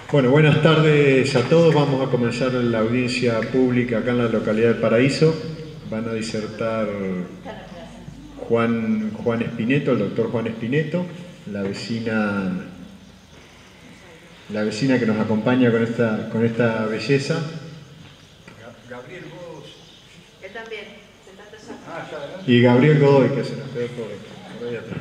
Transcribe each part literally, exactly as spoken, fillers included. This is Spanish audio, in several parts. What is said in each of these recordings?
Bueno, buenas tardes a todos. Vamos a comenzar la audiencia pública acá en la localidad de Paraíso. Van a disertar Juan, Juan Espineto, el doctor Juan Espineto, la vecina, la vecina que nos acompaña con esta, con esta belleza. Gabriel Godos. Él también, sentate allá. Ah, está adelante. Y Gabriel Godoy, que se nos quedó por, por ahí atrás.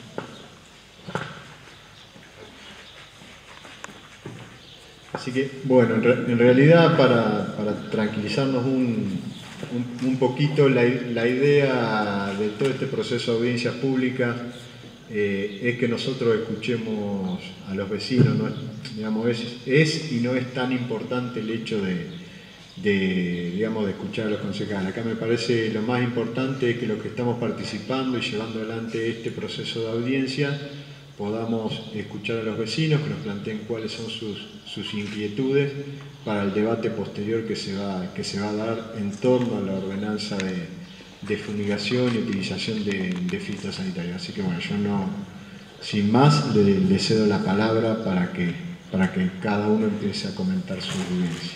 Así que, bueno, en, re, en realidad para, para tranquilizarnos un, un, un poquito, la, la idea de todo este proceso de audiencias públicas eh, es que nosotros escuchemos a los vecinos, ¿no? Digamos, es, es y no es tan importante el hecho de, de, digamos, de escuchar a los concejales. Acá me parece lo más importante es que los que estamos participando y llevando adelante este proceso de audiencia podamos escuchar a los vecinos, que nos planteen cuáles son sus, sus inquietudes para el debate posterior que se va, que se va a dar en torno a la ordenanza de, de fumigación y utilización de, de fitosanitarios. Así que bueno, yo no, sin más, le, le cedo la palabra para que, para que cada uno empiece a comentar su vivencia.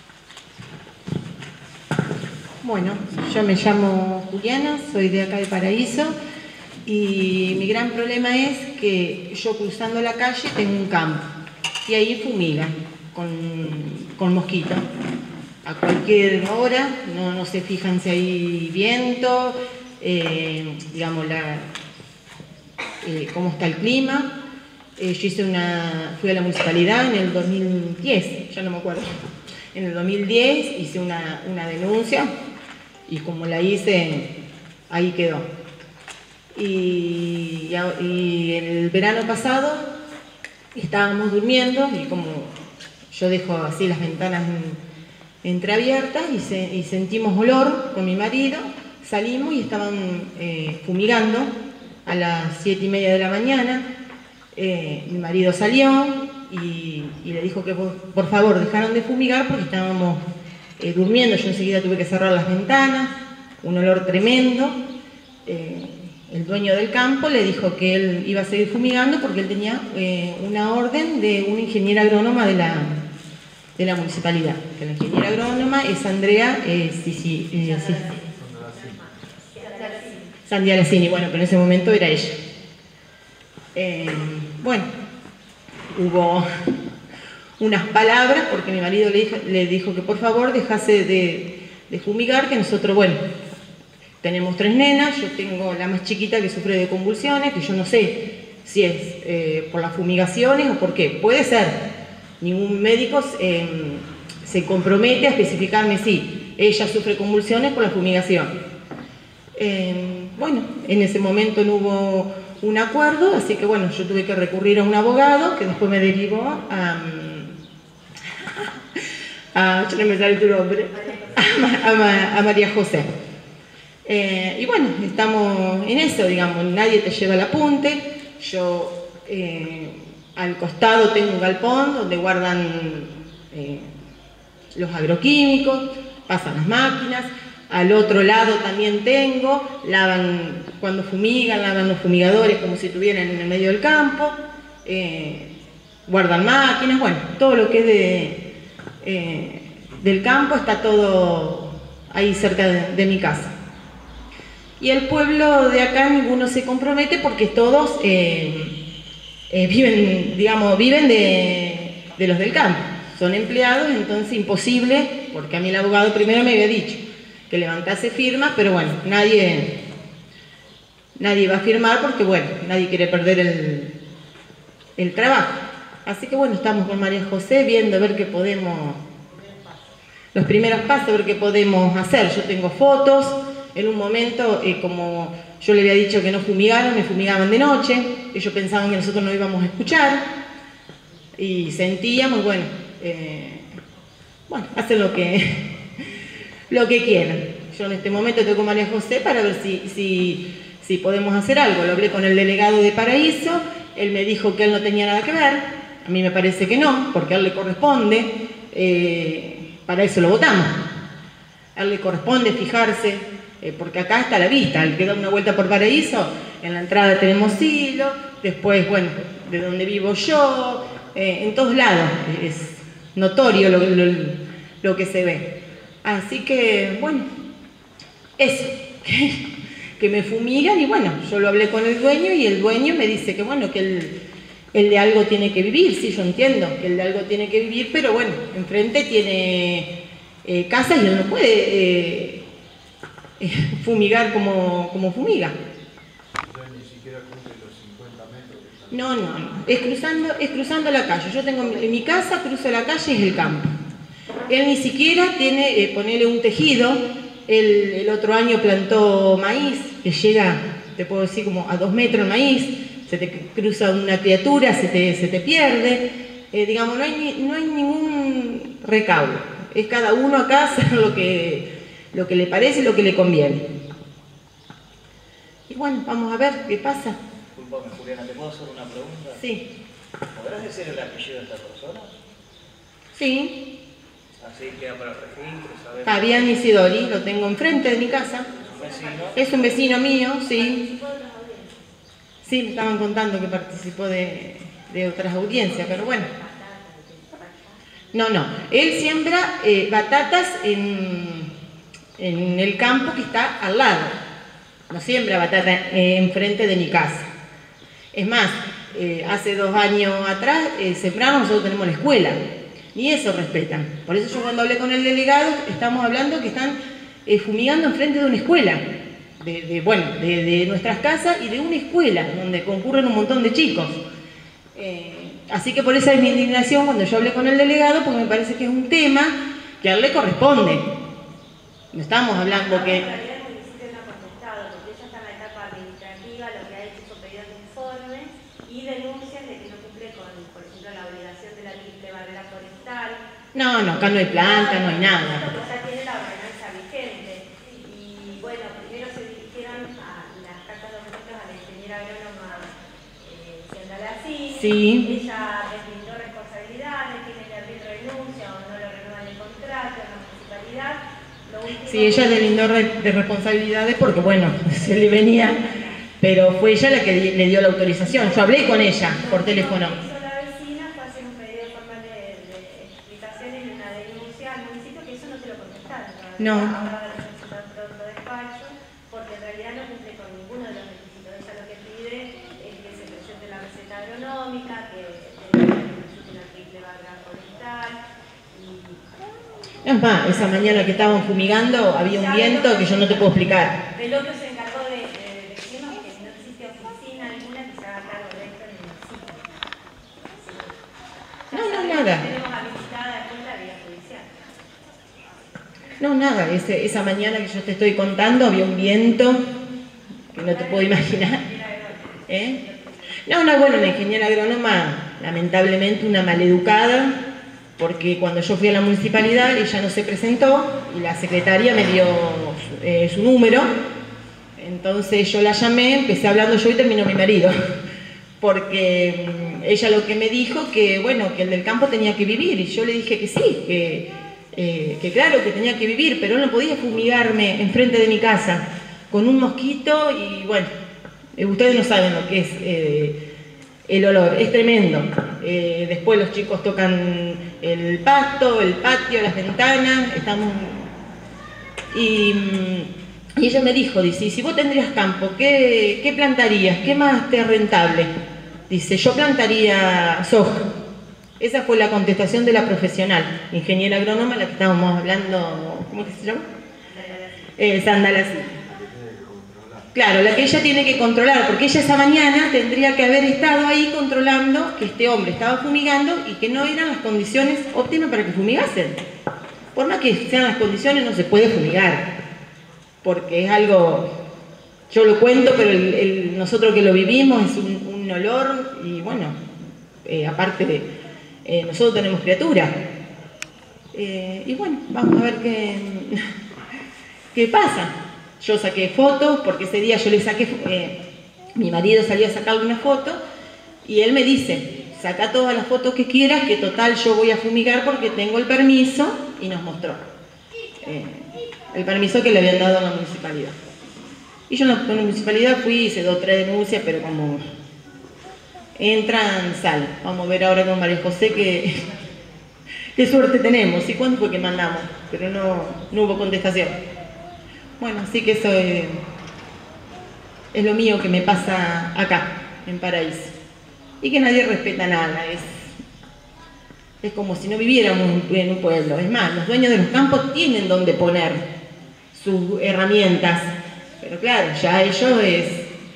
Bueno, yo me llamo Juliana, soy de acá de Paraíso. Y mi gran problema es que yo cruzando la calle tengo un campo y ahí fumiga con, con mosquitos a cualquier hora, no, no se fijan si hay viento, eh, digamos la, eh, cómo está el clima. Eh, yo hice una, fui a la municipalidad en el dos mil diez, ya no me acuerdo, en el dos mil diez hice una, una denuncia y como la hice, ahí quedó. Y, y el verano pasado estábamos durmiendo y como yo dejo así las ventanas entreabiertas y, se, y sentimos olor con mi marido, salimos y estaban eh, fumigando a las siete y media de la mañana. Eh, mi marido salió y, y le dijo que por, por favor dejaron de fumigar porque estábamos eh, durmiendo. Yo enseguida tuve que cerrar las ventanas, un olor tremendo. Eh, El dueño del campo le dijo que él iba a seguir fumigando porque él tenía eh, una orden de una ingeniera agrónoma de la, de la municipalidad. Que la ingeniera agrónoma es Andrea eh, sí, sí, eh, sí. Sandialacini, bueno, pero en ese momento era ella. Eh, bueno, hubo unas palabras porque mi marido le dijo, le dijo que por favor dejase de, de fumigar, que nosotros, bueno, tenemos tres nenas, yo tengo la más chiquita que sufre de convulsiones, que yo no sé si es eh, por las fumigaciones o por qué. Puede ser. Ningún médico eh, se compromete a especificarme si ella sufre convulsiones por la fumigación. Eh, bueno, en ese momento no hubo un acuerdo, así que bueno, yo tuve que recurrir a un abogado que después me derivó a... a yo no me sale tu nombre, a, a, a María José. Eh, y bueno, estamos en eso, digamos, nadie te lleva el apunte. Yo eh, al costado tengo un galpón donde guardan eh, los agroquímicos, pasan las máquinas. Al otro lado también tengo, lavan cuando fumigan, lavan los fumigadores como si estuvieran en el medio del campo, eh, guardan máquinas, bueno, todo lo que es de, eh, del campo está todo ahí cerca de, de mi casa. Y el pueblo de acá ninguno se compromete porque todos eh, eh, viven, digamos, viven de, de los del campo. Son empleados, entonces imposible, porque a mí el abogado primero me había dicho que levantase firmas, pero bueno, nadie, nadie va a firmar porque bueno, nadie quiere perder el, el trabajo. Así que bueno, estamos con María José viendo a ver qué podemos, los primeros pasos, a ver qué podemos hacer. Yo tengo fotos. En un momento, eh, como yo le había dicho que no fumigaron, me fumigaban de noche, ellos pensaban que nosotros no íbamos a escuchar, y sentíamos, bueno, eh, bueno, hacen lo que, lo que quieran. Yo en este momento estoy con María José para ver si, si, si podemos hacer algo. Lo hablé con el delegado de Paraíso, él me dijo que él no tenía nada que ver, a mí me parece que no, porque a él le corresponde, eh, para eso lo votamos, a él le corresponde fijarse. Porque acá está la vista, al que da una vuelta por Paraíso, en la entrada tenemos hilo, después, bueno, de donde vivo yo, eh, en todos lados, es notorio lo, lo, lo que se ve. Así que, bueno, eso, que me fumigan y bueno, yo lo hablé con el dueño y el dueño me dice que bueno, que él, él de algo tiene que vivir, sí, yo entiendo que él de algo tiene que vivir, pero bueno, enfrente tiene eh, casas y él no puede eh, eh, fumigar como, como fumiga. No, no, no. Es cruzando, es cruzando la calle. Yo tengo en mi casa, cruzo la calle y es el campo. Él ni siquiera tiene, eh, ponerle un tejido. Él, el otro año plantó maíz, que llega, te puedo decir, como a dos metros el maíz. Se te cruza una criatura, se te, se te pierde. Eh, digamos, no hay, no hay ningún recaudo. Es cada uno acá hacer lo que, lo que le parece y lo que le conviene. Y bueno, vamos a ver qué pasa. Disculpame, Juliana, ¿te puedo hacer una pregunta? Sí. ¿Podrás decir el apellido de esta persona? Sí. Así queda para el registro, ¿sabes? Fabián Isidori, lo tengo enfrente de mi casa. ¿Es un vecino? Es un vecino mío, sí. Sí, me estaban contando que participó de, de otras audiencias, pero bueno. No, no. Él siembra eh, batatas en, en el campo que está al lado. No siembra batata eh, enfrente de mi casa. Es más, eh, hace dos años atrás eh, sembramos, nosotros tenemos la escuela. Ni eso respetan. Por eso yo cuando hablé con el delegado, estamos hablando que están eh, fumigando enfrente de una escuela. De, de, bueno, de, de nuestras casas y de una escuela donde concurren un montón de chicos. Eh, así que por esa es mi indignación cuando yo hablé con el delegado, porque me parece que es un tema que a él le corresponde. No estamos hablando que... No, no, acá no hay planta, no hay nada. Ya tiene la ordenanza vigente. Y bueno, primero se dirigieron a las cartas de documentos a la ingeniera agrónoma eh, Ciandalasí. Sí. Ella deslindó responsabilidades, tiene que abrir renuncia o no lo renuevan el contrato en la municipalidad. Lo último Sí, ella deslindó de responsabilidades porque, bueno, se le venía, pero fue ella la que le dio la autorización. Yo hablé con ella por teléfono. No. Porque en realidad no cumple con ninguno de los requisitos. Ella lo que pide es que se presente la receta agronómica, que se una triple barra forestal. Y... Es más, esa mañana que estaban fumigando había un viento que yo no te puedo explicar. El otro se encargó de, de decirnos que si no existe oficina alguna que se haga cargo de esto en el municipio. No, no, nada. Tenemos habilitada después la vía judicial. No, nada, ese, esa mañana que yo te estoy contando había un viento que no te puedo imaginar. ¿Eh? No, no, bueno, la ingeniera agrónoma, lamentablemente una maleducada, porque cuando yo fui a la municipalidad ella no se presentó y la secretaria me dio eh, su número, entonces yo la llamé, empecé hablando yo y terminó mi marido, porque ella lo que me dijo que, bueno, que el del campo tenía que vivir, y yo le dije que sí, que... Eh, que claro que tenía que vivir, pero no podía fumigarme enfrente de mi casa con un mosquito y bueno, eh, ustedes no saben lo que es eh, el olor, es tremendo. Eh, después los chicos tocan el pasto, el patio, las ventanas, estamos... Y, y ella me dijo, dice, si vos tendrías campo, ¿qué, qué plantarías? ¿Qué más te es rentable? Dice, yo plantaría soja. Esa fue la contestación de la profesional, ingeniera agrónoma, la que estábamos hablando, ¿cómo que se llama? Eh, Sandalasí. Claro, la que ella tiene que controlar, porque ella esa mañana tendría que haber estado ahí controlando que este hombre estaba fumigando y que no eran las condiciones óptimas para que fumigasen. Por más que sean las condiciones, no se puede fumigar, porque es algo, yo lo cuento, pero el, el, nosotros que lo vivimos es un, un olor y bueno, eh, aparte de... Eh, nosotros tenemos criaturas. Eh, y bueno, vamos a ver qué, qué pasa. Yo saqué fotos, porque ese día yo le saqué, eh, mi marido salió a sacarle una foto, y él me dice, saca todas las fotos que quieras, que total yo voy a fumigar porque tengo el permiso, y nos mostró eh, el permiso que le habían dado a la municipalidad. Y yo en la, en la municipalidad fui, hice dos o tres denuncias, pero como... entran, salen. Vamos a ver ahora con María José qué, qué suerte tenemos. ¿Y cuándo fue que mandamos? Pero no, no hubo contestación. Bueno, así que eso es, es lo mío que me pasa acá, en Paraíso. Y que nadie respeta nada. Es, es como si no viviéramos en un pueblo. Es más, los dueños de los campos tienen donde poner sus herramientas. Pero claro, ya ellos es...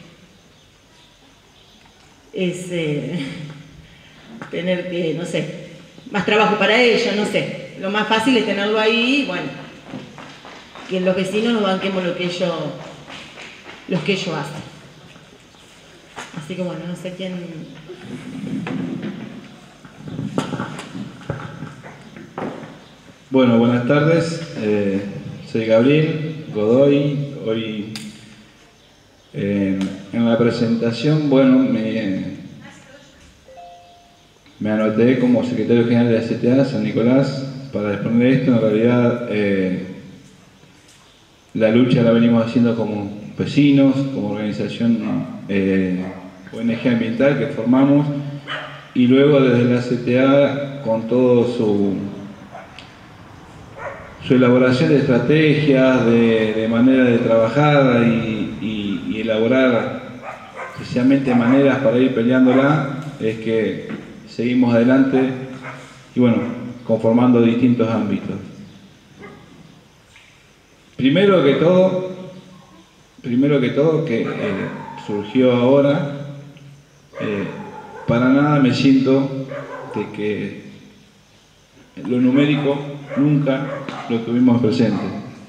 es eh, tener que, no sé, más trabajo para ellos, no sé. Lo más fácil es tenerlo ahí, bueno, que los vecinos nos banquemos lo que ellos, los que ellos hacen. Así que bueno, no sé quién... Bueno, buenas tardes. Eh, soy Gabriel Godoy. Hoy eh, en la presentación, bueno, me, me anoté como secretario general de la C T A San Nicolás para exponer esto. En realidad, eh, la lucha la venimos haciendo como vecinos, como organización eh, O N G ambiental que formamos, y luego desde la C T A con todo su su elaboración de estrategias, de, de manera de trabajar y, y, y elaborar precisamente maneras para ir peleándola, es que seguimos adelante y bueno, conformando distintos ámbitos. Primero que todo, primero que todo que eh, surgió ahora, eh, para nada me siento de que lo numérico nunca lo tuvimos presente,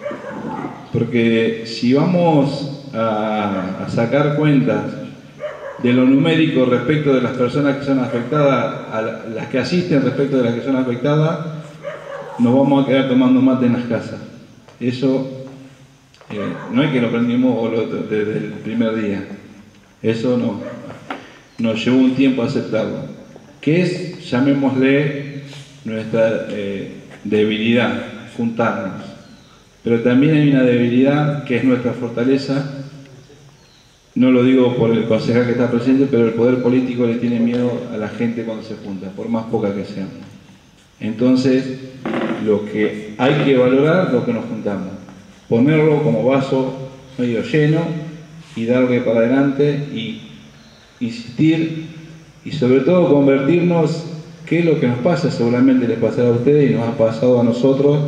porque si vamos a, a sacar cuentas de lo numérico respecto de las personas que son afectadas, a las que asisten respecto de las que son afectadas, nos vamos a quedar tomando mate en las casas. Eso eh, no es que lo aprendimos desde el primer día, eso no, nos llevó un tiempo a aceptarlo, que es, llamémosle, nuestra eh, debilidad, juntarnos. Pero también hay una debilidad que es nuestra fortaleza. No lo digo por el concejal que está presente, pero el poder político le tiene miedo a la gente cuando se junta, por más poca que sea. Entonces, lo que hay que valorar es lo que nos juntamos. Ponerlo como vaso medio lleno y darle para adelante y insistir y sobre todo convertirnos, que es lo que nos pasa, seguramente les pasará a ustedes y nos ha pasado a nosotros,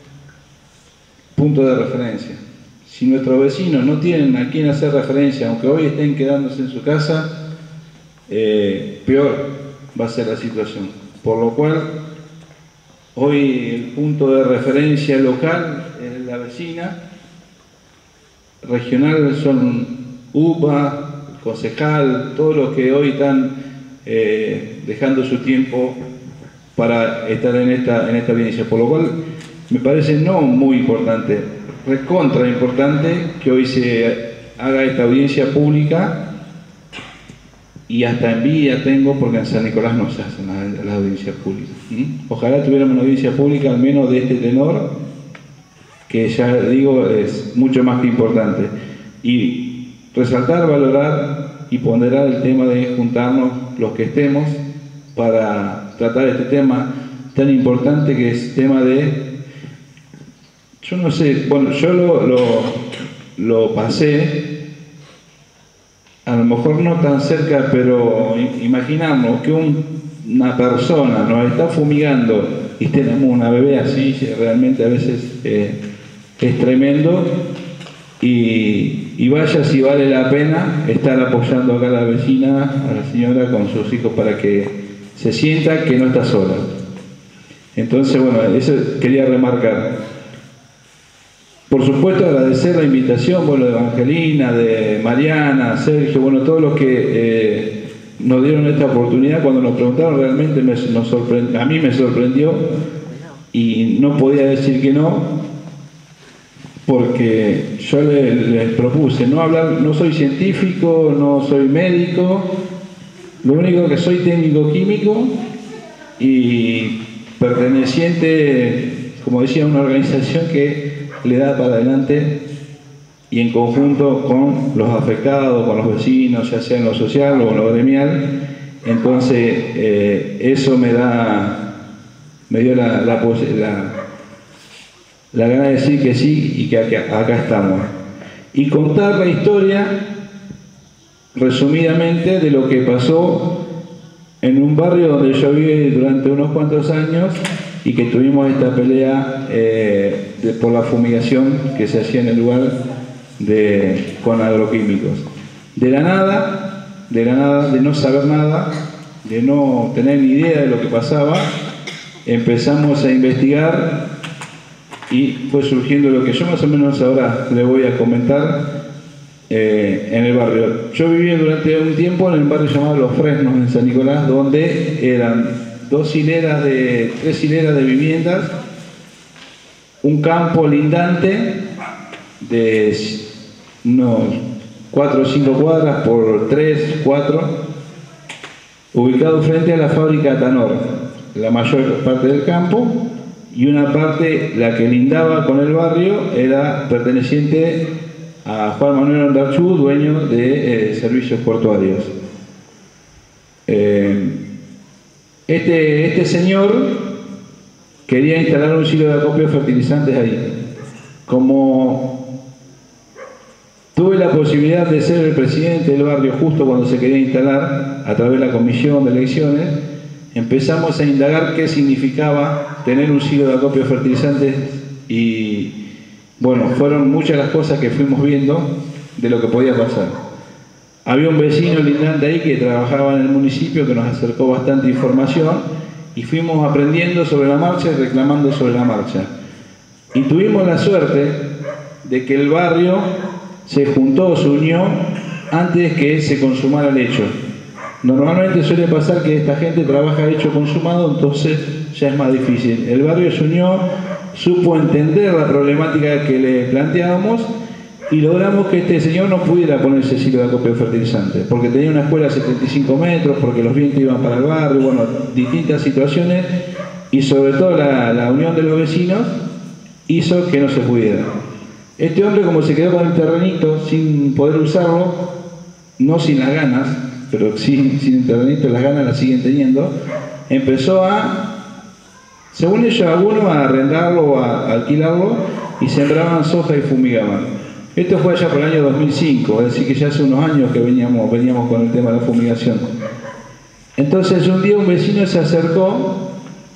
punto de referencia. Si nuestros vecinos no tienen a quién hacer referencia, aunque hoy estén quedándose en su casa, eh, peor va a ser la situación. Por lo cual, hoy el punto de referencia local es la vecina, regional son U P A, concejal, todos los que hoy están eh, dejando su tiempo para estar en esta, en esta audiencia. Por lo cual, me parece no muy importante, recontra importante que hoy se haga esta audiencia pública, y hasta envidia tengo porque en San Nicolás no se hacen las, las audiencias públicas. ¿Mm? Ojalá tuviéramos una audiencia pública al menos de este tenor, que ya digo es mucho más que importante. Y resaltar, valorar y ponderar el tema de juntarnos los que estemos para tratar este tema tan importante que es tema de... Yo no sé, bueno, yo lo, lo, lo pasé, a lo mejor no tan cerca, pero imaginamos que un, una persona nos está fumigando y tenemos una bebé así, realmente a veces eh, es tremendo, y, y vaya si vale la pena estar apoyando acá a la vecina, a la señora con sus hijos para que se sienta que no está sola. Entonces, bueno, eso quería remarcar. Por supuesto, agradecer la invitación, bueno, de Evangelina, de Mariana, Sergio, bueno, todos los que eh, nos dieron esta oportunidad. Cuando nos preguntaron, realmente me, nos sorprendió, a mí me sorprendió y no podía decir que no, porque yo les, les propuse no hablar, no soy científico, no soy médico, lo único que soy técnico químico y perteneciente, como decía, a una organización que le da para adelante y en conjunto con los afectados, con los vecinos, ya sea en lo social o en lo gremial, Entonces, eh, eso me da, me dio la, la, la, la gana de decir que sí y que acá, acá estamos. Y contar la historia, resumidamente, de lo que pasó en un barrio donde yo viví durante unos cuantos años y que tuvimos esta pelea eh, de, por la fumigación que se hacía en el lugar de, con agroquímicos. De la nada, de la nada, de no saber nada, de no tener ni idea de lo que pasaba, empezamos a investigar y fue surgiendo lo que yo más o menos ahora le voy a comentar eh, en el barrio. Yo viví durante un tiempo en el barrio llamado Los Fresnos, en San Nicolás, donde eran dos hileras de, tres hileras de viviendas, un campo lindante de unos cuatro o cinco cuadras por tres, cuatro, ubicado frente a la fábrica Tanor, la mayor parte del campo, y una parte, la que lindaba con el barrio, era perteneciente a Juan Manuel Ondarchú, dueño de eh, servicios portuarios. Eh, este, este señor quería instalar un silo de acopio de fertilizantes ahí. Como tuve la posibilidad de ser el presidente del barrio justo cuando se quería instalar, a través de la comisión de elecciones, empezamos a indagar qué significaba tener un silo de acopio de fertilizantes y, bueno, fueron muchas las cosas que fuimos viendo de lo que podía pasar. Había un vecino lindante ahí que trabajaba en el municipio que nos acercó bastante información y fuimos aprendiendo sobre la marcha y reclamando sobre la marcha. Y tuvimos la suerte de que el barrio se juntó, se unió antes que se consumara el hecho. Normalmente suele pasar que esta gente trabaja hecho consumado, entonces ya es más difícil. El barrio se unió, supo entender la problemática que le planteábamos y logramos que este señor no pudiera ponerse silo de acopio de fertilizantes, porque tenía una escuela a setenta y cinco metros, porque los vientos iban para el barrio, bueno, distintas situaciones, y sobre todo la, la unión de los vecinos hizo que no se pudiera. Este hombre, como se quedó con el terrenito sin poder usarlo, no sin las ganas, pero sí sin el terrenito, las ganas las siguen teniendo, empezó a, según ellos algunos, a arrendarlo o a alquilarlo y sembraban soja y fumigaban. Esto fue allá por el año dos mil cinco, es decir que ya hace unos años que veníamos, veníamos con el tema de la fumigación. Entonces un día un vecino se acercó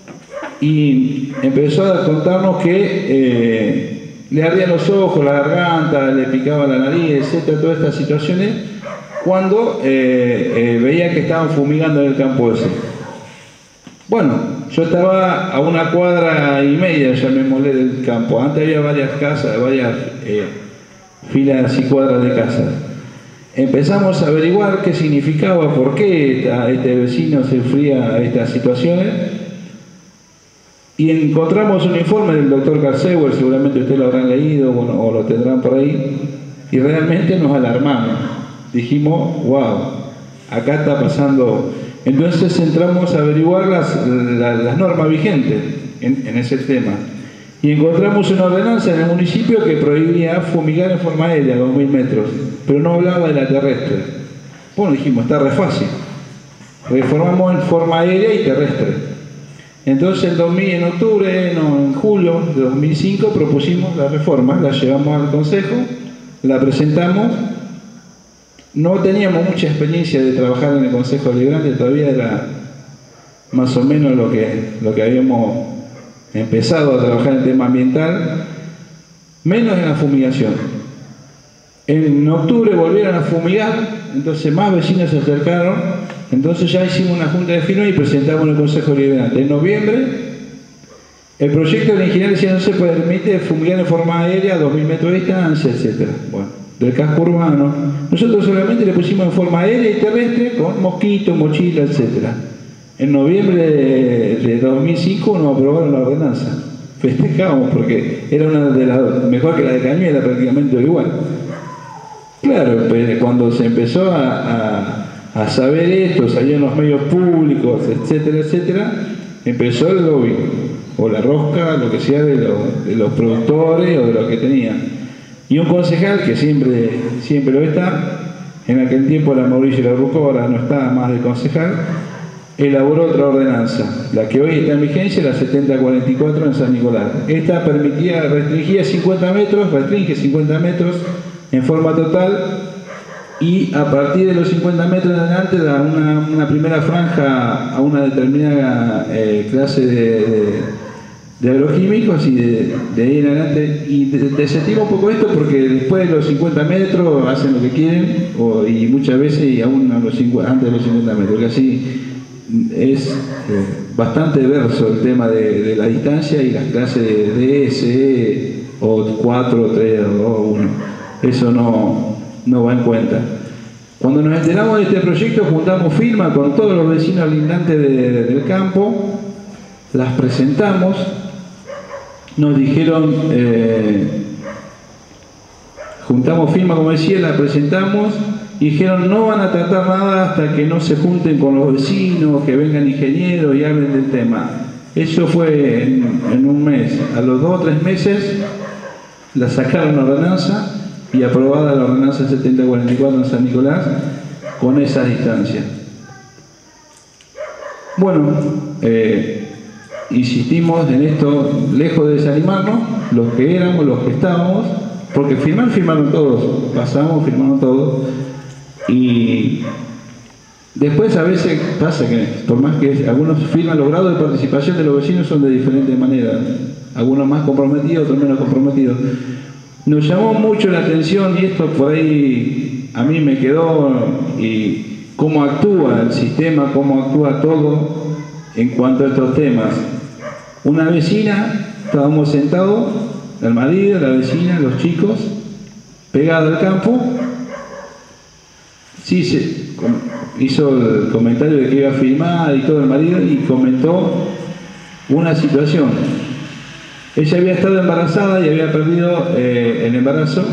y empezó a contarnos que eh, le ardían los ojos, la garganta, le picaba la nariz, etcétera, todas estas situaciones, cuando eh, eh, veía que estaban fumigando en el campo ese. Bueno, yo estaba a una cuadra y media, llamémosle, del campo. Antes había varias casas, varias eh, filas y cuadras de casas. Empezamos a averiguar qué significaba, por qué esta, este vecino sufría estas situaciones. Y encontramos un informe del doctor Carceuer, seguramente ustedes lo habrán leído, bueno, o lo tendrán por ahí, y realmente nos alarmamos. Dijimos, wow, acá está pasando. Entonces entramos a averiguar las, las, las normas vigentes en, en ese tema. Y encontramos una ordenanza en el municipio que prohibía fumigar en forma aérea a dos mil metros, pero no hablaba de la terrestre. Bueno, dijimos, está re fácil. Reformamos en forma aérea y terrestre. Entonces en, dos mil, en octubre, no, en julio de dos mil cinco propusimos la reforma, la llevamos al Consejo, la presentamos. No teníamos mucha experiencia de trabajar en el Consejo Deliberante, todavía era más o menos lo que, lo que habíamos empezado a trabajar en el tema ambiental, menos en la fumigación. En octubre volvieron a fumigar, entonces más vecinos se acercaron, entonces ya hicimos una junta de firmas y presentamos en el Consejo Deliberante. En noviembre, el proyecto original decía no se permite fumigar en forma aérea a dos mil metros de distancia, etcétera. Bueno, del casco urbano. Nosotros solamente le pusimos en forma aérea y terrestre con mosquitos, mochila, etcétera. En noviembre de, de dos mil cinco nos aprobaron la ordenanza. Festejamos porque era una de las mejor que la de Cañuela, prácticamente igual. Claro, pero cuando se empezó a, a, a saber esto, salían los medios públicos, etcétera, etcétera, empezó el lobby, o la rosca, lo que sea de, lo, de los productores o de los que tenían. Y un concejal, que siempre, siempre lo está, en aquel tiempo era Mauricio Larruco, ahora no está más de concejal, elaboró otra ordenanza, la que hoy está en vigencia, la setenta cuarenta y cuatro en San Nicolás. Esta permitía, restringía cincuenta metros, restringe cincuenta metros en forma total, y a partir de los cincuenta metros de adelante da una, una primera franja a una determinada eh, clase de, de, de agroquímicos, y de, de ahí en adelante, y desestima un poco esto porque después de los cincuenta metros hacen lo que quieren, o, y muchas veces y aún a los cincuenta, antes de los cincuenta metros, que así es eh, bastante verso el tema de, de la distancia y las clases de D S E o cuatro, tres, dos, uno. Eso no, no va en cuenta. Cuando nos enteramos de este proyecto, juntamos firma con todos los vecinos lindantes de, de, del campo, las presentamos, nos dijeron, eh, juntamos firma, como decía, las presentamos, y dijeron no van a tratar nada hasta que no se junten con los vecinos, que vengan ingenieros y hablen del tema. Eso fue en, en un mes. A los dos o tres meses la sacaron la ordenanza, y aprobada la ordenanza setenta cuarenta y cuatro en San Nicolás con esa distancia. Bueno, eh, insistimos en esto, lejos de desanimarnos, los que éramos, los que estábamos, porque firmar, firmaron todos, pasamos, firmaron todos, y después a veces pasa que, por más que algunos firman, los grados de participación de los vecinos son de diferentes maneras, algunos más comprometidos, otros menos comprometidos. Nos llamó mucho la atención, y esto por ahí a mí me quedó, y cómo actúa el sistema, cómo actúa todo en cuanto a estos temas. Una vecina, estábamos sentados, el marido, la vecina, los chicos, pegados al campo. Sí, se hizo el comentario de que iba a filmar y todo el marido, y comentó una situación. Ella había estado embarazada y había perdido eh, el embarazo,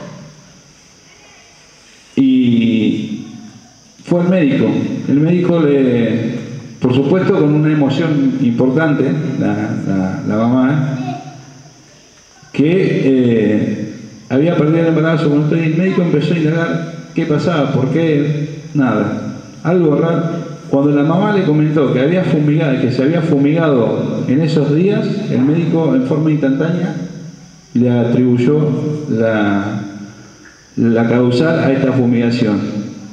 y fue al médico. El médico, le, por supuesto con una emoción importante, la, la, la mamá, que eh, había perdido el embarazo. Cuando el médico empezó a indagar qué pasaba, por qué, nada, algo raro. Cuando la mamá le comentó que había fumigado, que se había fumigado en esos días, el médico en forma instantánea le atribuyó la, la causal a esta fumigación.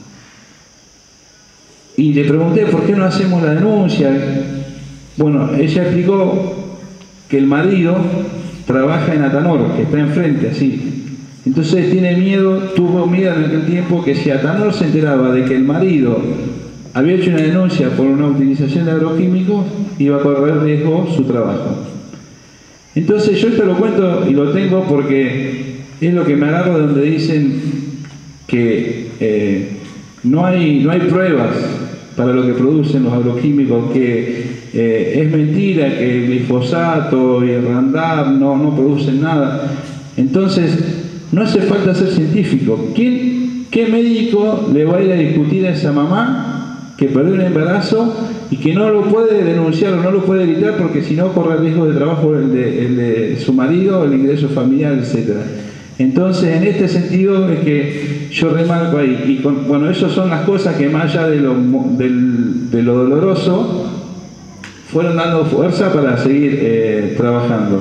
Y le pregunté por qué no hacemos la denuncia. Bueno, ella explicó que el marido trabaja en Atanor, que está enfrente, así. Entonces tiene miedo, tuvo miedo en aquel tiempo que si Atanor se enteraba de que el marido había hecho una denuncia por una utilización de agroquímicos, iba a correr riesgo su trabajo. Entonces yo esto lo cuento y lo tengo porque es lo que me agarro de donde dicen que eh, no hay, no hay pruebas para lo que producen los agroquímicos, que eh, es mentira que el glifosato y el Roundup no, no producen nada. Entonces no hace falta ser científico. ¿Quién, ¿Qué médico le va a ir a discutir a esa mamá que perdió un embarazo y que no lo puede denunciar o no lo puede evitar porque si no corre riesgo de trabajo el de, el de su marido, el ingreso familiar, etcétera? Entonces, en este sentido es que yo remarco ahí, y con, bueno, esas son las cosas que más allá de lo, del, de lo doloroso fueron dando fuerza para seguir eh, trabajando.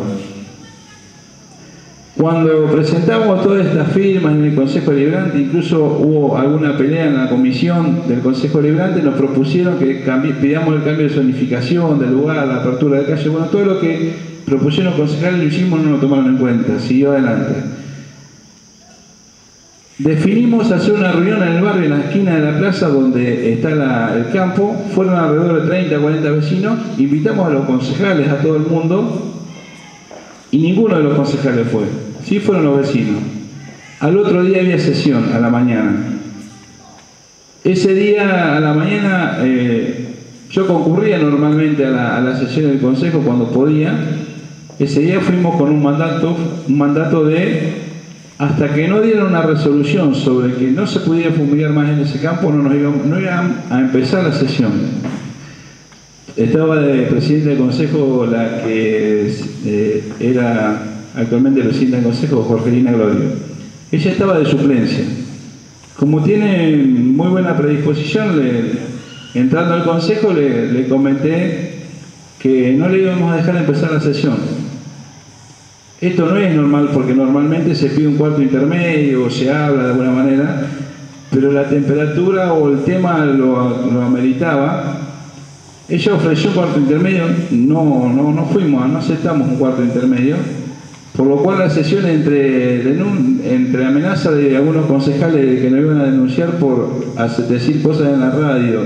Cuando presentamos todas estas firmas en el Consejo Deliberante, incluso hubo alguna pelea en la comisión del Consejo Deliberante, nos propusieron que pidamos el cambio de zonificación del lugar, la apertura de calle. Bueno, todo lo que propusieron los concejales lo hicimos, no lo tomaron en cuenta, siguió adelante. Definimos hacer una reunión en el barrio, en la esquina de la plaza donde está la, el campo. Fueron alrededor de treinta, cuarenta vecinos, invitamos a los concejales, a todo el mundo, y ninguno de los concejales fue. Sí fueron los vecinos. Al otro día había sesión, a la mañana. Ese día, a la mañana, eh, yo concurría normalmente a la, a la sesión del consejo cuando podía. Ese día fuimos con un mandato, un mandato de, hasta que no dieran una resolución sobre que no se pudiera fumigar más en ese campo, no, nos íbamos, no iban a empezar la sesión. Estaba de presidente del consejo la que eh, era actualmente presidenta del consejo, Jorgelina Glorio. Ella estaba de suplencia. Como tiene muy buena predisposición, le, entrando al consejo le, le comenté que no le íbamos a dejar empezar la sesión. Esto no es normal porque normalmente se pide un cuarto intermedio o se habla de alguna manera, pero la temperatura o el tema lo, lo ameritaba. Ella ofreció un cuarto intermedio, no, no, no fuimos, no aceptamos un cuarto intermedio, por lo cual la sesión entre, entre amenaza de algunos concejales de que nos iban a denunciar por decir cosas en la radio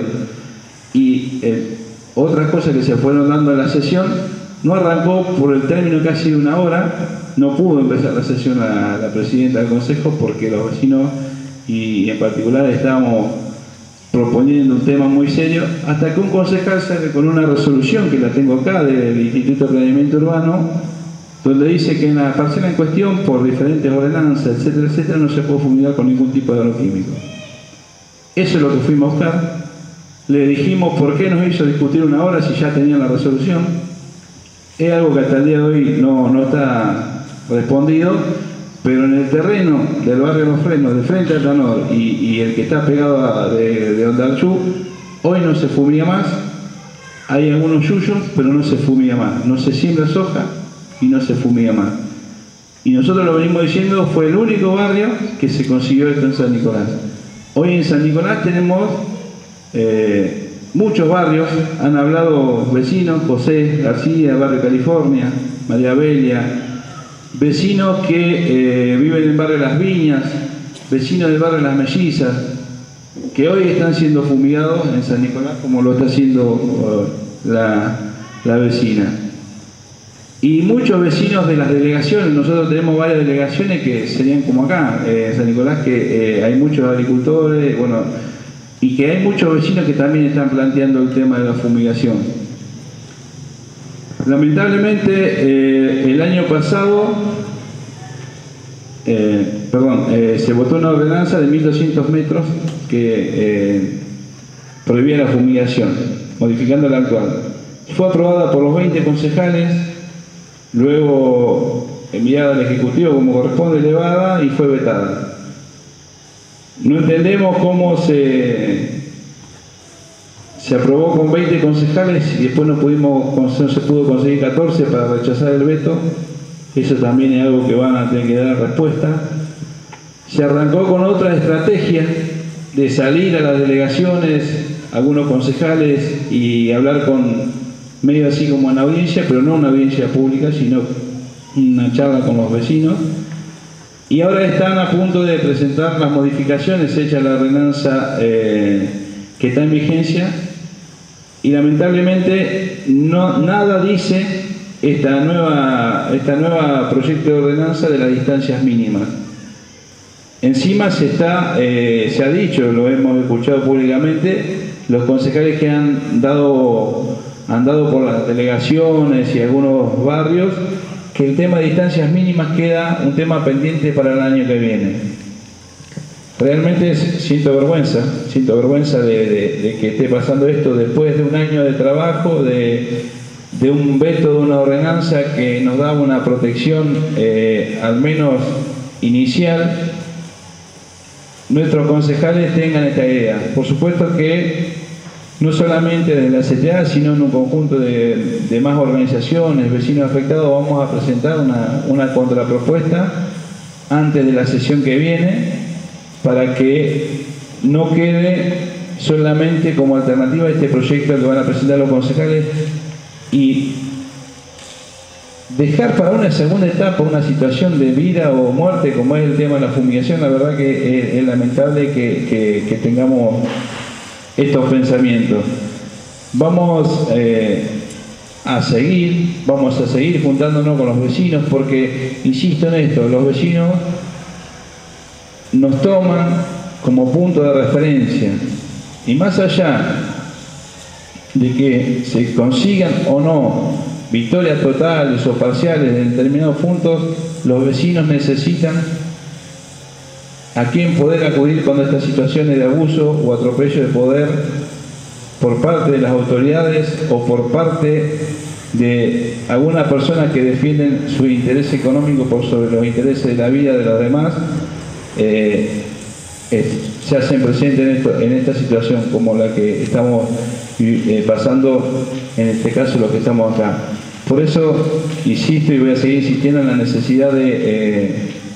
y eh, otras cosas que se fueron dando en la sesión, no arrancó por el término casi de una hora, no pudo empezar la sesión la, la presidenta del consejo porque los vecinos y en particular estábamos proponiendo un tema muy serio, hasta que un concejal sale con una resolución, que la tengo acá, del Instituto de Planeamiento Urbano, donde dice que en la parcela en cuestión, por diferentes ordenanzas, etcétera, etcétera, no se puede fumigar con ningún tipo de agroquímico. Eso es lo que fuimos a buscar. Le dijimos por qué nos hizo discutir una hora si ya tenían la resolución. Es algo que hasta el día de hoy no, no está respondido, pero en el terreno del barrio Los Frenos, de frente al Tanor y, y el que está pegado a, de, de Ondarchú, hoy no se fumiga más. Hay algunos yuyos, pero no se fumiga más. No se siembra soja y no se fumiga más. Y nosotros lo venimos diciendo, fue el único barrio que se consiguió esto en San Nicolás. Hoy en San Nicolás tenemos eh, muchos barrios, han hablado vecinos, José García, Barrio California, María Belia, vecinos que eh, viven en el barrio Las Viñas, vecinos del barrio Las Mellizas, que hoy están siendo fumigados en San Nicolás como lo está haciendo uh, la, la vecina. Y muchos vecinos de las delegaciones, nosotros tenemos varias delegaciones que serían como acá, eh, en San Nicolás, que eh, hay muchos agricultores, bueno, y que hay muchos vecinos que también están planteando el tema de la fumigación. Lamentablemente, eh, el año pasado, eh, perdón, eh, se votó una ordenanza de mil doscientos metros que eh, prohibía la fumigación, modificando la actual. Fue aprobada por los veinte concejales, luego enviada al Ejecutivo como corresponde, elevada y fue vetada. No entendemos cómo se, se aprobó con veinte concejales y después no, pudimos, no se pudo conseguir catorce para rechazar el veto. Eso también es algo que van a tener que dar respuesta. Se arrancó con otra estrategia de salir a las delegaciones, algunos concejales, y hablar con medio así como en audiencia, pero no una audiencia pública, sino una charla con los vecinos. Y ahora están a punto de presentar las modificaciones hechas a la ordenanza eh, que está en vigencia, y lamentablemente no, nada dice esta nueva, esta nueva proyecto de ordenanza de las distancias mínimas. Encima se, está, eh, se ha dicho, lo hemos escuchado públicamente, los concejales que han dado, han dado por las delegaciones y algunos barrios, que el tema de distancias mínimas queda un tema pendiente para el año que viene. Realmente siento vergüenza, siento vergüenza de, de, de que esté pasando esto después de un año de trabajo, de, de un veto de una ordenanza que nos daba una protección eh, al menos inicial. Nuestros concejales tengan esta idea. Por supuesto que no solamente de la C T A, sino en un conjunto de, de más organizaciones, vecinos afectados, vamos a presentar una, una contrapropuesta antes de la sesión que viene, para que no quede solamente como alternativa a este proyecto que van a presentar los concejales y dejar para una segunda etapa una situación de vida o muerte como es el tema de la fumigación. La verdad que es, es lamentable que, que, que tengamos estos pensamientos. Vamos eh, a seguir, vamos a seguir juntándonos con los vecinos porque, insisto en esto, los vecinos nos toman como punto de referencia y más allá de que se consigan o no victorias totales o parciales en determinados puntos, los vecinos necesitan a quién poder acudir cuando estas situaciones de abuso o atropello de poder por parte de las autoridades o por parte de alguna persona que defienden su interés económico por sobre los intereses de la vida de los demás, eh, eh, se hacen presentes en, esto, en esta situación como la que estamos eh, pasando, en este caso los que estamos acá. Por eso insisto y voy a seguir insistiendo en la necesidad de, eh,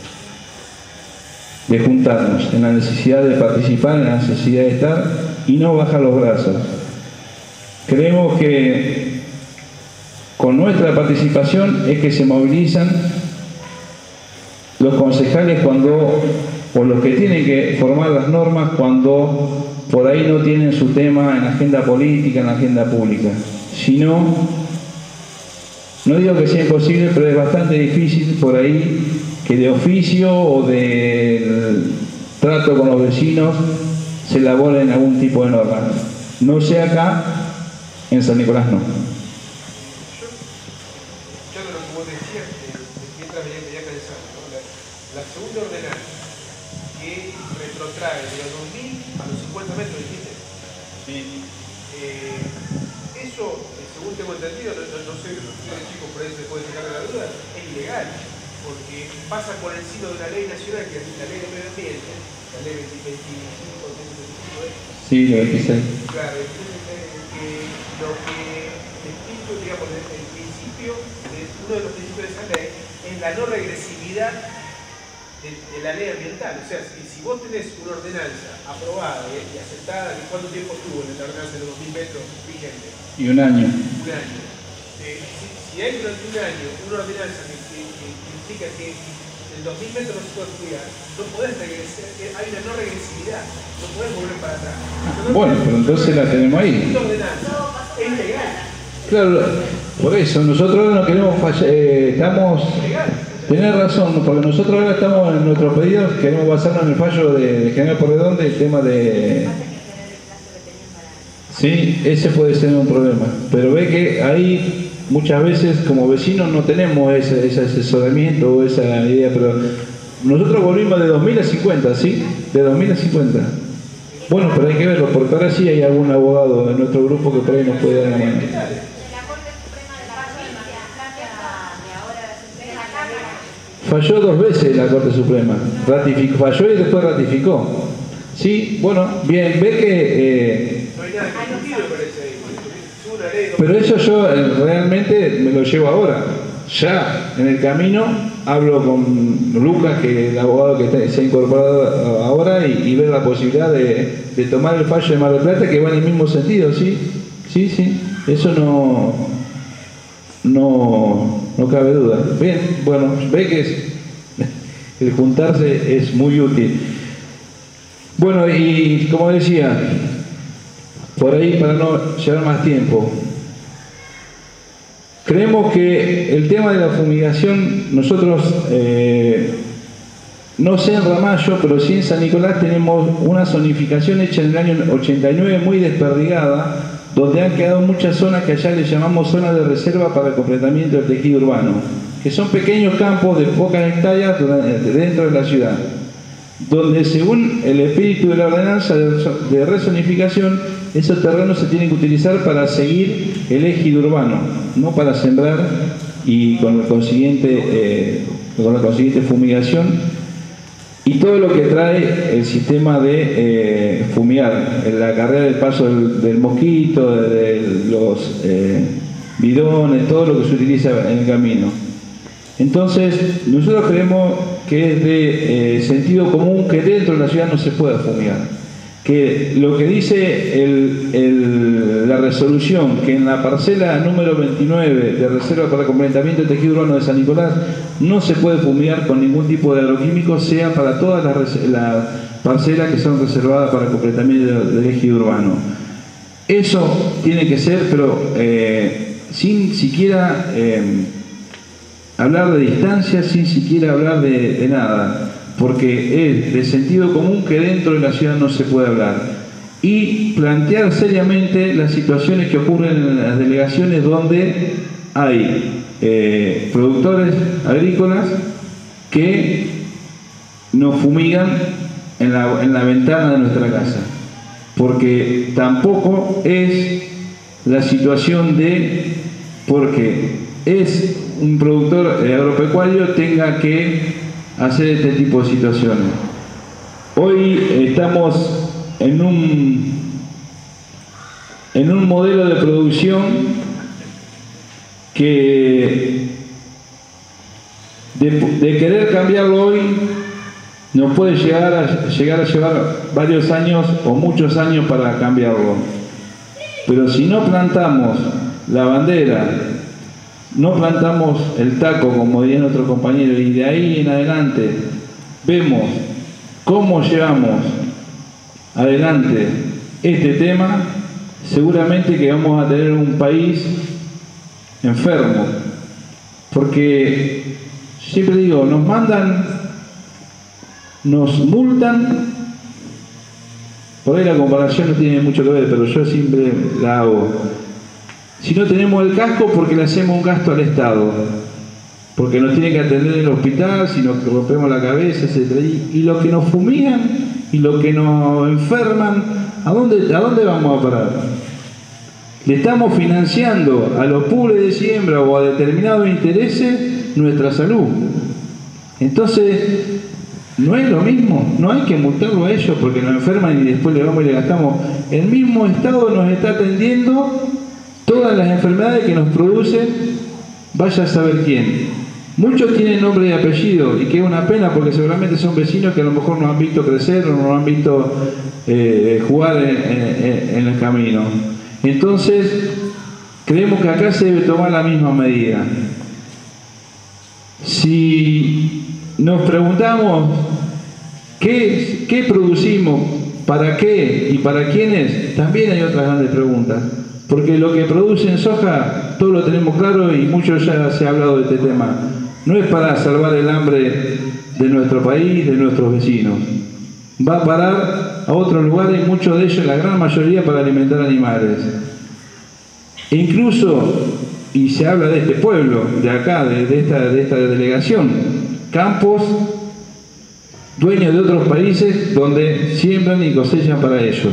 de juntarnos, en la necesidad de participar, en la necesidad de estar y no bajar los brazos. Creemos que con nuestra participación es que se movilizan los concejales cuando, o los que tienen que formar las normas cuando por ahí no tienen su tema en la agenda política, en la agenda pública. Si no, no digo que sea imposible, pero es bastante difícil por ahí que de oficio o de trato con los vecinos se elaboren algún tipo de norma. No sé acá, en San Nicolás no. La segunda ordenanza que retrotrae de los dos mil a los cincuenta metros, dijiste. Sí. Eh, eso, según tengo entendido, no, no, no sé, ustedes chicos por ahí se pueden sacar de la duda, es ilegal, porque pasa por encima de una ley nacional que es la ley de medio ambiente, la ley veinticinco, veinticinco, sí, la veintiséis. Claro, entonces, eh, lo que explico, digamos, el, el principio, de, uno de los principios de esa ley es la no regresividad De, de la ley ambiental. O sea, si, si vos tenés una ordenanza aprobada y, y aceptada, ¿cuánto tiempo estuvo en la ordenanza de los dos mil metros vigente? Y un año. Un año. Eh, si, si hay durante un año una ordenanza que, que, que implica que el dos mil metros no se puede cuidar, no podés regresar, hay una no regresividad, no podés volver para atrás. No bueno, pero entonces la tenemos ahí. Esta ordenanza es legal. Claro, por eso, nosotros no queremos fallar, eh, estamos... Tenés razón, porque nosotros ahora estamos en nuestros pedidos, queremos basarnos en el fallo de, de General Porredón del tema de... Sí, ese puede ser un problema, pero ve que ahí muchas veces como vecinos no tenemos ese, ese asesoramiento o esa idea, pero nosotros volvimos de dos mil a cincuenta, ¿sí? De dos mil a cincuenta. Bueno, pero hay que verlo, porque ahora sí hay algún abogado en nuestro grupo que por ahí nos puede dar la mano. Falló dos veces la Corte Suprema, ratificó, falló y después ratificó. Sí, bueno, bien, ve que... Eh, no hay nada que discutir, me parece ahí. Es una ley. Pero eso yo eh, realmente me lo llevo ahora. Ya en el camino hablo con Lucas, que es el abogado que está, se ha incorporado ahora, y, y ver la posibilidad de, de tomar el fallo de Mar del Plata, que va en el mismo sentido, ¿sí? Sí, sí, eso no... No, no cabe duda. Bien, bueno, ve que es, el juntarse es muy útil. Bueno, y como decía, por ahí para no llevar más tiempo, creemos que el tema de la fumigación, nosotros, eh, no sé en Ramallo, pero sí en San Nicolás tenemos una zonificación hecha en el año ochenta y nueve muy desperdigada, donde han quedado muchas zonas que allá le llamamos zonas de reserva para el completamiento del tejido urbano, que son pequeños campos de pocas hectáreas dentro de la ciudad, donde según el espíritu de la ordenanza de rezonificación, esos terrenos se tienen que utilizar para seguir el ejido urbano, no para sembrar y con, el consiguiente, eh, con la consiguiente fumigación y todo lo que trae el sistema de eh, fumigar, la carrera del paso del, del mosquito, de, de los eh, bidones, todo lo que se utiliza en el camino. Entonces, nosotros creemos que es de eh, sentido común que dentro de la ciudad no se pueda fumigar. Que lo que dice el, el, la resolución, que en la parcela número veintinueve de reserva para completamiento del tejido urbano de San Nicolás no se puede fumigar con ningún tipo de agroquímico, sea para todas las la parcelas que son reservadas para completamiento del, del tejido urbano. Eso tiene que ser, pero eh, sin siquiera eh, hablar de distancia, sin siquiera hablar de, de nada, porque es de sentido común que dentro de la ciudad no se puede hablar, y plantear seriamente las situaciones que ocurren en las delegaciones donde hay eh, productores agrícolas que nos fumigan en la, en la ventana de nuestra casa, porque tampoco es la situación de porque es un productor agropecuario tenga que hacer este tipo de situaciones. hoy estamos en un, en un modelo de producción que de, de querer cambiarlo hoy nos puede llegar a, llegar a llevar varios años o muchos años para cambiarlo. Pero si no plantamos la bandera, no plantamos el taco, como diría nuestro compañero, y de ahí en adelante vemos cómo llevamos adelante este tema, seguramente que vamos a tener un país enfermo. Porque, siempre digo, nos mandan, nos multan, por ahí la comparación no tiene mucho que ver, pero yo siempre la hago. Si no tenemos el casco, porque le hacemos un gasto al Estado, porque nos tiene que atender en el hospital, si nos rompemos la cabeza, etcétera. Y, y los que nos fumigan y los que nos enferman, ¿a dónde, a dónde vamos a parar? Le estamos financiando a los pures de siembra o a determinados intereses nuestra salud. Entonces, no es lo mismo, no hay que multarlo a ellos porque nos enferman y después le vamos y le gastamos. El mismo Estado nos está atendiendo todas las enfermedades que nos producen, vaya a saber quién. Muchos tienen nombre y apellido y que es una pena porque seguramente son vecinos que a lo mejor nos han visto crecer o nos han visto eh, jugar en, en, en el camino. Entonces, creemos que acá se debe tomar la misma medida. Si nos preguntamos qué, qué producimos, para qué y para quiénes, también hay otras grandes preguntas. Porque lo que producen soja, todo lo tenemos claro y mucho ya se ha hablado de este tema. No es para salvar el hambre de nuestro país, de nuestros vecinos. Va a parar a otros lugares, muchos de ellos, la gran mayoría, para alimentar animales. E incluso, y se habla de este pueblo, de acá, de, de, esta, de esta delegación, campos dueños de otros países donde siembran y cosechan para ellos.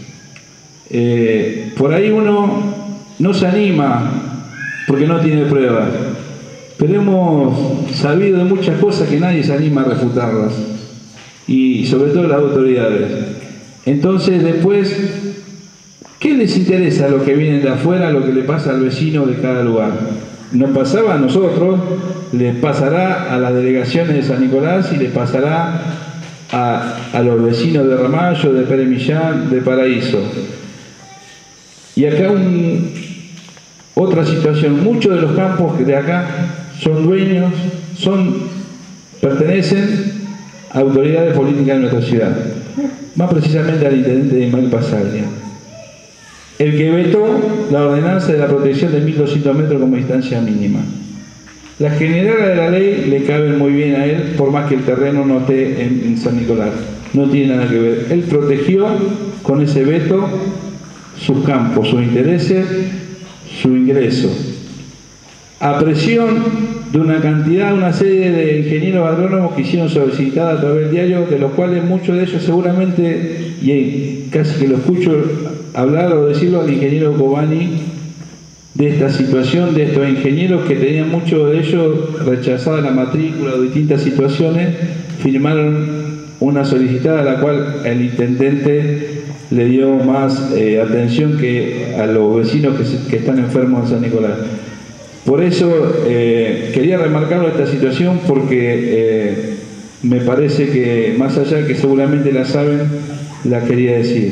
Eh, por ahí uno no se anima porque no tiene pruebas, pero hemos sabido de muchas cosas que nadie se anima a refutarlas, y sobre todo las autoridades. Entonces después, ¿qué les interesa a los que vienen de afuera, lo que le pasa al vecino de cada lugar? Nos pasaba a nosotros, les pasará a las delegaciones de San Nicolás y les pasará a, a los vecinos de Ramallo, de Pérez Millán, de Paraíso. Y acá un, otra situación, muchos de los campos de acá son dueños, son, pertenecen a autoridades políticas de nuestra ciudad, más precisamente al intendente de Ismael Pasaglia, el que vetó la ordenanza de la protección de mil doscientos metros como distancia mínima. Las generales de la ley le caben muy bien a él, por más que el terreno no esté en, en San Nicolás, no tiene nada que ver. Él protegió con ese veto sus campos, sus intereses, su ingreso. A presión de una cantidad, una serie de ingenieros agrónomos que hicieron solicitada a través del diario, de los cuales muchos de ellos seguramente, y casi que lo escucho hablar o decirlo al ingeniero Cobani, de esta situación, de estos ingenieros que tenían muchos de ellos rechazada la matrícula o distintas situaciones, firmaron una solicitada a la cual el intendente le dio más eh, atención que a los vecinos que, se, que están enfermos en San Nicolás. Por eso eh, quería remarcarlo esta situación porque eh, me parece que, más allá que seguramente la saben, la quería decir.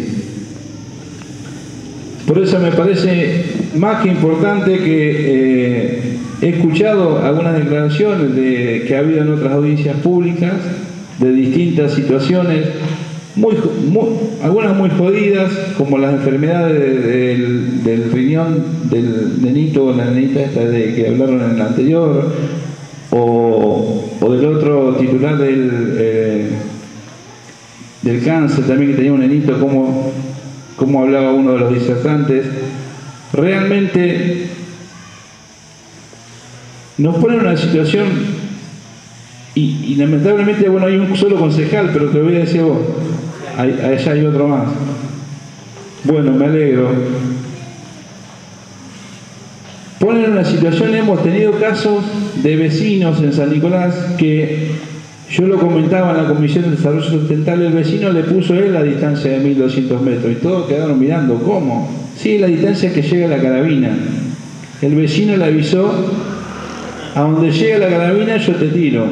Por eso me parece más que importante que eh, he escuchado algunas declaraciones de, que ha habido en otras audiencias públicas de distintas situaciones, muy, muy, algunas muy jodidas, como las enfermedades de, de, del, del riñón del nenito o la nenita esta de que hablaron en el anterior, o, o del otro titular del, eh, del cáncer también, que tenía un nenito, como, como hablaba uno de los disertantes. Realmente nos pone en una situación y, y lamentablemente, bueno, hay un solo concejal, pero te lo voy a decir vos, hay, allá hay otro más. Bueno, me alegro. Ponen en una situación, hemos tenido casos de vecinos en San Nicolás que Yo lo comentaba en la Comisión de Desarrollo Sustentable, el vecino le puso él la distancia de mil doscientos metros y todos quedaron mirando, ¿cómo? Sí, la distancia que llega la carabina. El vecino le avisó, a donde llega la carabina yo te tiro.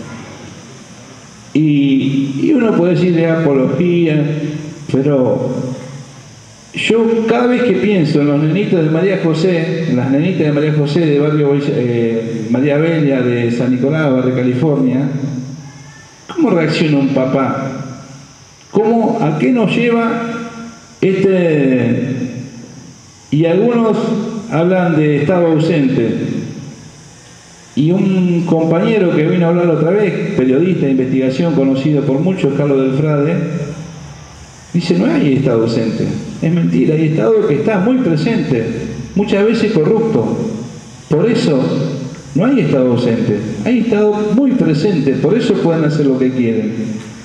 Y, y uno puede decir de apología, pero yo cada vez que pienso en los nenitos de María José, en las nenitas de María José de barrio eh, María Bella de San Nicolás, barrio California, ¿cómo reacciona un papá? ¿Cómo, a qué nos lleva este? Y algunos hablan de estado ausente. Y un compañero que vino a hablar otra vez, periodista de investigación conocido por muchos, Carlos del Frade, dice, no hay estado ausente. Es mentira, hay estado que está muy presente, muchas veces corrupto. Por eso no hay estado ausente, hay estado muy presente, por eso pueden hacer lo que quieren.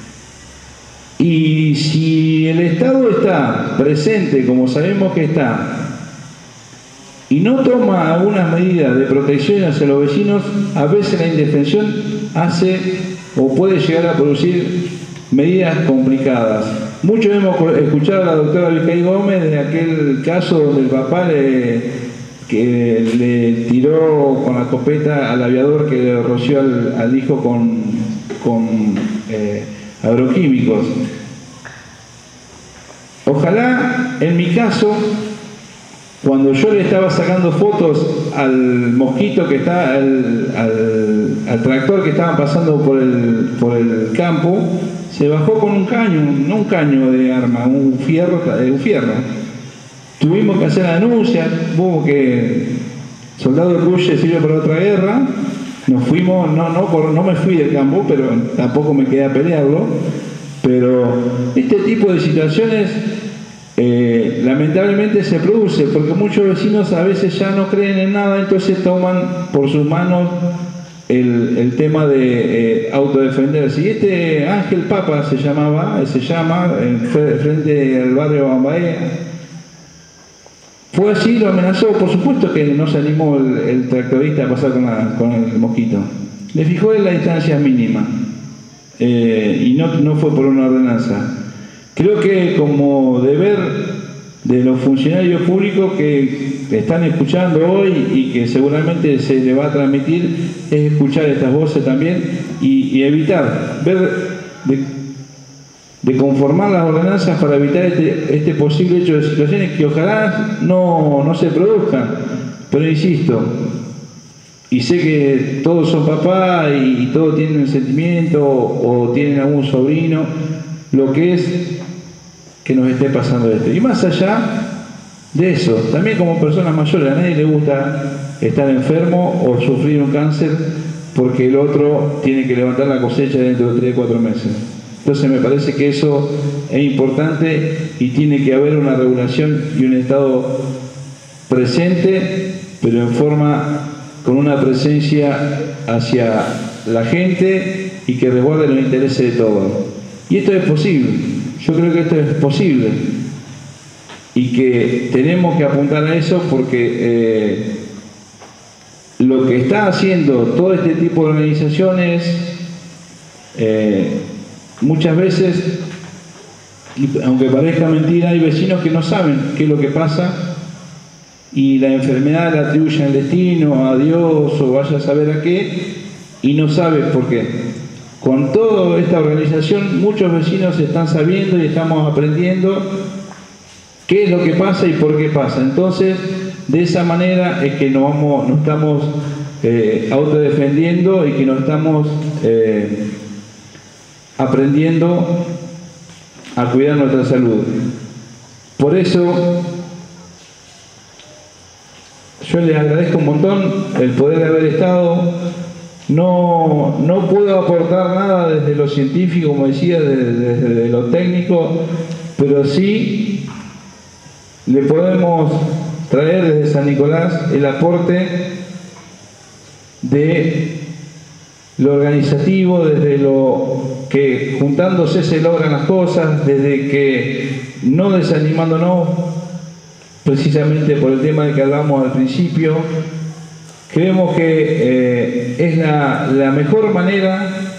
Y si el Estado está presente, como sabemos que está, y no toma algunas medidas de protección hacia los vecinos, a veces la indefensión hace o puede llegar a producir medidas complicadas. Muchos hemos escuchado a la doctora Vizcay Gómez de aquel caso donde el papá le, que le tiró con la escopeta al aviador que le roció al, al hijo con, con eh, agroquímicos. Ojalá, en mi caso, cuando yo le estaba sacando fotos al mosquito que está, al, al, al tractor que estaban pasando por el, por el campo, se bajó con un caño, no un caño de arma, un fierro, un fierro. Tuvimos que hacer anuncias, hubo que soldado Ruye sirve para otra guerra. Nos fuimos, no, no, por, no me fui del campo, pero tampoco me quedé a pelearlo. Pero este tipo de situaciones Eh, lamentablemente se produce porque muchos vecinos a veces ya no creen en nada, entonces toman por sus manos el, el tema de eh, autodefenderse. Y este Ángel Papa se llamaba, se llama, en frente al barrio Bambaea, fue así, lo amenazó. Por supuesto que no se animó el, el tractorista a pasar con, la, con el mosquito. Le fijó en la distancia mínima eh, y no, no fue por una ordenanza. Creo que como deber de los funcionarios públicos que están escuchando hoy y que seguramente se le va a transmitir es escuchar estas voces también y, y evitar, ver de, de conformar las ordenanzas para evitar este, este posible hecho de situaciones que ojalá no, no se produzcan. Pero insisto, y sé que todos son papás y, y todos tienen un sentimiento o, o tienen algún sobrino, lo que es que nos esté pasando esto. Y más allá de eso, también como personas mayores, a nadie le gusta estar enfermo o sufrir un cáncer porque el otro tiene que levantar la cosecha dentro de tres o cuatro meses. Entonces me parece que eso es importante y tiene que haber una regulación y un Estado presente, pero en forma, con una presencia hacia la gente y que resguarde los intereses de todos. Y esto es posible. Yo creo que esto es posible y que tenemos que apuntar a eso porque eh, lo que está haciendo todo este tipo de organizaciones eh, muchas veces, aunque parezca mentira, hay vecinos que no saben qué es lo que pasa y la enfermedad la atribuyen al destino, a Dios o vaya a saber a qué y no saben por qué. Con toda esta organización muchos vecinos están sabiendo y estamos aprendiendo qué es lo que pasa y por qué pasa. Entonces, de esa manera es que nos, vamos, nos estamos eh, autodefendiendo y que nos estamos eh, aprendiendo a cuidar nuestra salud. Por eso, yo les agradezco un montón el poder haber estado. No, no puedo aportar nada desde lo científico, como decía, desde, desde lo técnico, pero sí le podemos traer desde San Nicolás el aporte de lo organizativo, desde lo que juntándose se logran las cosas, desde que no desanimándonos, precisamente por el tema del que hablamos al principio. Creemos que eh, es la, la mejor manera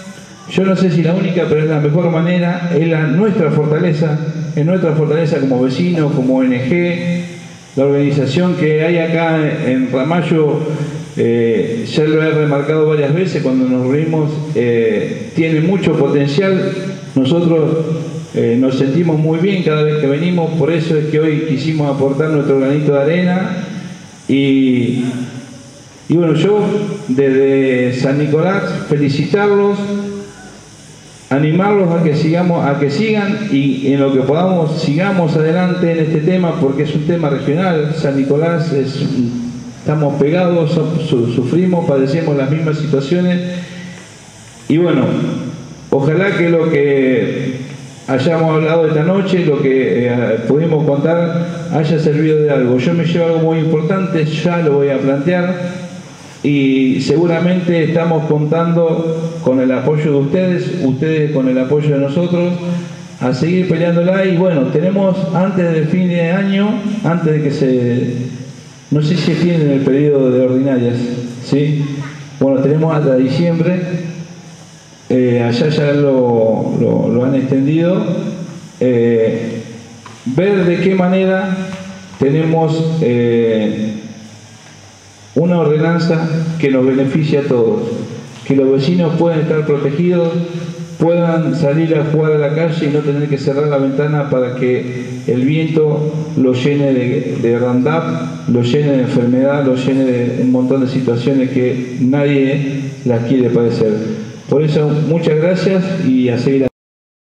yo no sé si la única, pero es la mejor manera, es la, nuestra fortaleza, es nuestra fortaleza como vecinos, como O N G, la organización que hay acá en Ramallo, eh, ya lo he remarcado varias veces cuando nos reunimos, eh, tiene mucho potencial. Nosotros eh, nos sentimos muy bien cada vez que venimos, por eso es que hoy quisimos aportar nuestro granito de arena. Y, y bueno, yo desde San Nicolás felicitarlos, animarlos a que sigamos, a que sigan y en lo que podamos sigamos adelante en este tema, porque es un tema regional. San Nicolás es, estamos pegados, su, sufrimos, padecemos las mismas situaciones y bueno, ojalá que lo que hayamos hablado esta noche, lo que eh, pudimos contar, haya servido de algo. Yo me llevo algo muy importante, ya lo voy a plantear y seguramente estamos contando con el apoyo de ustedes, ustedes con el apoyo de nosotros, a seguir peleándola. Y bueno, tenemos antes del fin de año, antes de que se... no sé si tienen el periodo de ordinarias, ¿sí? Bueno, tenemos hasta diciembre, eh, allá ya lo, lo, lo han extendido, eh, ver de qué manera tenemos eh, una ordenanza que nos beneficie a todos, que los vecinos puedan estar protegidos, puedan salir a jugar a la calle y no tener que cerrar la ventana para que el viento lo llene de, de Roundup, lo llene de enfermedad, lo llene de un montón de situaciones que nadie las quiere padecer. Por eso, muchas gracias y a seguir adelante.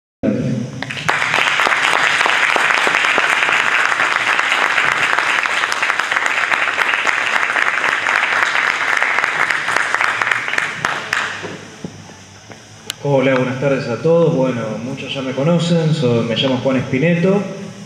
Hola, buenas tardes a todos. Bueno, muchos ya me conocen, soy, me llamo Juan Espineto.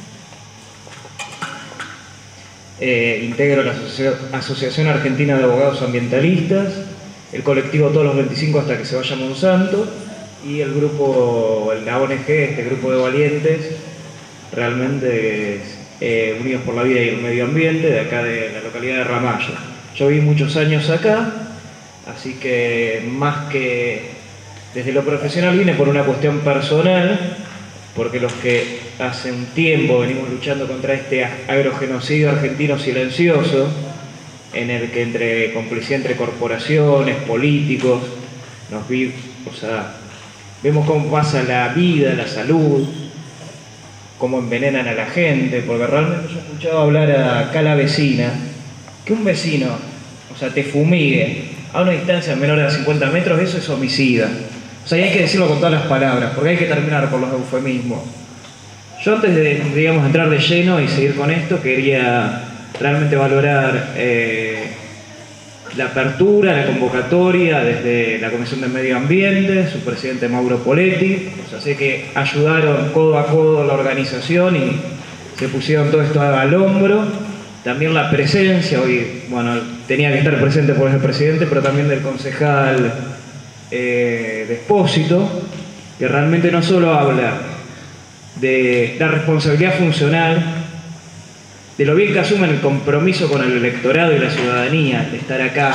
Eh, integro la Asoci- Asociación Argentina de Abogados Ambientalistas, el colectivo Todos los veinticinco hasta que se vaya Monsanto y el grupo, la O N G, este grupo de valientes, realmente eh, unidos por la vida y el medio ambiente, de acá de la localidad de Ramallo. Yo viví muchos años acá, así que más que desde lo profesional vine por una cuestión personal, porque los que hace un tiempo venimos luchando contra este agrogenocidio argentino silencioso, en el que entre complicidad entre corporaciones, políticos, nos vi, o sea, vemos cómo pasa la vida, la salud, cómo envenenan a la gente, porque realmente yo he escuchado hablar acá a la vecina, que un vecino, o sea, te fumigue a una distancia menor de cincuenta metros, eso es homicida. O sea, y hay que decirlo con todas las palabras, porque hay que terminar por los eufemismos. Yo antes de, digamos, entrar de lleno y seguir con esto, quería realmente valorar eh, la apertura, la convocatoria desde la Comisión de Medio Ambiente, su presidente Mauro Poletti. O sea, sé que ayudaron codo a codo la organización y se pusieron todo esto al hombro. También la presencia, hoy, bueno, tenía que estar presente por el presidente, pero también del concejal eh, de Expósito, que realmente no solo habla de la responsabilidad funcional, de lo bien que asumen el compromiso con el electorado y la ciudadanía de estar acá,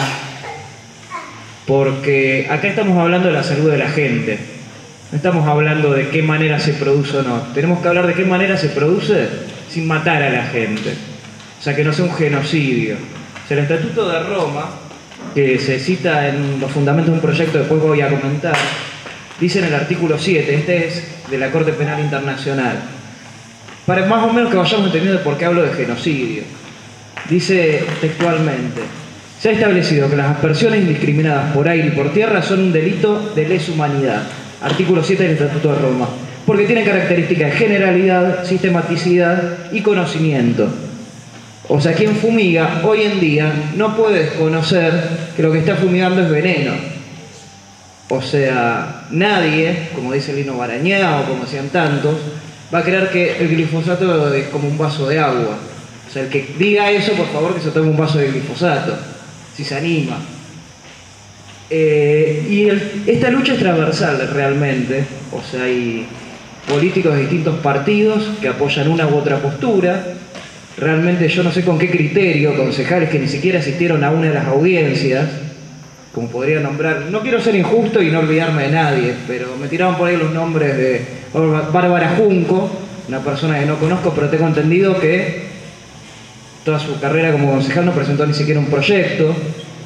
porque acá estamos hablando de la salud de la gente, no estamos hablando de qué manera se produce o no, tenemos que hablar de qué manera se produce sin matar a la gente, o sea, que no sea un genocidio. O sea, el Estatuto de Roma, que se cita en los fundamentos de un proyecto que después voy a comentar, dice en el artículo siete, este es de la Corte Penal Internacional, para más o menos que vayamos entendiendo por qué hablo de genocidio. Dice textualmente: se ha establecido que las aspersiones indiscriminadas por aire y por tierra son un delito de lesa humanidad. Artículo siete del Estatuto de Roma. Porque tiene características de generalidad, sistematicidad y conocimiento. O sea, quien fumiga hoy en día no puede desconocer que lo que está fumigando es veneno. O sea, nadie, como dice Lino Barañá o como decían tantos, va a creer que el glifosato es como un vaso de agua. O sea, el que diga eso, por favor, que se tome un vaso de glifosato, si se anima. Eh, y el, esta lucha es transversal realmente. O sea, hay políticos de distintos partidos que apoyan una u otra postura. Realmente yo no sé con qué criterio, concejales que ni siquiera asistieron a una de las audiencias, como podría nombrar, no quiero ser injusto y no olvidarme de nadie, pero me tiraban por ahí los nombres de Bárbara Junco, una persona que no conozco, pero tengo entendido que toda su carrera como concejal no presentó ni siquiera un proyecto,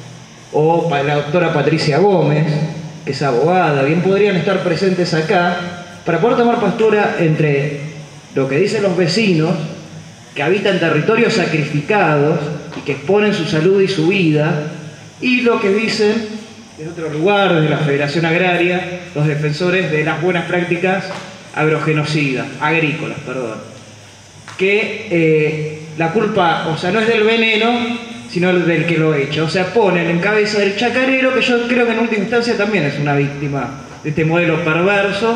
o la doctora Patricia Gómez, que es abogada. Bien podrían estar presentes acá para poder tomar postura entre lo que dicen los vecinos, que habitan territorios sacrificados y que exponen su salud y su vida, y lo que dicen en otro lugar, desde la Federación Agraria, los defensores de las buenas prácticas agrogenocidas, agrícolas, perdón. Que eh, la culpa, o sea, no es del veneno, sino del que lo echa. O sea, ponen en cabeza del chacarero, que yo creo que en última instancia también es una víctima de este modelo perverso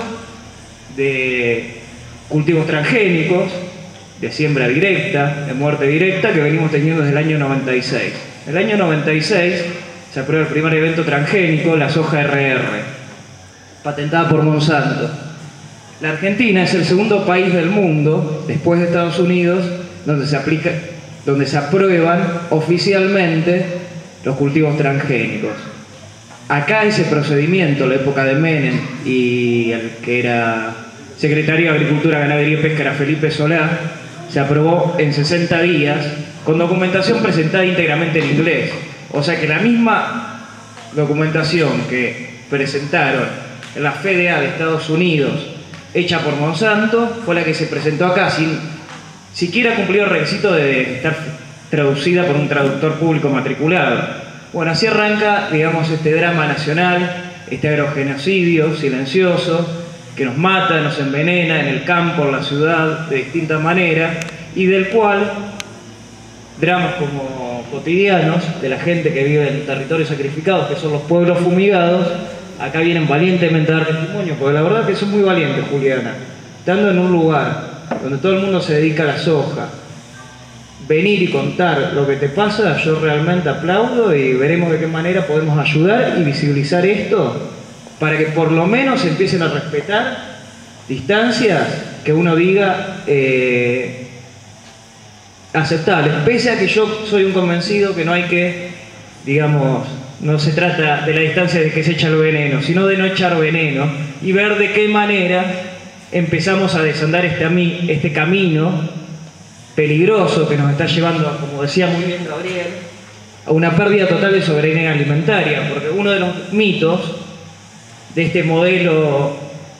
de cultivos transgénicos, de siembra directa, de muerte directa, que venimos teniendo desde el año noventa y seis. En el año noventa y seis se aprueba el primer evento transgénico, la soja erre erre, patentada por Monsanto. La Argentina es el segundo país del mundo, después de Estados Unidos, donde se aplica, donde se aprueban oficialmente los cultivos transgénicos. Acá ese procedimiento, la época de Menem y el que era secretario de Agricultura, Ganadería y Pesca era Felipe Solá, se aprobó en sesenta días con documentación presentada íntegramente en inglés. O sea que la misma documentación que presentaron en la F D A de Estados Unidos, hecha por Monsanto, fue la que se presentó acá sin siquiera cumplir el requisito de estar traducida por un traductor público matriculado. Bueno, así arranca, digamos, este drama nacional, este agrogenocidio silencioso, que nos mata, nos envenena en el campo, en la ciudad, de distintas maneras, y del cual dramas como cotidianos de la gente que vive en territorios sacrificados, que son los pueblos fumigados, acá vienen valientemente a dar testimonio, porque la verdad es que son muy valientes, Juliana, estando en un lugar donde todo el mundo se dedica a la soja, venir y contar lo que te pasa, yo realmente aplaudo y veremos de qué manera podemos ayudar y visibilizar esto para que por lo menos empiecen a respetar distancias que uno diga eh, aceptables, pese a que yo soy un convencido que no hay que, digamos, no se trata de la distancia de que se echa el veneno, sino de no echar veneno y ver de qué manera empezamos a desandar este, este camino peligroso que nos está llevando, como decía muy bien Gabriel, a una pérdida total de soberanía alimentaria, porque uno de los mitos de este modelo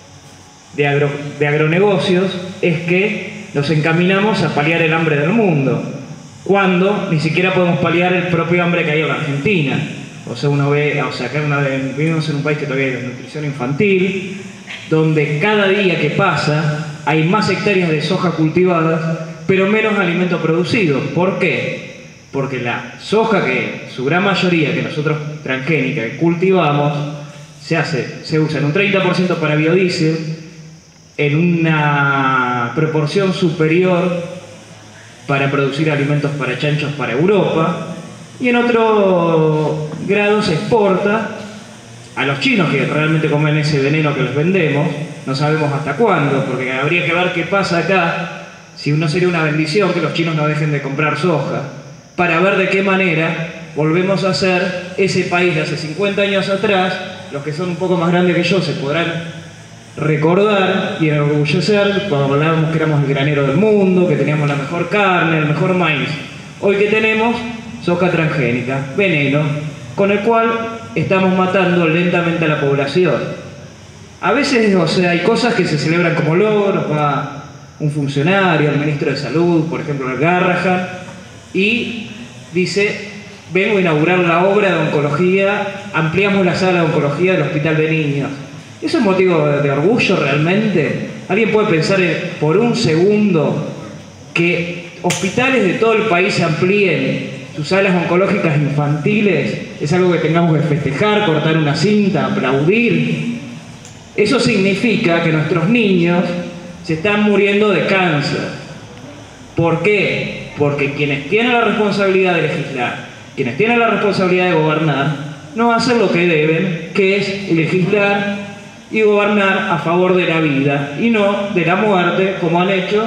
de, agro, de agronegocios es que nos encaminamos a paliar el hambre del mundo, cuando ni siquiera podemos paliar el propio hambre que hay en la Argentina. O sea, uno ve, o sea, acá una, vivimos en un país que todavía hay desnutrición infantil, donde cada día que pasa hay más hectáreas de soja cultivadas, pero menos alimento producido. ¿Por qué? Porque la soja, que su gran mayoría, que nosotros transgénica que cultivamos, se hace, se usa en un treinta por ciento para biodiesel, en una proporción superior para producir alimentos para chanchos para Europa, y en otro grado se exporta a los chinos, que realmente comen ese veneno que les vendemos. No sabemos hasta cuándo, porque habría que ver qué pasa acá, si no sería una bendición que los chinos no dejen de comprar soja, para ver de qué manera volvemos a ser ese país de hace cincuenta años atrás. Los que son un poco más grandes que yo se podrán recordar y enorgullecer cuando hablábamos que éramos el granero del mundo, que teníamos la mejor carne, el mejor maíz. Hoy que tenemos soja transgénica, veneno, con el cual estamos matando lentamente a la población. A veces, o sea, hay cosas que se celebran como logros, va un funcionario, el ministro de Salud, por ejemplo, el Garrahan, y dice: vengo a inaugurar la obra de oncología, ampliamos la sala de oncología del Hospital de Niños. ¿Eso es motivo de orgullo realmente? ¿Alguien puede pensar por un segundo que hospitales de todo el país amplíen sus salas oncológicas infantiles? ¿Es algo que tengamos que festejar, cortar una cinta, aplaudir? Eso significa que nuestros niños se están muriendo de cáncer. ¿Por qué? Porque quienes tienen la responsabilidad de legislar, quienes tienen la responsabilidad de gobernar, no hacen lo que deben, que es legislar y gobernar a favor de la vida y no de la muerte, como han hecho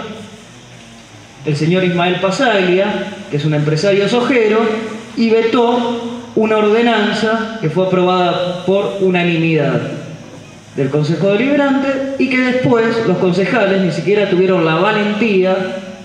el señor Ismael Pasaglia, que es un empresario sojero, y vetó una ordenanza que fue aprobada por unanimidad del Consejo Deliberante y que después los concejales ni siquiera tuvieron la valentía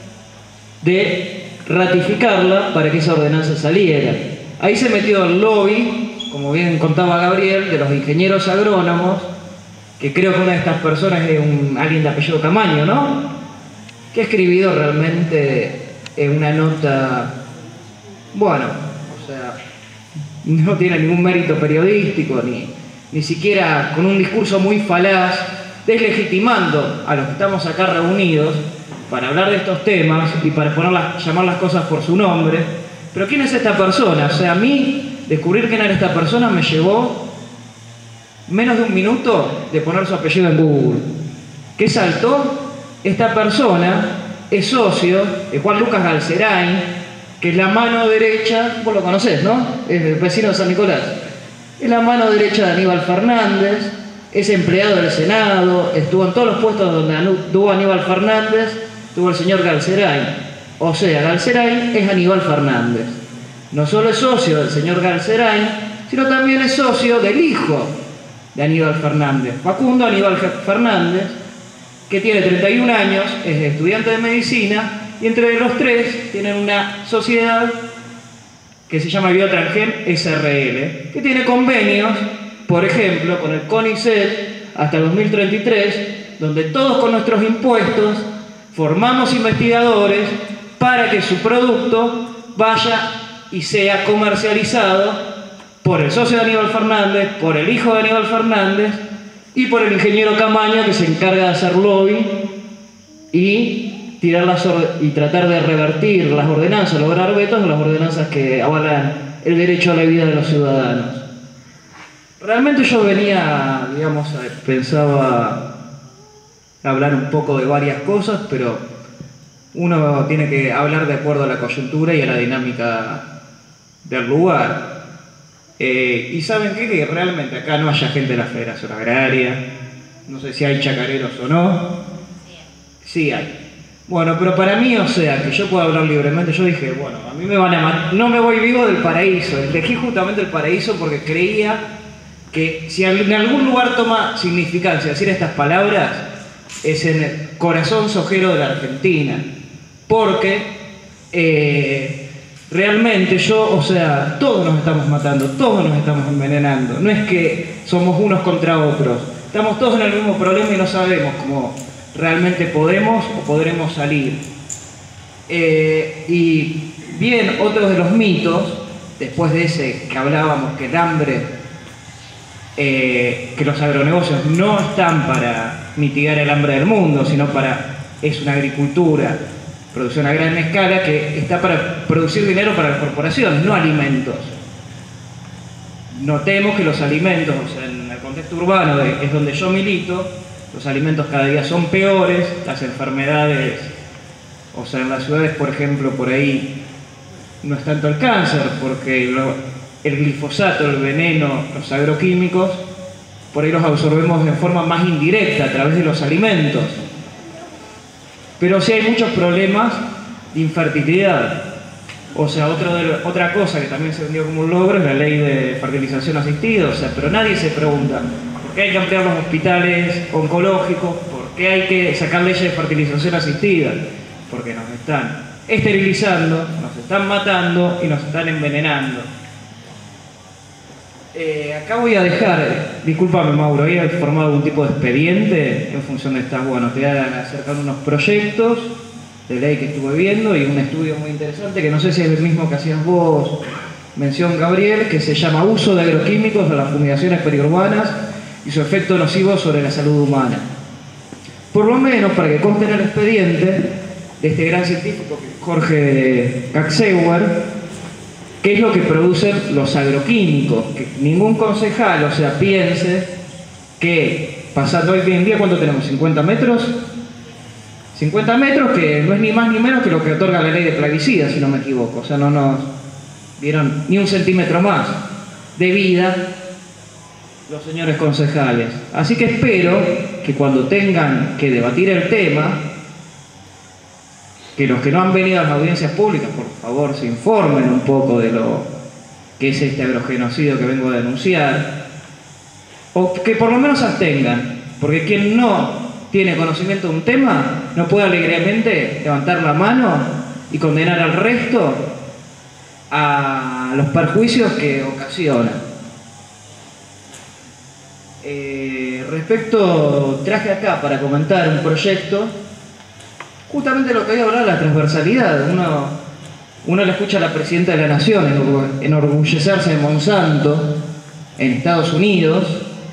de ratificarla para que esa ordenanza saliera. Ahí se metió el lobby, como bien contaba Gabriel, de los ingenieros agrónomos, que creo que una de estas personas es un, alguien de apellido Camaño, ¿no? Que ha escribido realmente en una nota, bueno, o sea, no tiene ningún mérito periodístico, ni, ni siquiera con un discurso muy falaz, deslegitimando a los que estamos acá reunidos para hablar de estos temas y para poner las, llamar las cosas por su nombre. Pero ¿quién es esta persona? O sea, a mí descubrir quién era esta persona me llevó menos de un minuto de poner su apellido en Google. ¿Qué saltó? Esta persona es socio de Juan Lucas Galcerain, que es la mano derecha, vos lo conocés, ¿no? Es el vecino de San Nicolás. Es la mano derecha de Aníbal Fernández, es empleado del Senado, estuvo en todos los puestos donde estuvo Aníbal Fernández, estuvo el señor Galcerain. O sea, Galcerain es Aníbal Fernández. No solo es socio del señor Galcerain, sino también es socio del hijo de Aníbal Fernández, Facundo Aníbal Fernández, que tiene treinta y un años, es estudiante de medicina, y entre los tres tienen una sociedad que se llama Biotransgen S R L, que tiene convenios, por ejemplo, con el CONICET hasta el dos mil treinta y tres, donde todos con nuestros impuestos formamos investigadores para que su producto vaya y sea comercializado por el socio de Aníbal Fernández, por el hijo de Aníbal Fernández y por el ingeniero Camaño, que se encarga de hacer lobby y, tirar las y tratar de revertir las ordenanzas, lograr vetos en las ordenanzas que avalan el derecho a la vida de los ciudadanos. Realmente yo venía, digamos, pensaba hablar un poco de varias cosas, pero uno tiene que hablar de acuerdo a la coyuntura y a la dinámica del lugar. Eh, y ¿saben qué? Que realmente acá no haya gente de la Federación Agraria, no sé si hay chacareros o no. Sí hay. Bueno, pero para mí, o sea, que yo pueda hablar libremente, yo dije, bueno, a mí me van a matar, no me voy vivo del paraíso. Elegí justamente el paraíso porque creía que si en algún lugar toma significancia decir estas palabras, es en el corazón sojero de la Argentina. Porque eh, realmente yo, o sea, todos nos estamos matando, todos nos estamos envenenando. No es que somos unos contra otros. Estamos todos en el mismo problema y no sabemos cómo realmente podemos o podremos salir. Eh, y bien, otro de los mitos, después de ese que hablábamos, que el hambre, eh, que los agronegocios no están para mitigar el hambre del mundo, sino para, es una agricultura, producción a gran escala, que está para producir dinero para las corporaciones, no alimentos. Notemos que los alimentos, o sea, en el contexto urbano, de, es donde yo milito, los alimentos cada día son peores, las enfermedades, o sea, en las ciudades, por ejemplo, por ahí no es tanto el cáncer, porque lo, el glifosato, el veneno, los agroquímicos, por ahí los absorbemos de forma más indirecta a través de los alimentos. Pero sí hay muchos problemas de infertilidad. O sea, otro de, otra cosa que también se vendió como un logro es la ley de fertilización asistida. O sea, pero nadie se pregunta por qué hay que ampliar los hospitales oncológicos, por qué hay que sacar leyes de fertilización asistida. Porque nos están esterilizando, nos están matando y nos están envenenando. Eh, acá voy a dejar, discúlpame Mauro, había formado algún tipo de expediente en función de estas, bueno, te voy a acercar unos proyectos de ley que estuve viendo y un estudio muy interesante que no sé si es el mismo que hacías vos mención, Gabriel, que se llama Uso de agroquímicos en las fumigaciones periurbanas y su efecto nocivo sobre la salud humana. Por lo menos, para que conste en el expediente de este gran científico Jorge Kaczewar, ¿qué es lo que producen los agroquímicos? Que ningún concejal, o sea, piense que pasando hoy en día, ¿cuánto tenemos? ¿cincuenta metros? cincuenta metros, que no es ni más ni menos que lo que otorga la ley de plaguicidas, si no me equivoco. O sea, no nos dieron ni un centímetro más de vida los señores concejales. Así que espero que cuando tengan que debatir el tema, que los que no han venido a las audiencias públicas, por favor, se informen un poco de lo que es este agrogenocidio que vengo a denunciar, o que por lo menos se abstengan, porque quien no tiene conocimiento de un tema no puede alegremente levantar la mano y condenar al resto a los perjuicios que ocasiona. Eh, respecto, traje acá para comentar un proyecto, justamente lo que había hablado de la transversalidad. Uno, uno le escucha a la presidenta de la Nación enorgullecerse de Monsanto en Estados Unidos,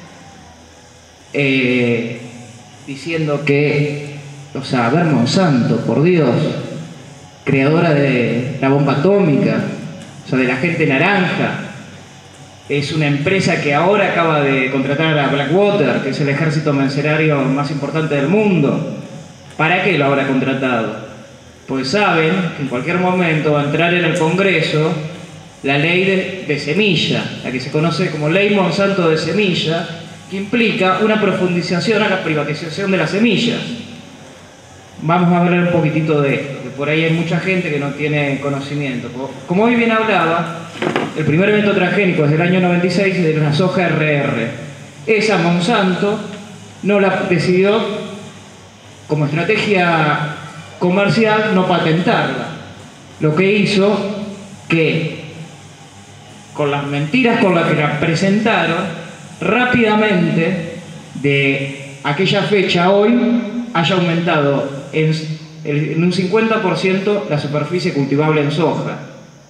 eh, diciendo que, o sea, a ver, Monsanto, por Dios, creadora de la bomba atómica, o sea, de la gente naranja, es una empresa que ahora acaba de contratar a Blackwater, que es el ejército mercenario más importante del mundo. ¿Para qué lo habrá contratado? Pues saben que en cualquier momento va a entrar en el Congreso la ley de, de semilla, la que se conoce como Ley Monsanto de Semilla, que implica una profundización a la privatización de las semillas. Vamos a hablar un poquitito de esto, que por ahí hay mucha gente que no tiene conocimiento. Como hoy bien hablaba, el primer evento transgénico desde el año noventa y seis es de la soja R R. Esa Monsanto no la decidió, como estrategia comercial, no patentarla. Lo que hizo que, con las mentiras con las que la presentaron, rápidamente, de aquella fecha a hoy, haya aumentado en, en un cincuenta por ciento la superficie cultivable en soja.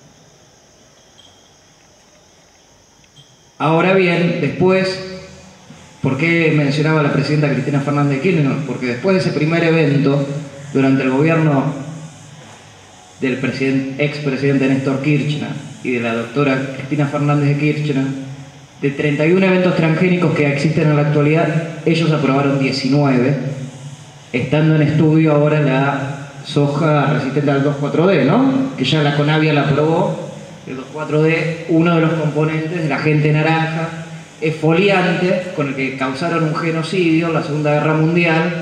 Ahora bien, después, ¿por qué mencionaba a la presidenta Cristina Fernández de Kirchner? Porque después de ese primer evento, durante el gobierno del expresidente Néstor Kirchner y de la doctora Cristina Fernández de Kirchner, de treinta y uno eventos transgénicos que existen en la actualidad, ellos aprobaron diecinueve, estando en estudio ahora la soja resistente al dos cuatro D, ¿no? Que ya la Conavia la aprobó. El dos cuatro D, uno de los componentes de la gente naranja, esfoliante, con el que causaron un genocidio en la Segunda Guerra Mundial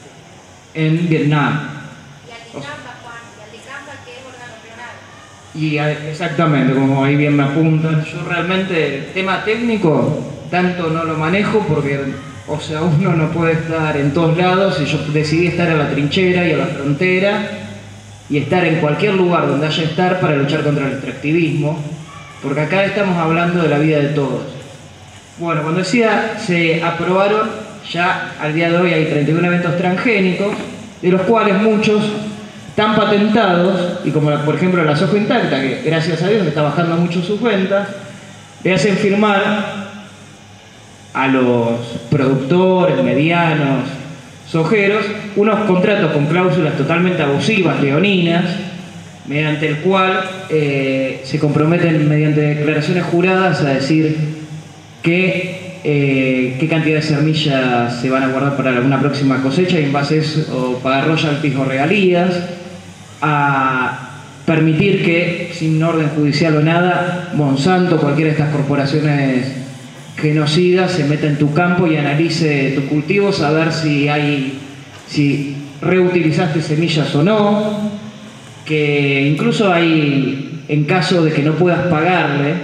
en Vietnam. Y Aticampa, Juan, y Aticampa, que es organoclonal. Y a- exactamente, como ahí bien me apuntan, yo realmente el tema técnico tanto no lo manejo porque, o sea, uno no puede estar en todos lados y yo decidí estar a la trinchera y a la frontera y estar en cualquier lugar donde haya estar para luchar contra el extractivismo, porque acá estamos hablando de la vida de todos. Bueno, cuando decía, se aprobaron, ya al día de hoy hay treinta y uno eventos transgénicos, de los cuales muchos están patentados, y como la- por ejemplo la soja intacta, que gracias a Dios está bajando mucho sus ventas, le hacen firmar a los productores medianos, sojeros, unos contratos con cláusulas totalmente abusivas, leoninas, mediante el cual eh, se comprometen mediante declaraciones juradas a decir que, eh, qué cantidad de semillas se van a guardar para una próxima cosecha y en base a eso o pagar royalties o regalías, a permitir que, sin orden judicial o nada, Monsanto, cualquiera de estas corporaciones genocidas, se meta en tu campo y analice tus cultivos a ver si hay, si reutilizaste semillas o no, que incluso hay, en caso de que no puedas pagarle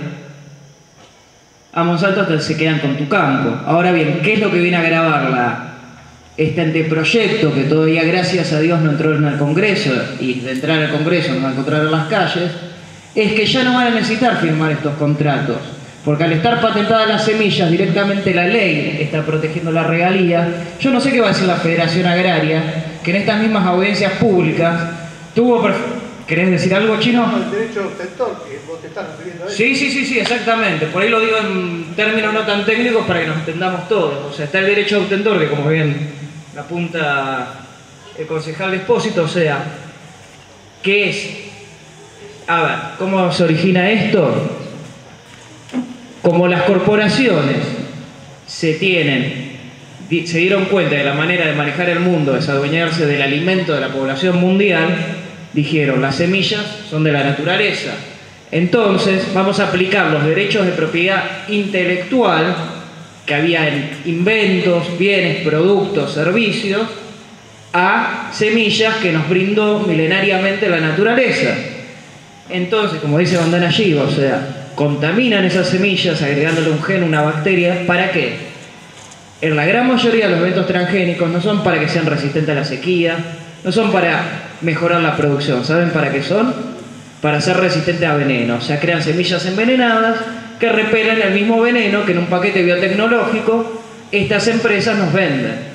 a Monsanto, hasta se quedan con tu campo. Ahora bien, ¿qué es lo que viene a agravarla? Este anteproyecto que todavía, gracias a Dios, no entró en el Congreso, y de entrar al Congreso nos va a encontrar en las calles, es que ya no van a necesitar firmar estos contratos, porque al estar patentadas las semillas, directamente la ley está protegiendo la regalía. Yo no sé qué va a decir la Federación Agraria, que en estas mismas audiencias públicas tuvo... ¿Querés decir algo, Chino? El derecho autor, que vos te estás refiriendo a eso. Sí, sí, sí, sí, exactamente. Por ahí lo digo en términos no tan técnicos para que nos entendamos todos. O sea, está el derecho autor, que como bien apunta el concejal Espósito, o sea, ¿qué es? A ver, ¿cómo se origina esto? Como las corporaciones se tienen, di- se dieron cuenta de la manera de manejar el mundo, es adueñarse del alimento de la población mundial, dijeron, las semillas son de la naturaleza. Entonces, vamos a aplicar los derechos de propiedad intelectual que había en inventos, bienes, productos, servicios, a semillas que nos brindó milenariamente la naturaleza. Entonces, como dice Bandana Shiva, o sea, contaminan esas semillas agregándole un gen, una bacteria. ¿Para qué? En la gran mayoría de los eventos transgénicos no son para que sean resistentes a la sequía, no son para mejorar la producción. ¿Saben para qué son? Para ser resistentes a veneno. O sea, crean semillas envenenadas que repelen el mismo veneno que en un paquete biotecnológico estas empresas nos venden.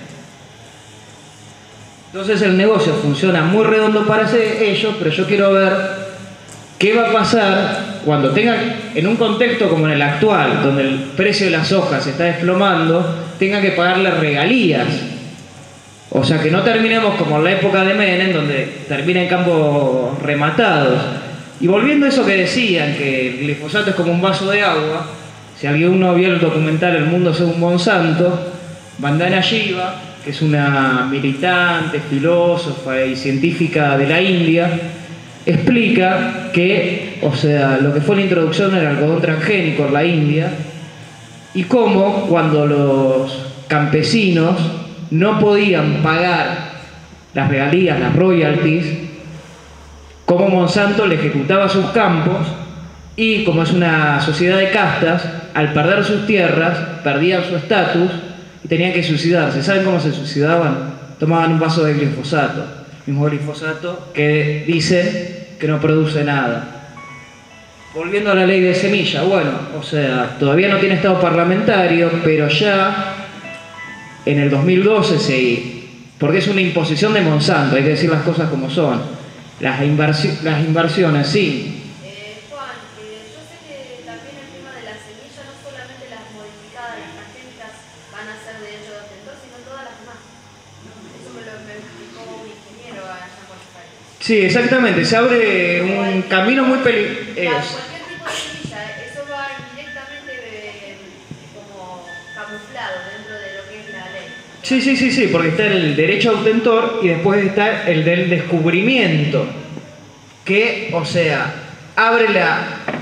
Entonces el negocio funciona muy redondo para ellos, pero yo quiero ver qué va a pasar cuando tengan, en un contexto como en el actual, donde el precio de las hojas se está desplomando, tengan que pagarle regalías. O sea, que no terminemos como en la época de Menem, donde termina en campos rematados. Y volviendo a eso que decían, que el glifosato es como un vaso de agua, si alguno vio el documental El Mundo Según Monsanto, Vandana Shiva, que es una militante, filósofa y científica de la India, explica que, o sea, lo que fue la introducción del algodón transgénico en la India y cómo cuando los campesinos no podían pagar las regalías, las royalties, cómo Monsanto le ejecutaba sus campos y como es una sociedad de castas, al perder sus tierras, perdían su estatus y tenían que suicidarse. ¿Saben cómo se suicidaban? Tomaban un vaso de glifosato, mismo glifosato que dice que no produce nada. Volviendo a la ley de semilla, bueno, o sea, todavía no tiene estado parlamentario, pero ya en el dos mil doce se... porque es una imposición de Monsanto, hay que decir las cosas como son. Las, inversi las inversiones, sí. Eh, Juan, eh, yo sé que también el tema de las semillas, no solamente las modificadas, las transgénicas, van a ser de hecho doctor, sino todas las demás. Eso me lo me explicó un ingeniero allá en Buenos Aires. Sí, exactamente, se abre un camino muy peligroso. Cualquier tipo de semilla, eso va indirectamente eh, como camuflado dentro de lo que es la ley. Sí, sí, sí, sí, porque está el derecho autor y después está el del descubrimiento, que, o sea, abre la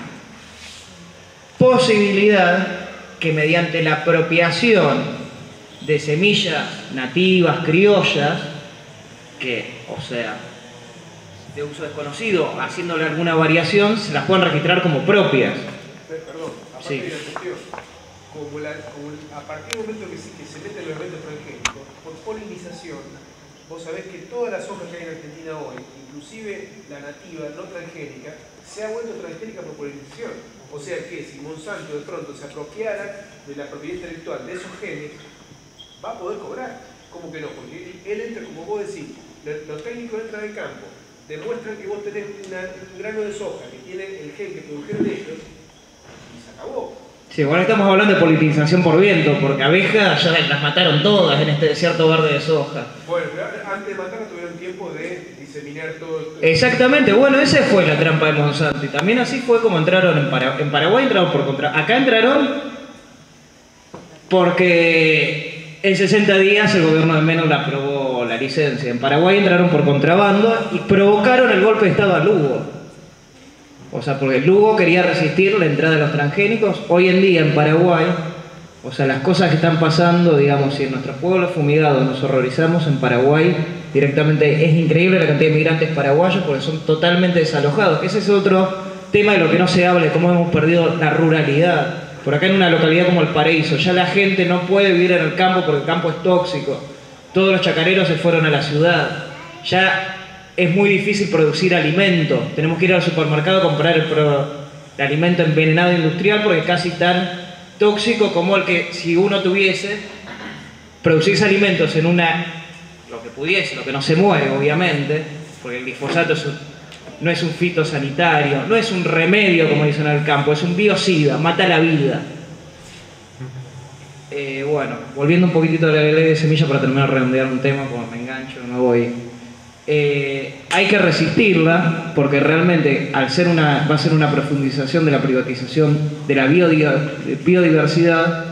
posibilidad que mediante la apropiación de semillas nativas, criollas, que, o sea, de uso desconocido, haciéndole alguna variación, se las pueden registrar como propias. Perdón, aparte Sí. de la cuestión, como, la, como a partir del momento que se, que se meten los eventos transgénicos, por polinización, vos sabés que todas las hojas que hay en Argentina hoy, inclusive la nativa, no transgénica, se ha vuelto transgénica por polinización. O sea que si Monsanto de pronto se apropiara de la propiedad intelectual de esos genes, va a poder cobrar. ¿Cómo que no? Porque él entra, como vos decís, los técnicos entran al campo, demuestran que vos tenés una, un grano de soja que tiene el gen que produjeron ellos, y se acabó. Sí, bueno, estamos hablando de polinización por viento, porque abejas ya las mataron todas en este desierto verde de soja. Bueno, pero antes de matarlas tuvieron tiempo de diseminar todo esto. Exactamente, bueno, esa fue la trampa de Monsanto. Y también así fue como entraron en Paraguay. En Paraguay entraron por contra... Acá entraron porque en sesenta días el gobierno de Menem le aprobó la licencia. En Paraguay entraron por contrabando y provocaron el golpe de estado a Lugo. O sea, porque Lugo quería resistir la entrada de los transgénicos. Hoy en día en Paraguay, o sea, las cosas que están pasando, digamos, si en nuestros pueblos fumigados nos horrorizamos, en Paraguay directamente es increíble la cantidad de migrantes paraguayos porque son totalmente desalojados. Ese es otro tema de lo que no se habla, de cómo hemos perdido la ruralidad. Por acá en una localidad como El Paraíso, ya la gente no puede vivir en el campo porque el campo es tóxico. Todos los chacareros se fueron a la ciudad. Ya es muy difícil producir alimento. Tenemos que ir al supermercado a comprar el, pro, el alimento envenenado industrial porque es casi tan tóxico como el que si uno tuviese producirse alimentos en una, lo que pudiese, lo que no se mueve obviamente, porque el glifosato es un, no es un fitosanitario, no es un remedio como dicen en el campo, es un biocida, mata la vida. Eh, bueno, volviendo un poquitito a la ley de semilla para terminar de redondear un tema, como me engancho, no voy. Eh, hay que resistirla porque realmente al ser una, va a ser una profundización de la privatización de la biodiversidad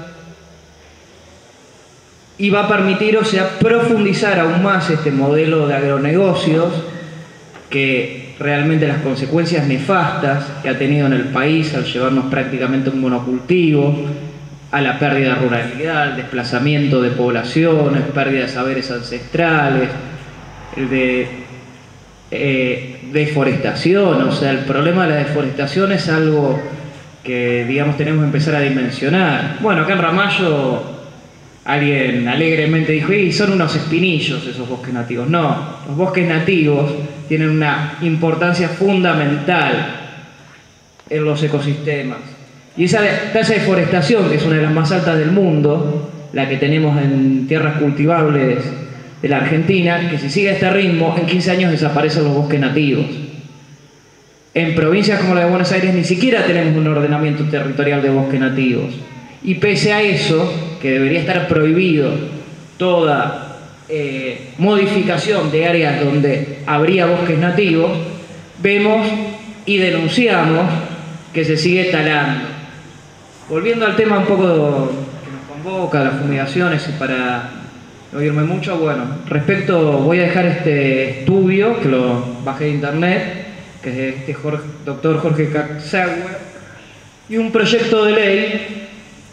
y va a permitir, o sea, profundizar aún más este modelo de agronegocios que realmente las consecuencias nefastas que ha tenido en el país al llevarnos prácticamente a un monocultivo, a la pérdida de ruralidad, al desplazamiento de poblaciones, pérdida de saberes ancestrales, de eh, deforestación. O sea, el problema de la deforestación es algo que, digamos, tenemos que empezar a dimensionar. Bueno, acá en Ramallo alguien alegremente dijo, y son unos espinillos esos bosques nativos. No, los bosques nativos tienen una importancia fundamental en los ecosistemas. Y esa tasa de deforestación, que es una de las más altas del mundo, la que tenemos en tierras cultivables de la Argentina, que si sigue a este ritmo, en quince años desaparecen los bosques nativos. En provincias como la de Buenos Aires ni siquiera tenemos un ordenamiento territorial de bosques nativos. Y pese a eso, que debería estar prohibido toda eh, modificación de áreas donde habría bosques nativos, vemos y denunciamos que se sigue talando. Volviendo al tema un poco que nos convoca, las fumigaciones, y para no irme mucho, bueno, respecto, voy a dejar este estudio, que lo bajé de internet, que es de este Jorge, doctor Jorge Kaczauer, y un proyecto de ley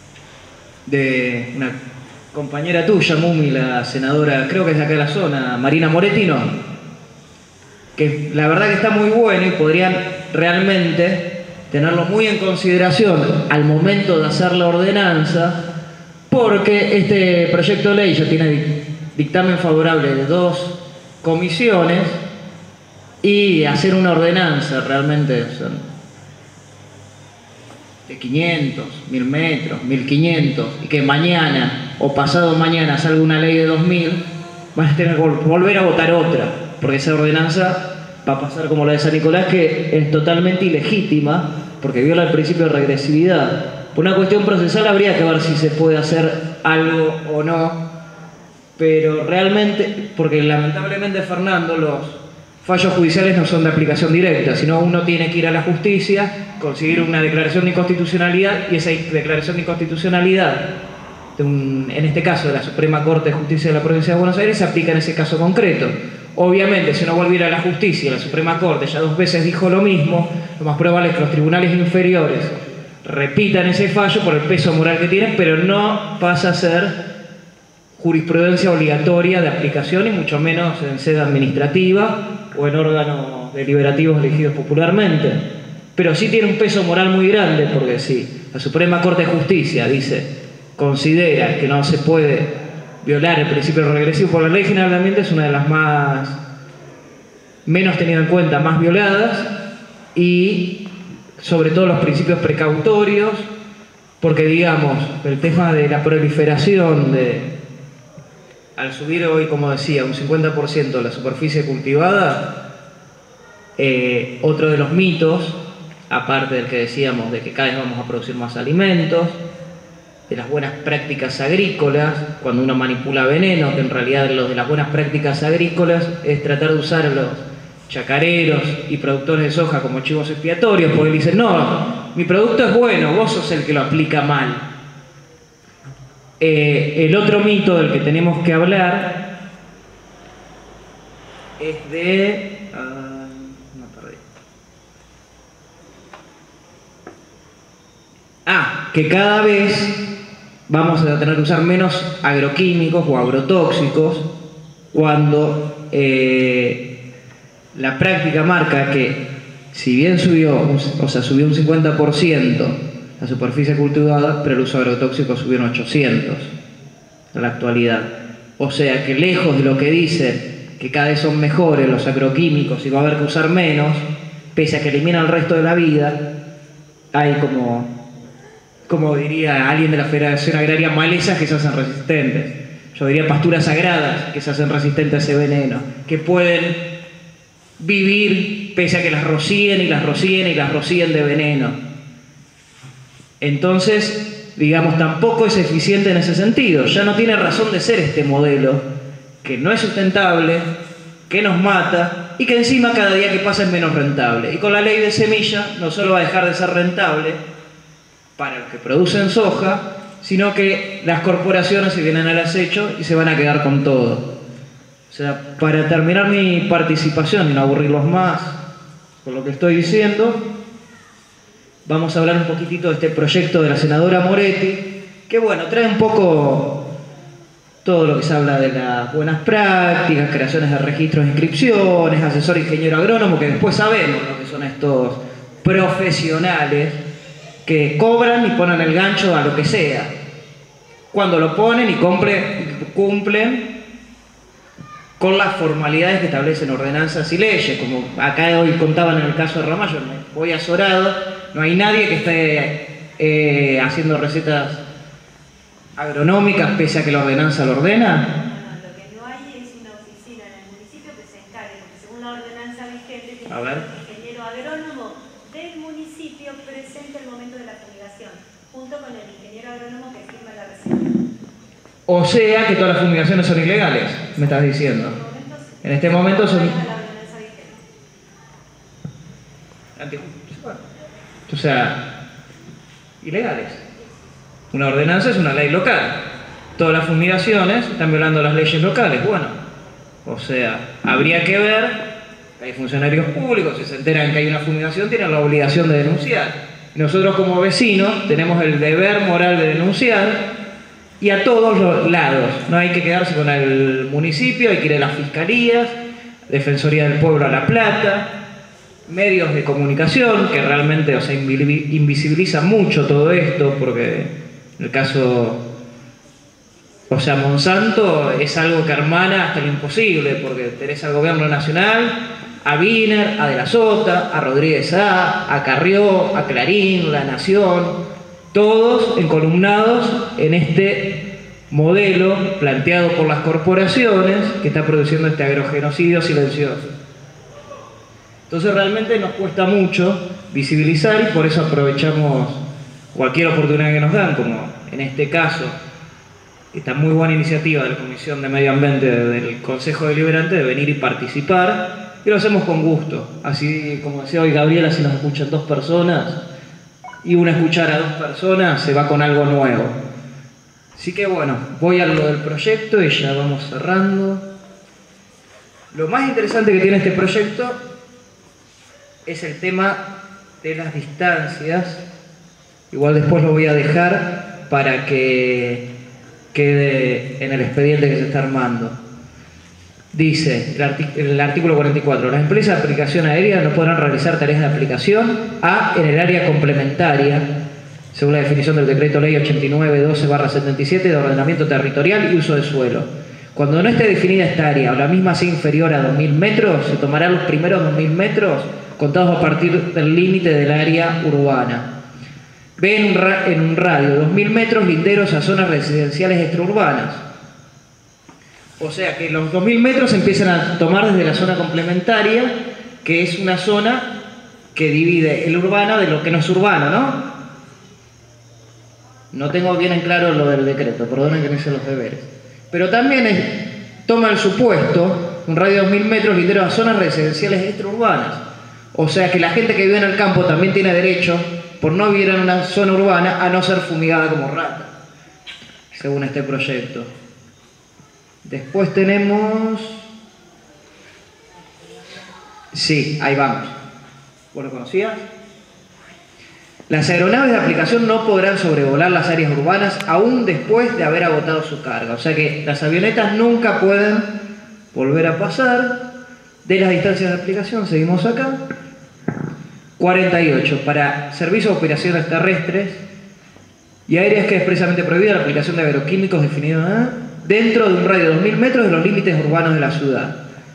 de una compañera tuya, Mumi, la senadora, creo que es de acá de la zona, Marina Moretti, no, que la verdad que está muy bueno y podrían realmente tenerlo muy en consideración al momento de hacer la ordenanza, porque este proyecto de ley ya tiene dictamen favorable de dos comisiones, y hacer una ordenanza realmente son de quinientos, mil metros, mil quinientos, y que mañana o pasado mañana salga una ley de dos mil, van a tener que volver a votar otra, porque esa ordenanza va a pasar como la de San Nicolás, que es totalmente ilegítima, porque viola el principio de regresividad. Por una cuestión procesal habría que ver si se puede hacer algo o no, pero realmente, porque lamentablemente, Fernando, los fallos judiciales no son de aplicación directa, sino uno tiene que ir a la justicia, conseguir una declaración de inconstitucionalidad, y esa declaración de inconstitucionalidad, de un, en este caso de la Suprema Corte de Justicia de la Provincia de Buenos Aires, se aplica en ese caso concreto. Obviamente, si uno vuelve a ir a la justicia, la Suprema Corte ya dos veces dijo lo mismo, lo más probable es que los tribunales inferiores repitan ese fallo por el peso moral que tienen, pero no pasa a ser jurisprudencia obligatoria de aplicación, y mucho menos en sede administrativa o en órganos deliberativos elegidos popularmente. Pero sí tiene un peso moral muy grande, porque si la Suprema Corte de Justicia dice, considera que no se puede violar el principio regresivo por la ley general del ambiente, es una de las más menos tenidas en cuenta, más violadas, y sobre todo los principios precautorios, porque digamos, el tema de la proliferación de, al subir hoy, como decía, un cincuenta por ciento de la superficie cultivada, eh, otro de los mitos, aparte del que decíamos de que cada vez vamos a producir más alimentos, de las buenas prácticas agrícolas, cuando uno manipula veneno, que en realidad lo de las buenas prácticas agrícolas es tratar de usar a los chacareros y productores de soja como chivos expiatorios, porque dicen, no, mi producto es bueno, vos sos el que lo aplica mal. Eh, el otro mito del que tenemos que hablar es de... Uh, no, perdí. Ah, que cada vez vamos a tener que usar menos agroquímicos o agrotóxicos cuando eh, la práctica marca que, si bien subió, o sea, subió un cincuenta por ciento la superficie cultivada, pero el uso agrotóxico subió un ochocientos por ciento en la actualidad. O sea que lejos de lo que dicen que cada vez son mejores los agroquímicos y va a haber que usar menos, pese a que eliminan el resto de la vida, hay como... como diría alguien de la Federación Agraria, malezas que se hacen resistentes. Yo diría pasturas sagradas que se hacen resistentes a ese veneno, que pueden vivir pese a que las rocíen y las rocíen y las rocíen de veneno. Entonces, digamos, tampoco es eficiente en ese sentido. Ya no tiene razón de ser este modelo, que no es sustentable, que nos mata y que encima cada día que pasa es menos rentable. Y con la ley de semilla no solo va a dejar de ser rentable para los que producen soja, sino que las corporaciones se vienen al acecho y se van a quedar con todo. O sea, para terminar mi participación y no aburrirlos más con lo que estoy diciendo, vamos a hablar un poquitito de este proyecto de la senadora Moretti, que bueno, trae un poco todo lo que se habla de las buenas prácticas, creaciones de registros de inscripciones, asesor ingeniero agrónomo, que después sabemos lo que son estos profesionales que cobran y ponen el gancho a lo que sea. Cuando lo ponen y compre, cumplen con las formalidades que establecen ordenanzas y leyes, como acá hoy contaban en el caso de Ramallo, voy a Sorado, no hay nadie que esté eh, haciendo recetas agronómicas pese a que la ordenanza lo ordena. No, no, lo que no hay es una oficina en el municipio que se encargue, porque según la ordenanza vigente tiene A ver. que el ingeniero agrónomo del municipio presente el momento de la fumigación, junto con el ingeniero agrónomo que firma la receta. O sea que todas las fumigaciones son ilegales, me estás diciendo. En este momento son... O sea, ilegales. Una ordenanza es una ley local. Todas las fumigaciones están violando las leyes locales. Bueno, o sea, habría que ver que hay funcionarios públicos, si se enteran que hay una fumigación, tienen la obligación de denunciar. Nosotros como vecinos tenemos el deber moral de denunciar. Y a todos los lados, no hay que quedarse con el municipio, hay que ir a las fiscalías, Defensoría del Pueblo a La Plata, medios de comunicación que realmente, o sea, invisibilizan mucho todo esto, porque en el caso, o sea, Monsanto es algo que hermana hasta lo imposible, porque tenés al gobierno nacional, a Wiener, a De la Sota, a Rodríguez A, a Carrió, a Clarín, La Nación, todos encolumnados en este modelo planteado por las corporaciones que está produciendo este agrogenocidio silencioso. Entonces realmente nos cuesta mucho visibilizar y por eso aprovechamos cualquier oportunidad que nos dan, como en este caso, esta muy buena iniciativa de la Comisión de Medio Ambiente del Consejo Deliberante de venir y participar, y lo hacemos con gusto. Así como decía hoy Gabriela, si nos escuchan dos personas, y una escuchar a dos personas se va con algo nuevo. Así que bueno, voy a lo del proyecto y ya vamos cerrando. Lo más interesante que tiene este proyecto es el tema de las distancias. Igual después lo voy a dejar para que quede en el expediente que se está armando. Dice el, artic el artículo cuarenta y cuatro, las empresas de aplicación aérea no podrán realizar tareas de aplicación A en el área complementaria, según la definición del decreto ley ochenta y nueve doce barra setenta y siete de ordenamiento territorial y uso de suelo. Cuando no esté definida esta área o la misma sea inferior a dos mil metros, se tomarán los primeros dos mil metros contados a partir del límite del área urbana. B en un, ra en un radio de dos mil metros linderos a zonas residenciales extraurbanas. O sea que los dos mil metros se empiezan a tomar desde la zona complementaria, que es una zona que divide el urbano de lo que no es urbano, ¿no? No tengo bien en claro lo del decreto, perdonen que no hice los deberes. Pero también es, toma el supuesto, un radio de dos mil metros lindero a zonas residenciales extraurbanas. O sea que la gente que vive en el campo también tiene derecho, por no vivir en una zona urbana, a no ser fumigada como rata, según este proyecto. Después tenemos... Sí, ahí vamos. ¿Vos lo conocías? Las aeronaves de aplicación no podrán sobrevolar las áreas urbanas aún después de haber agotado su carga. O sea que las avionetas nunca pueden volver a pasar de las distancias de aplicación. Seguimos acá. cuarenta y ocho. Para servicios de operaciones terrestres y aéreas que es expresamente prohibida la aplicación de agroquímicos definidos ¿eh? dentro de un radio de dos mil metros de los límites urbanos de la ciudad.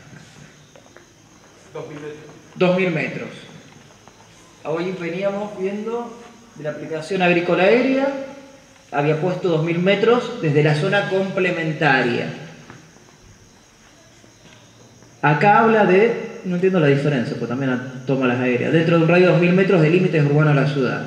dos mil metros. Hoy veníamos viendo de la aplicación agrícola aérea, había puesto dos mil metros desde la zona complementaria. Acá habla de, no entiendo la diferencia, pues también toma las aéreas, dentro de un radio de dos mil metros de límites urbanos de la ciudad.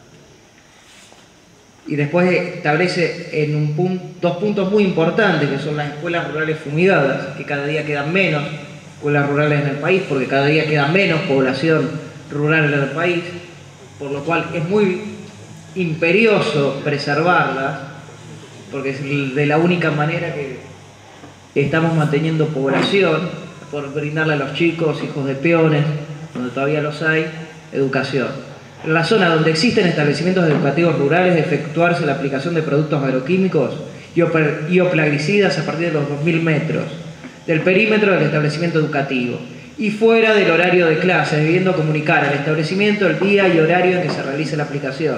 Y después establece en un punto, dos puntos muy importantes, que son las escuelas rurales fumigadas, que cada día quedan menos escuelas rurales en el país, porque cada día queda menos población rural en el país, por lo cual es muy imperioso preservarlas, porque es de la única manera que estamos manteniendo población, por brindarle a los chicos, hijos de peones, donde todavía los hay, educación. En la zona donde existen establecimientos educativos rurales, de efectuarse la aplicación de productos agroquímicos y o plaguicidas a partir de los dos mil metros del perímetro del establecimiento educativo y fuera del horario de clase, debiendo comunicar al establecimiento el día y horario en que se realice la aplicación.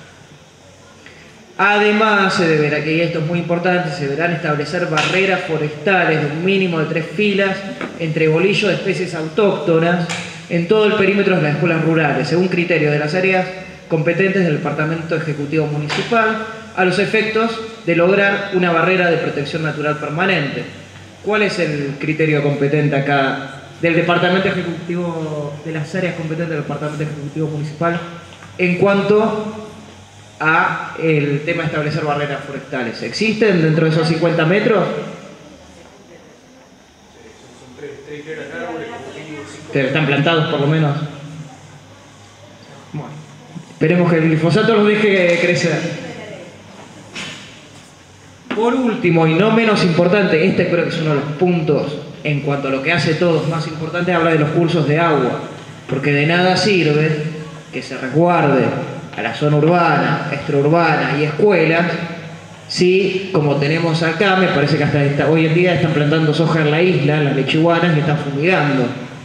Además, se deberá, que esto es muy importante, se deberán establecer barreras forestales de un mínimo de tres filas entre bolillos de especies autóctonas en todo el perímetro de las escuelas rurales, según criterio de las áreas competentes del Departamento Ejecutivo Municipal, a los efectos de lograr una barrera de protección natural permanente. ¿Cuál es el criterio competente acá del Departamento Ejecutivo, de las áreas competentes del Departamento Ejecutivo Municipal en cuanto a el tema de establecer barreras forestales? ¿Existen dentro de esos cincuenta metros? ¿Están plantados por lo menos? Bueno, esperemos que el glifosato los deje crecer. Por último, y no menos importante, este creo que es uno de los puntos en cuanto a lo que hace todos más importante, habla de los cursos de agua, porque de nada sirve que se resguarde a la zona urbana, extraurbana y escuelas, si, como tenemos acá, me parece que hasta esta, hoy en día están plantando soja en la isla, en las lechuganas, y están fumigando.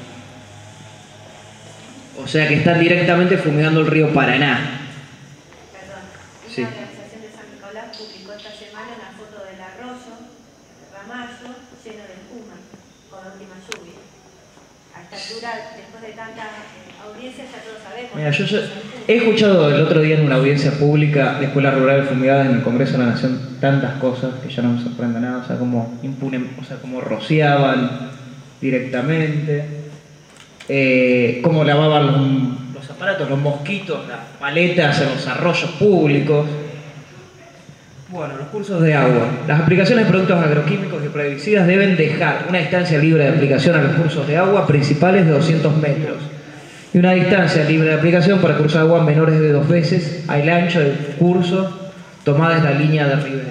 O sea que están directamente fumigando el río Paraná. Perdón, una Sí. organización de San Nicolás publicó esta semana una foto del arroyo, Ramallo, lleno de espuma, con la última lluvia. A esta altura, después de tantas eh, audiencias, ya todos sabemos. Mira, yo, yo he escuchado el otro día en una audiencia pública de escuelas rurales fumigadas en el Congreso de la Nación tantas cosas que ya no me sorprende nada, o sea, como impunen, o sea, como rociaban directamente, eh, cómo lavaban los, los aparatos, los mosquitos, las paletas en los arroyos públicos. Bueno, los cursos de agua. Las aplicaciones de productos agroquímicos y plaguicidas deben dejar una distancia libre de aplicación a los cursos de agua principales de doscientos metros y una distancia libre de aplicación para cursos de agua menores de dos veces al ancho del curso tomada en la línea de ribera.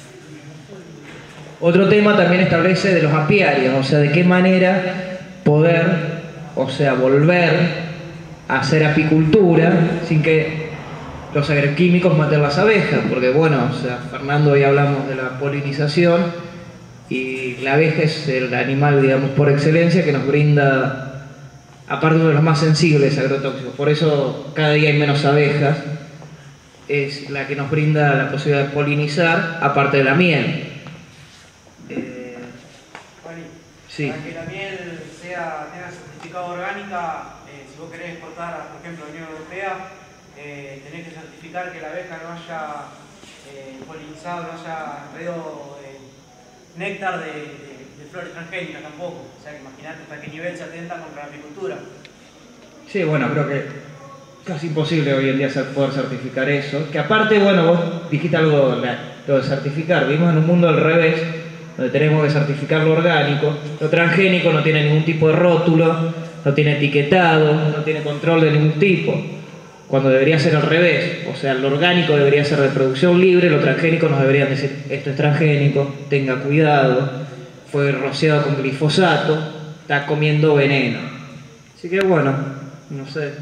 Otro tema también establece de los apiarios, o sea, de qué manera poder, o sea, volver a hacer apicultura sin que los agroquímicos maten las abejas, porque bueno, o sea, Fernando, hoy hablamos de la polinización y la abeja es el animal, digamos, por excelencia que nos brinda, aparte de los más sensibles agrotóxicos, por eso cada día hay menos abejas, es la que nos brinda la posibilidad de polinizar, aparte de la miel. Eh, Juaní, sí. para que la miel sea, tenga certificado orgánica, eh, si vos querés exportar, por ejemplo, a la Unión Europea, eh, tenés que certificar que la abeja no haya eh, polinizado, no haya traído eh, néctar de, de, de flores transgénicas tampoco. O sea, que imaginate hasta qué nivel se atenta contra la apicultura. Sí, bueno, creo que casi imposible hoy en día poder certificar eso. Que aparte, bueno, vos dijiste algo lo de certificar. Vivimos en un mundo al revés, donde tenemos que certificar lo orgánico. Lo transgénico no tiene ningún tipo de rótulo, no tiene etiquetado, no tiene control de ningún tipo. Cuando debería ser al revés. O sea, lo orgánico debería ser de producción libre, lo transgénico nos deberían decir, esto es transgénico, tenga cuidado, fue rociado con glifosato, está comiendo veneno. Así que bueno, no sé.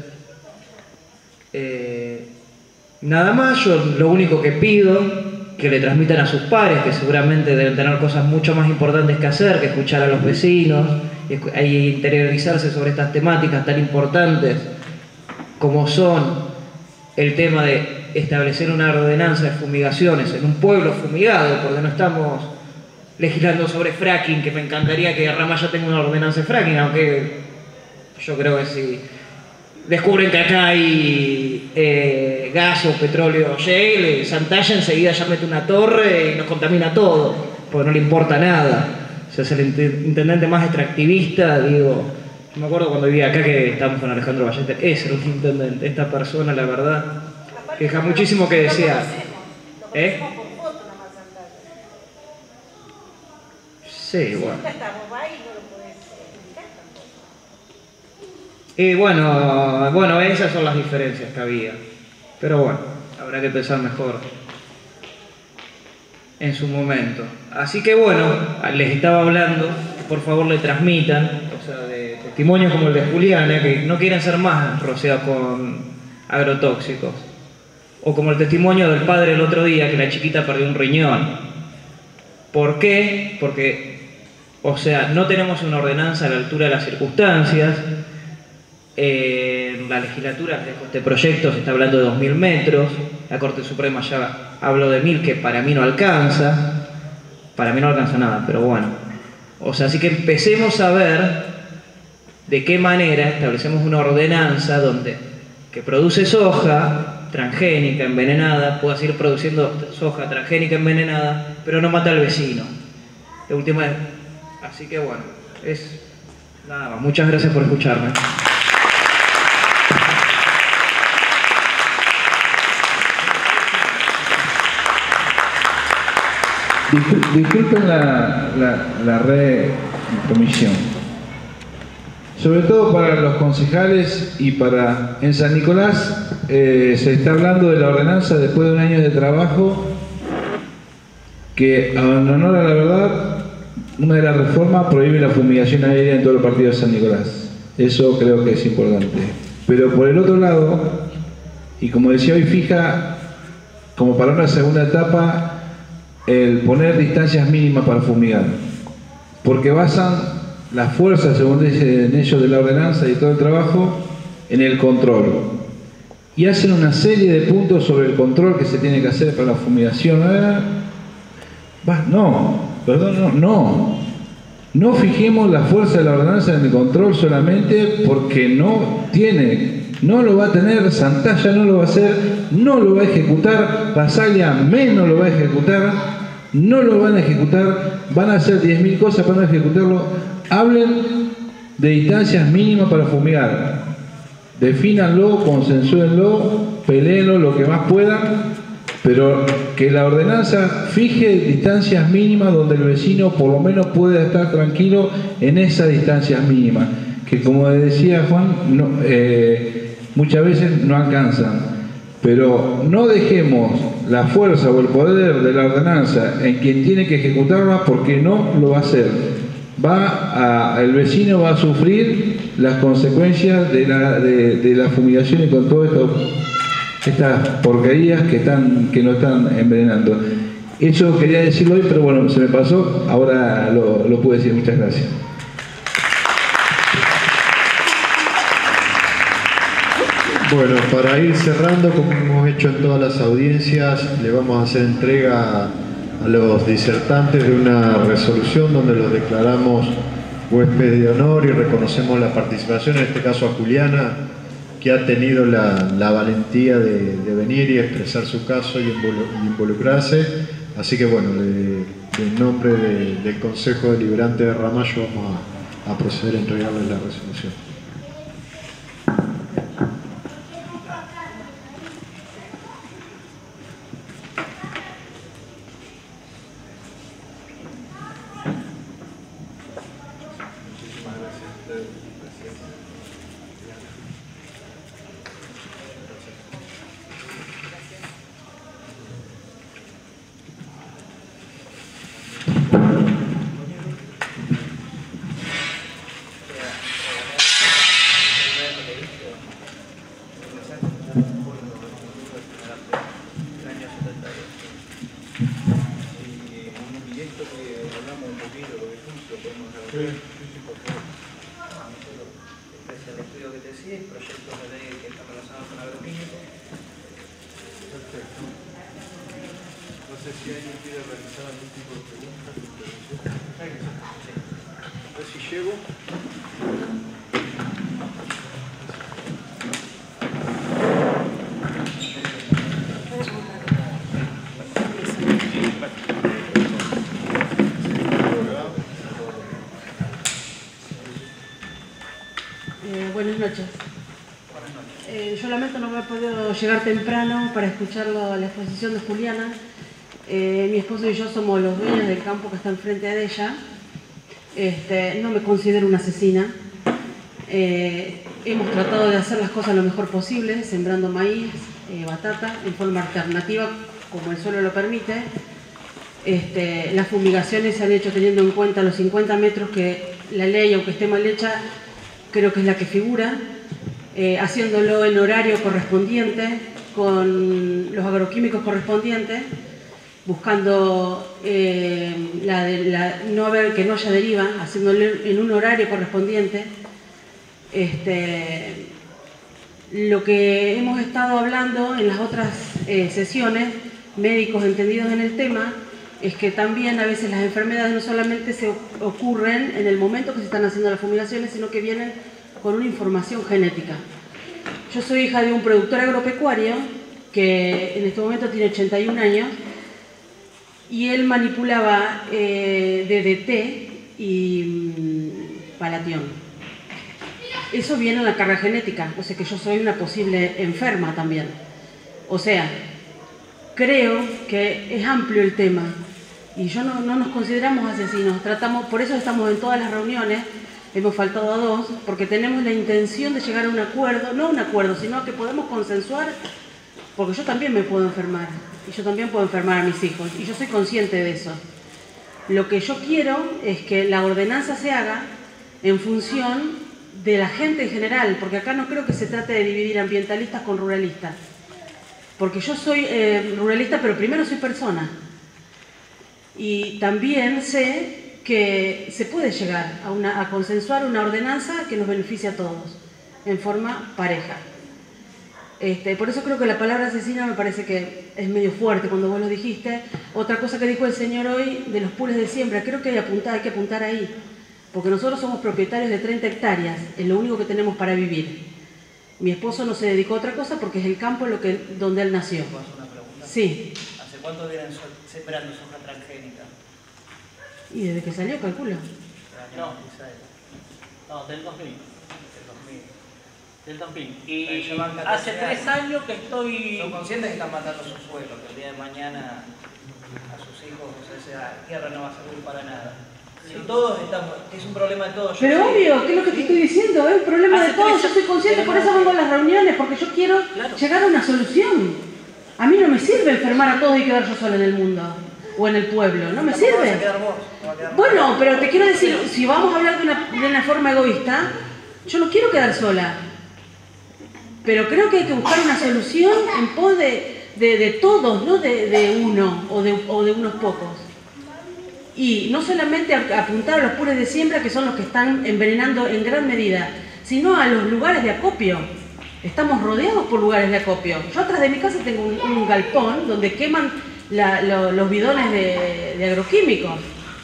Eh, nada más, yo lo único que pido que le transmitan a sus pares, que seguramente deben tener cosas mucho más importantes que hacer, que escuchar a los vecinos y interiorizarse sobre estas temáticas tan importantes como son el tema de establecer una ordenanza de fumigaciones en un pueblo fumigado, porque no estamos legislando sobre fracking, que me encantaría que Ramallo tenga una ordenanza de fracking, aunque yo creo que si descubren que acá hay eh, gas o petróleo shale, Santalla enseguida ya mete una torre y nos contamina todo, porque no le importa nada. O sea, es el intendente más extractivista, digo. Me acuerdo cuando vivía acá que estábamos con Alejandro Ballester, ese era un intendente, esta persona, la verdad, queja muchísimo que decía. ¿Eh? Sí, bueno. Y bueno, bueno, esas son las diferencias que había. Pero bueno, habrá que pensar mejor en su momento. Así que bueno, les estaba hablando, que por favor le transmitan, o sea, de testimonios como el de Juliana, que no quieren ser más rociados con agrotóxicos. O como el testimonio del padre el otro día, que la chiquita perdió un riñón. ¿Por qué? Porque O sea, no tenemos una ordenanza a la altura de las circunstancias. En la legislatura que dejó este proyecto se está hablando de dos mil metros. La Corte Suprema ya habló de mil, que para mí no alcanza. Para mí no alcanza nada, pero bueno. O sea, así que empecemos a ver de qué manera establecemos una ordenanza donde que produce soja transgénica, envenenada, pueda seguir produciendo soja transgénica, envenenada, pero no mata al vecino. De última vez. Así que bueno, es nada más. Muchas gracias por escucharme. Disculpen la, la, la recomisión. Sobre todo para los concejales y para... En San Nicolás eh, se está hablando de la ordenanza después de un año de trabajo que, en honor a la verdad, una de las reformas prohíbe la fumigación aérea en todos los partidos de San Nicolás. Eso creo que es importante. Pero por el otro lado, y como decía hoy, fija como para una segunda etapa el poner distancias mínimas para fumigar, porque basan las fuerzas, según dicen ellos, de la ordenanza y todo el trabajo en el control, y hacen una serie de puntos sobre el control que se tiene que hacer para la fumigación. ¿Eh? No, perdón, no, no, no fijemos la fuerza de la ordenanza en el control solamente porque no tiene, no lo va a tener, Santalla no lo va a hacer, no lo va a ejecutar, Basaglia menos lo va a ejecutar, no lo van a ejecutar, van a hacer diez mil cosas para no ejecutarlo. Hablen de distancias mínimas para fumigar, defínanlo, consensúenlo, peleenlo lo que más puedan, pero que la ordenanza fije distancias mínimas donde el vecino por lo menos pueda estar tranquilo en esas distancias mínimas, que como decía Juan, no, eh, muchas veces no alcanzan. Pero no dejemos la fuerza o el poder de la ordenanza en quien tiene que ejecutarla, porque no lo va a hacer. Va a, el vecino va a sufrir las consecuencias de la, de, de la fumigación y con todas estas porquerías que, están, que nos están envenenando. Eso quería decirlo hoy, pero bueno, se me pasó, ahora lo, lo pude decir. Muchas gracias. Bueno, para ir cerrando, como hemos hecho en todas las audiencias, le vamos a hacer entrega a los disertantes de una resolución donde los declaramos huéspedes de honor y reconocemos la participación, en este caso a Juliana, que ha tenido la, la valentía de, de venir y expresar su caso y involucrarse. Así que bueno, de, en nombre de, del Consejo Deliberante de Ramallo vamos a, a proceder a entregarles la resolución. Buenas noches. Eh, yo lamento no haber podido llegar temprano para escuchar la, la exposición de Juliana. Eh, mi esposo y yo somos los dueños del campo que está enfrente de ella. Este, no me considero una asesina. Eh, hemos tratado de hacer las cosas lo mejor posible, sembrando maíz, eh, batata, en forma alternativa, como el suelo lo permite. Este, las fumigaciones se han hecho teniendo en cuenta los cincuenta metros que la ley, aunque esté mal hecha, creo que es la que figura, eh, haciéndolo en horario correspondiente, con los agroquímicos correspondientes, buscando eh, la de, la, no haber, que no haya deriva, haciéndolo en un horario correspondiente. Este, lo que hemos estado hablando en las otras eh, sesiones, médicos entendidos en el tema, es que también a veces las enfermedades no solamente se ocurren en el momento que se están haciendo las fumigaciones, sino que vienen con una información genética. Yo soy hija de un productor agropecuario que en este momento tiene ochenta y un años y él manipulaba eh, D D T y mmm, palatión. Eso viene en la carga genética, o sea que yo soy una posible enferma también. O sea, creo que es amplio el tema y yo no, no nos consideramos asesinos, tratamos, por eso estamos en todas las reuniones, hemos faltado a dos, porque tenemos la intención de llegar a un acuerdo, no un acuerdo, sino que podemos consensuar, porque yo también me puedo enfermar, y yo también puedo enfermar a mis hijos, y yo soy consciente de eso. Lo que yo quiero es que la ordenanza se haga en función de la gente en general, porque acá no creo que se trate de dividir ambientalistas con ruralistas, porque yo soy eh, ruralista, pero primero soy persona, y también sé que se puede llegar a, una, a consensuar una ordenanza que nos beneficie a todos, en forma pareja. Este, por eso creo que la palabra asesina me parece que es medio fuerte cuando vos lo dijiste. Otra cosa que dijo el señor hoy de los pools de siembra, creo que hay, apuntar, hay que apuntar ahí, porque nosotros somos propietarios de treinta hectáreas, es lo único que tenemos para vivir. Mi esposo no se dedicó a otra cosa porque es el campo lo que, donde él nació. ¿Puedo hacer una pregunta? Sí. ¿Hace cuánto vienen sembrando soja transgénica? Y desde que salió, calculo. No, no, del dos mil. Del dos mil. Del dos mil. Y llevan hace catorce tres años que estoy... Son conscientes que están matando su suelo, que el día de mañana a sus hijos, o sea, esa tierra no va a servir para nada. Si todos estamos, es un problema de todos. Pero obvio, ¿qué es lo que te estoy diciendo? Es un problema de todos, yo soy consciente, por eso vengo a las reuniones, porque yo quiero llegar a una solución. A mí no me sirve enfermar a todos y quedar yo sola en el mundo, o en el pueblo, no me sirve. Bueno, pero te quiero decir, si vamos a hablar de una, de una forma egoísta, yo no quiero quedar sola. Pero creo que hay que buscar una solución en pos de, de, de todos, no de, de uno o de, o de unos pocos. Y no solamente apuntar a los pools de siembra, que son los que están envenenando en gran medida, sino a los lugares de acopio. Estamos rodeados por lugares de acopio. Yo atrás de mi casa tengo un, un galpón donde queman la, lo, los bidones de, de agroquímicos.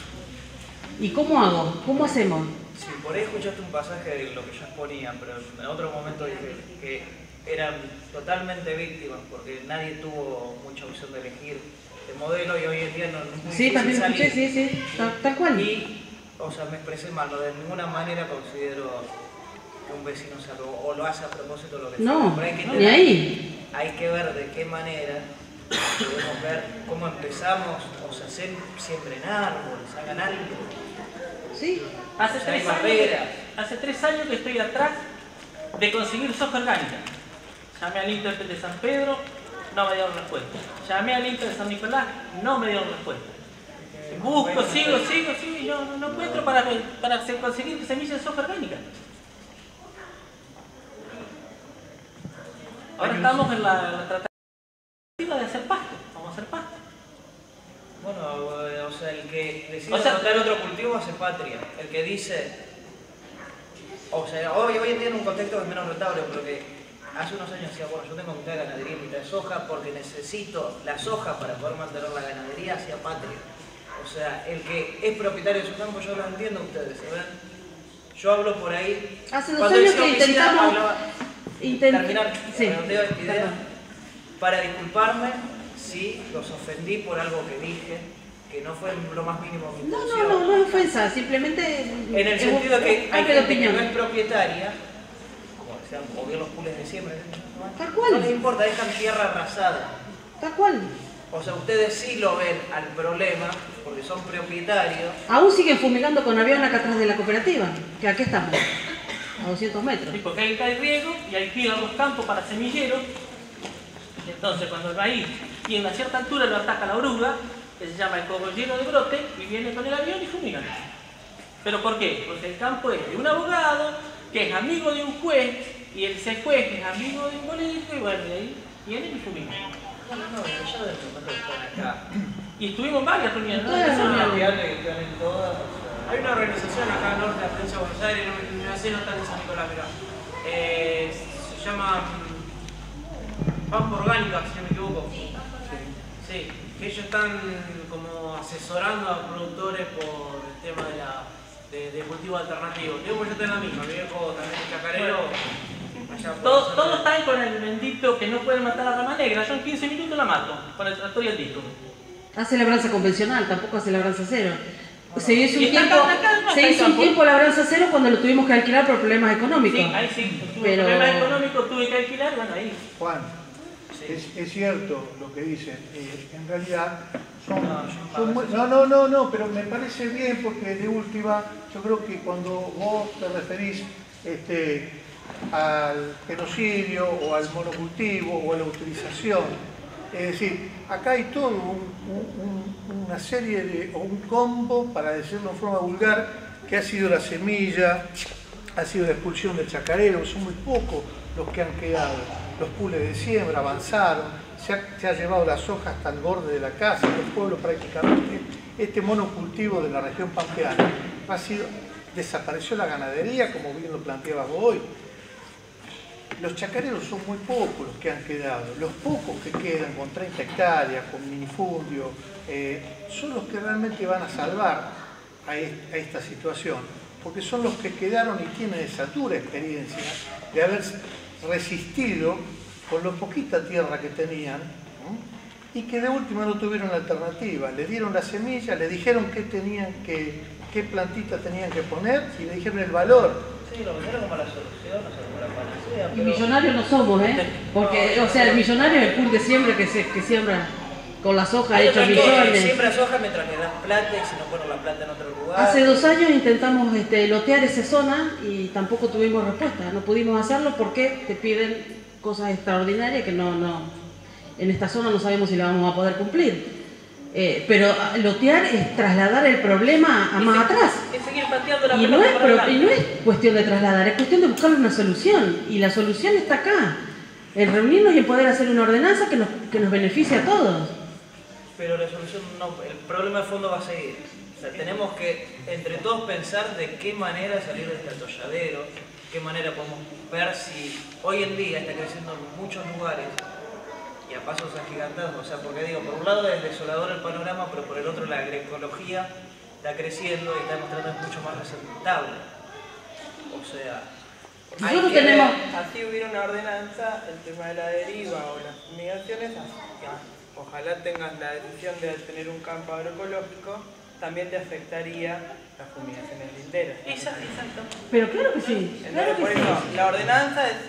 ¿Y cómo hago? ¿Cómo hacemos? Sí, por ahí escuchaste un pasaje de lo que ellos ponían, pero en otro momento dije que eran totalmente víctimas porque nadie tuvo mucha opción de elegir el modelo y hoy en día no, no es muy Sí, también salir. escuché, sí, sí, tal, tal cual. Y, o sea, me expresé mal, no, de ninguna manera considero que un vecino se lo, o lo hace a propósito lo que sea. No, Pero hay que ni tener, ahí. Hay que ver de qué manera podemos ver cómo empezamos, o sea, sem, siembren árboles, hagan algo. Sí. Hace O sea, hay tres, años barreras. que, hace tres años que estoy atrás de conseguir soja orgánica. Llamé al Inter de San Pedro, no me dieron respuesta. Llamé al Inter de San Nicolás, no me dieron respuesta. Busco, sigo, sigo, sigo y no, no, no encuentro para, para conseguir semillas de soja orgánica. Ahora estamos en la, la tratativa de hacer pasto. Vamos a hacer pasto. Bueno, o sea, el que decide O sea, anotar otro cultivo hace patria. El que dice, o sea, hoy, hoy en día en un contexto que es menos rentable, porque hace unos años decía, bueno, yo tengo mitad de ganadería y mitad de soja porque necesito la soja para poder mantener la ganadería hacia patria. O sea, el que es propietario de su campo, yo lo entiendo ustedes, ¿saben? Yo hablo por ahí. Hace dos Cuando años decía que homicida, intentamos... hablaba- Intent... terminar, Sí, redondeo esta idea, perdón. para disculparme si los ofendí por algo que dije, que no fue lo más mínimo mi No, intención. no, no, no es ofensa, simplemente... En el es sentido de que un hay cambio de gente que opinión. no es propietaria, como decían, o bien los pools de siembra, Tal cual. no les importa, dejan tierra arrasada. Tal cual. O sea, ustedes sí lo ven al problema, porque son propietarios. Aún siguen fumigando con avión acá atrás de la cooperativa, que aquí estamos, a doscientos metros. Sí, porque ahí cae riego y alquilan los campos para semilleros. Entonces, cuando el maíz tiene una cierta altura, lo ataca la oruga, que se llama el cogollero de brote, y viene con el avión y fumigan. ¿Pero por qué? Porque el campo es de un abogado, que es amigo de un juez, y ese juez es amigo de un político, y bueno, de ahí vienen y fumigan. Bueno, no, ya desde el momento que están acá, Y estuvimos en varias reuniones, ¿no? Todas las reuniones. Hay una organización acá al norte de la provincia de Buenos Aires, no, no sé, no está en San Nicolás, pero eh, se llama mm, Pampa Orgánica, si no me equivoco. Sí. Sí, que ellos están como asesorando a productores por el tema de la de, de cultivo alternativo. Digo, yo estoy en la misma, mi viejo también es chacarero. Todos todo están con el bendito que no pueden matar a rama negra, yo en quince minutos la mato, con el tractor y el disco. Hace labranza convencional, tampoco hace labranza cero. Se hizo un Y está tiempo, acá, acá, no, se está hizo en un campo. tiempo labranza cero cuando lo tuvimos que alquilar por problemas económicos. Sí, ahí sí, tuve Pero- problemas económicos, tuve que alquilar, bueno, ahí. Juan, Sí. es, es cierto lo que dicen. Eh, en realidad son, No, yo son no muy- pago no, no, no, no, pero me parece bien porque de última, yo creo que cuando vos te referís este, al genocidio o al monocultivo o a la utilización, es decir, acá hay todo un- un- una serie de, o un combo, para decirlo en forma vulgar, que ha sido la semilla, ha sido la expulsión del chacarero, son muy pocos los que han quedado. Los pules de siembra avanzaron, se ha, se ha llevado la soja hasta el borde de la casa, los pueblos prácticamente. Este monocultivo de la región pampeana ha sido, desapareció la ganadería, como bien lo planteabas vos hoy. Los chacareros son muy pocos los que han quedado. Los pocos que quedan con treinta hectáreas, con minifundio, eh, son los que realmente van a salvar a, est a esta situación. Porque son los que quedaron y tienen esa dura experiencia de haber resistido con lo poquita tierra que tenían, ¿no? Y que de última no tuvieron alternativa. Le dieron la semilla, le dijeron qué tenían que, qué plantita tenían que poner y le dijeron el valor. Sí, lo vendieron como la solución, no sé, como la panacea, Y pero... millonarios no somos, ¿eh? Porque, o sea, el millonario es el pool de siembra que, se, que siembra con la soja Hay hecho otros que millones. siembran soja mientras le das plata y si no ponen la plata en otro lugar. Hace dos años intentamos este, lotear esa zona y tampoco tuvimos respuesta. No pudimos hacerlo porque te piden cosas extraordinarias que no, no, en esta zona no sabemos si la vamos a poder cumplir. Eh, pero lotear es trasladar el problema a Y más se- atrás. Es seguir pateando la Y no, pelota es, para pro- y adelante. no es cuestión de trasladar, es cuestión de buscar una solución. Y la solución está acá, en reunirnos y en poder hacer una ordenanza que nos, que nos beneficie a todos. Pero la solución no, el problema de fondo va a seguir. O sea, tenemos que entre todos pensar de qué manera salir de este atolladero, qué manera podemos ver si hoy en día está creciendo en muchos lugares y a pasos agigantados. O sea, porque digo, por un lado es desolador el panorama, pero por el otro la agroecología está creciendo y está demostrando que es mucho más rentable. O sea, hay Nosotros que tenemos... ver- Así hubiera una ordenanza, el tema de la deriva o las fumigaciones, ojalá tengas la decisión de tener un campo agroecológico, también te afectaría las fumigaciones linderas. Exacto, exacto. Pero claro que sí, claro Entonces, que por sí. eso, la ordenanza es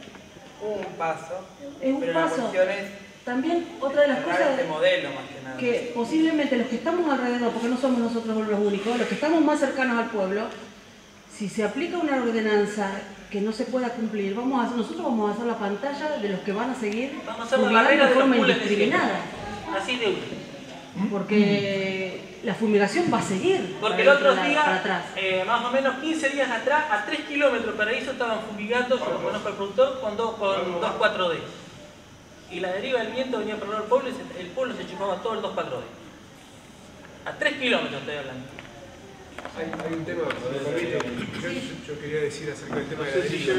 un paso, Es un pero paso. la cuestión es También otra de las cerrar cosas... este modelo más que nada. que posiblemente los que estamos alrededor, porque no somos nosotros los únicos, los que estamos más cercanos al pueblo, si se aplica una ordenanza que no se pueda cumplir, vamos a hacer, nosotros vamos a hacer la pantalla de los que van a seguir Vamos a hacer la fumigando barrera de de los forma pules de indiscriminada, Así de uno. porque la fumigación va a seguir Porque el para, otro para- día, para atrás. eh, más o menos quince días atrás, a tres kilómetros para eso estaban fumigando, yo lo conozco al productor, con dos, con dos cuatro D. Y la deriva del viento venía por el pueblo y se- el pueblo se chupaba todo el dos cuatro D. A tres kilómetros estoy hablando. Hay, hay un tema, me permite, yo, yo- yo quería decir acerca del tema de la deriva.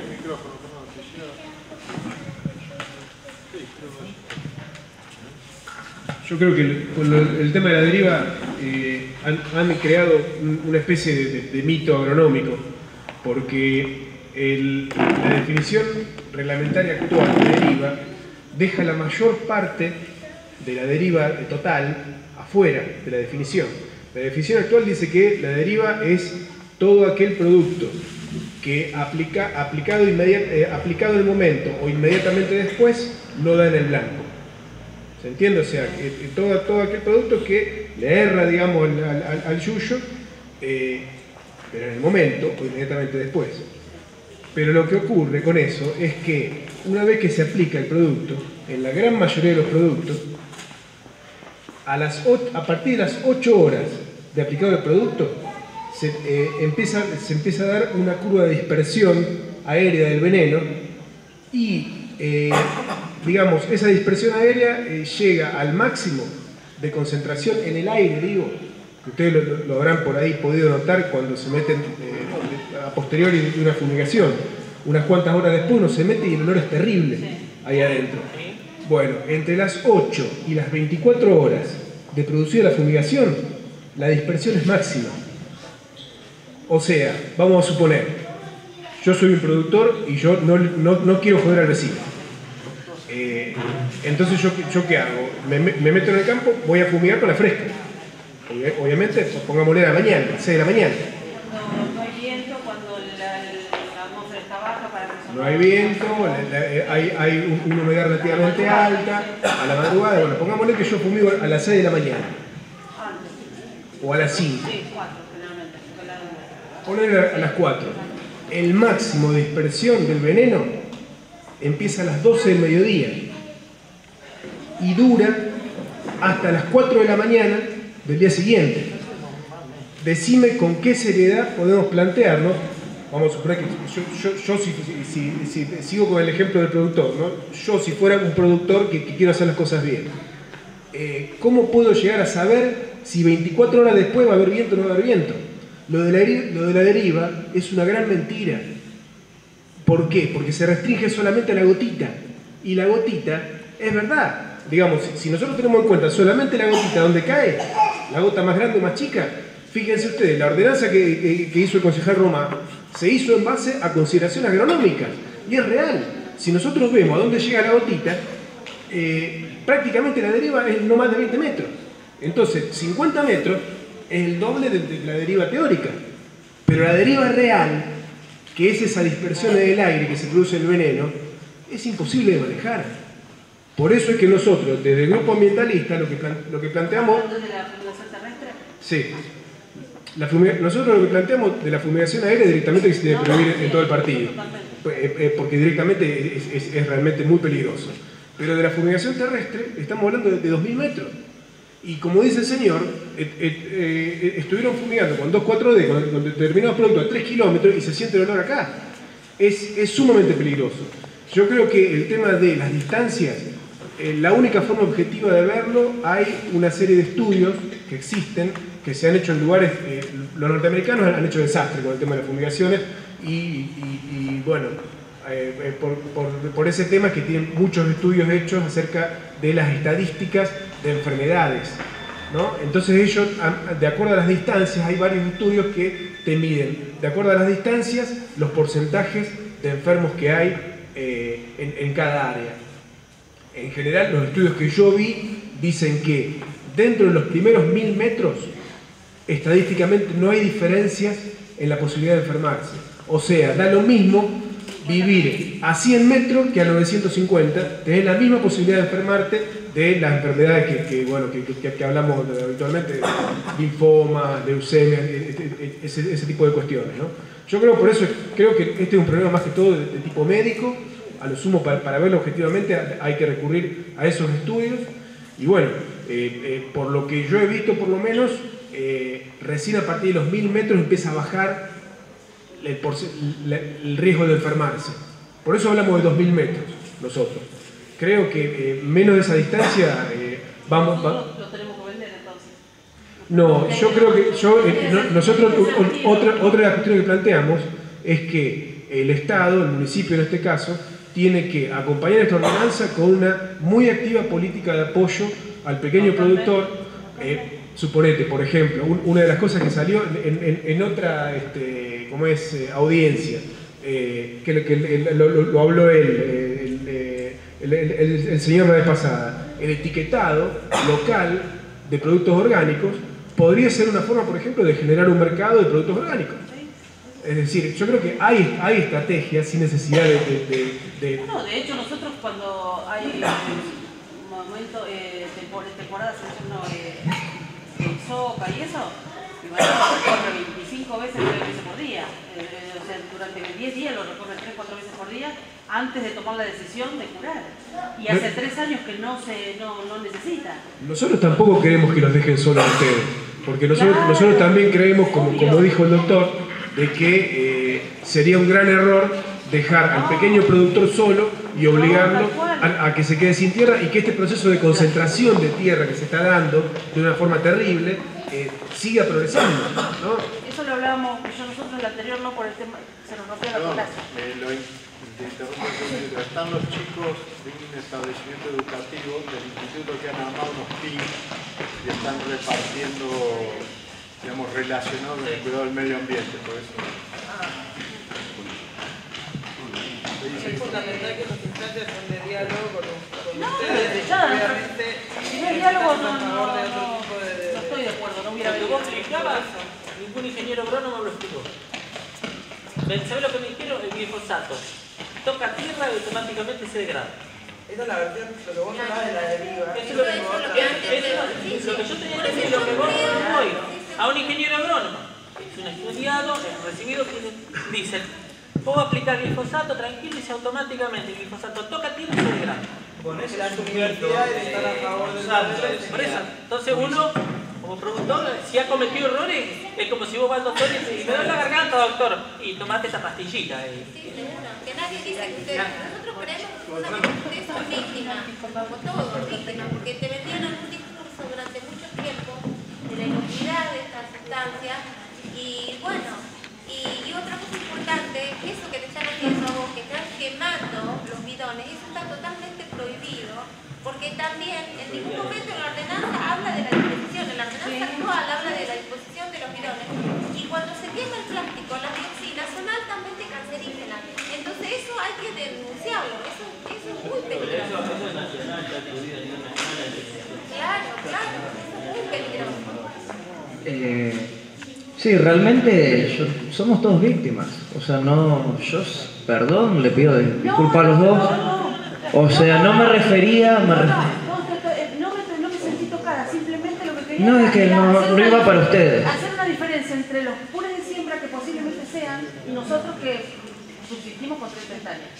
Yo creo que el- con lo- el tema de la deriva eh, han, han creado un- una especie de, de- de mito agronómico, porque el- la definición reglamentaria actual de deriva deja la mayor parte de la deriva total afuera de la definición. La definición actual dice que la deriva es todo aquel producto que aplica, aplicado, inmediat, eh, aplicado en el momento o inmediatamente después no da en el blanco. ¿Se entiende? O sea, que todo, todo aquel producto que le erra, digamos, al, al, al yuyo, eh, pero en el momento o inmediatamente después. Pero lo que ocurre con eso es que una vez que se aplica el producto, en la gran mayoría de los productos, a, las ocho, a partir de las ocho horas de aplicado el producto, se, eh, empieza, se empieza a dar una curva de dispersión aérea del veneno y, eh, digamos, esa dispersión aérea eh, llega al máximo de concentración en el aire, digo, que ustedes lo, lo habrán por ahí podido notar cuando se meten eh, a posteriori de una fumigación. Unas cuantas horas después uno se mete y el olor es terrible ahí adentro. Bueno, entre las ocho y las veinticuatro horas de producir la fumigación, la dispersión es máxima. O sea, vamos a suponer, yo soy un productor y yo no, no, no quiero joder al vecino. Eh, entonces, ¿yo, ¿yo qué hago? Me, me meto en el campo, voy a fumigar con la fresca. Obviamente, pongámosle a la mañana, a las seis de la mañana. No, no hay viento cuando la, la atmósfera está baja para que No hay viento, la, la, hay, hay una humedad relativamente alta, a la madrugada, bueno, pongámosle que yo fumigo a las seis de la mañana. O a las cinco. Sí, cuatro, generalmente. Poner a las cuatro. El máximo de dispersión del veneno empieza a las doce del mediodía y dura hasta las cuatro de la mañana del día siguiente. Decime con qué seriedad podemos plantearnos, vamos a suponer que yo, yo, yo si, si, si, si sigo con el ejemplo del productor, ¿no? Yo si fuera un productor que, que quiero hacer las cosas bien, eh, ¿cómo puedo llegar a saber si veinticuatro horas después va a haber viento o no va a haber viento? Lo de, la, lo de la deriva es una gran mentira. ¿Por qué? Porque se restringe solamente a la gotita. Y la gotita es verdad. Digamos, si, si nosotros tenemos en cuenta solamente la gotita donde cae, la gota más grande o más chica, fíjense ustedes, la ordenanza que, que, que hizo el concejal Roma se hizo en base a consideraciones agronómicas. Y es real. Si nosotros vemos a dónde llega la gotita, eh, prácticamente la deriva es no más de veinte metros. Entonces, cincuenta metros es el doble de, de la deriva teórica. Pero la deriva real, que es esa dispersión en el aire que se produce el veneno, es imposible de manejar. Por eso es que nosotros, desde el grupo ambientalista, lo que, plan, lo que planteamos... ¿De la fumigación terrestre? Sí. La fumiga, nosotros lo que planteamos de la fumigación aérea directamente que se debe prohibir en todo el partido. Porque directamente es, es, es realmente muy peligroso. Pero de la fumigación terrestre estamos hablando de, de dos mil metros. Y como dice el señor, eh, eh, eh, estuvieron fumigando con dos cuatro D, con, con determinados productos a tres kilómetros y se siente el olor acá. Es, es sumamente peligroso. Yo creo que el tema de las distancias, eh, la única forma objetiva de verlo, hay una serie de estudios que existen, que se han hecho en lugares, eh, los norteamericanos han hecho desastre con el tema de las fumigaciones y, y, y bueno, eh, eh, por, por, por ese tema que tienen muchos estudios hechos acerca de las estadísticas de enfermedades, ¿no? Entonces ellos, de acuerdo a las distancias, hay varios estudios que te miden, de acuerdo a las distancias, los porcentajes de enfermos que hay eh, en, en cada área. En general, los estudios que yo vi dicen que dentro de los primeros mil metros, estadísticamente no hay diferencias en la posibilidad de enfermarse. O sea, da lo mismo vivir a cien metros que a novecientos cincuenta, tenés la misma posibilidad de enfermarte de las enfermedades que, que, bueno, que, que, que hablamos habitualmente, linfoma, leucemia, ese, ese tipo de cuestiones, ¿no? Yo creo, por eso, creo que este es un problema más que todo de, de tipo médico, a lo sumo para, para verlo objetivamente hay que recurrir a esos estudios, y bueno, eh, eh, por lo que yo he visto por lo menos, eh, recién a partir de los mil metros empieza a bajar el, el riesgo de enfermarse. Por eso hablamos de dos mil metros nosotros. Creo que eh, menos de esa distancia eh, vamos... Va... ¿Lo tenemos que vender entonces? No, yo creo que yo, eh, no, nosotros, otra, otra de las cuestiones que planteamos es que el Estado, el municipio en este caso, tiene que acompañar esta ordenanza con una muy activa política de apoyo al pequeño productor. Eh, suponete, por ejemplo, un, una de las cosas que salió en, en, en otra este, como es, eh, audiencia, eh, que, que el, lo, lo, lo habló él, el, el, el, el, el señor la vez pasada, el etiquetado local de productos orgánicos podría ser una forma, por ejemplo, de generar un mercado de productos orgánicos. Es decir, yo creo que hay, hay estrategias sin necesidad de... de, de, de... No, de hecho nosotros cuando hay un momento, eh, temporadas no, eh, de sopa y eso, mi marido lo recorre veinticinco veces, tres veces por día. Eh, o sea, durante diez días lo recorre tres, cuatro veces por día antes de tomar la decisión de curar. Y hace tres años que no, se, no, no necesita. Nosotros tampoco queremos que los dejen solos a ustedes, porque nosotros, claro, nosotros también creemos, como, como dijo el doctor, de que eh, sería un gran error dejar al pequeño productor solo y obligarlo a, a que se quede sin tierra y que este proceso de concentración de tierra que se está dando de una forma terrible eh, siga progresando, ¿no? Eso lo hablábamos yo nosotros en el anterior, no por el tema, se nos rompió la plaza. Eh, lo in- te interrumpo un segundito. Están los chicos de un establecimiento educativo del instituto que han armado unos pins y están repartiendo, digamos, relacionados con el cuidado del medio ambiente, por eso. Es fundamental que los instancias son de diálogo con, con No, ustedes. ya, Obviamente, si no hay diálogo, no, están a favor de no, otro no, tipo de, de- no estoy de acuerdo, no hubiera Mira, habido vos explicabas, ningún ingeniero agrónomo lo explicó. ¿Sabés lo que me dijeron? El glifosato. Toca tierra y automáticamente se degrada. Esa es la versión, lo que vos hablabas de la deriva. Eso es lo que, Tengo otra. eso, lo que yo tenía que decir, lo que vos voy a un ingeniero agrónomo, es un estudiado, es recibido, que dice, puedo aplicar glifosato tranquilo y se automáticamente el glifosato toca tierra y se degrada. Con eso las universidades están a favor del Por eso, entonces uno, como productor, si ha cometido errores, es como si vos vas al doctor y dices, me duele la garganta, doctor, y tomaste esta pastillita. Y... Sí, seguro. Que nadie dice que ustedes, nosotros creemos que justamente ustedes son víctimas, como todos víctimas, porque te vendieron un discurso durante mucho tiempo de la inocuidad de estas sustancias y bueno, y, y otra cosa importante, eso que te están haciendo a vos, que están quemando los bidones, eso está totalmente prohibido, porque también en ningún momento la ordenanza habla de la disposición, en la ordenanza actual habla de la disposición de los bidones, y cuando se quema el plástico, las dioxinas son altamente cancerígenas, entonces eso hay que denunciarlo, eso, eso es muy peligroso. Claro, claro, eso es muy peligroso. Eh, sí, realmente yo- somos todos víctimas. O sea, no, yo, perdón, le pido disculpas a los dos. O sea, no me refería, me ref- No, no me, no me sentí tocada, simplemente lo que quería No, es que era no- hacer no una iba dif- para ustedes. Hacer una diferencia entre los puros de siembra que posiblemente sean y nosotros que subsistimos con treinta hectáreas.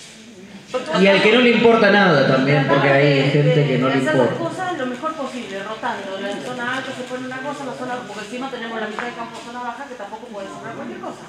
y al que no le importa nada también, porque hay gente que no le hacer las importa. cosas lo mejor posible, rotando. En la zona alta se pone una cosa, en la zona, porque encima tenemos la mitad de campo zona baja que tampoco puede sembrar cualquier cosa.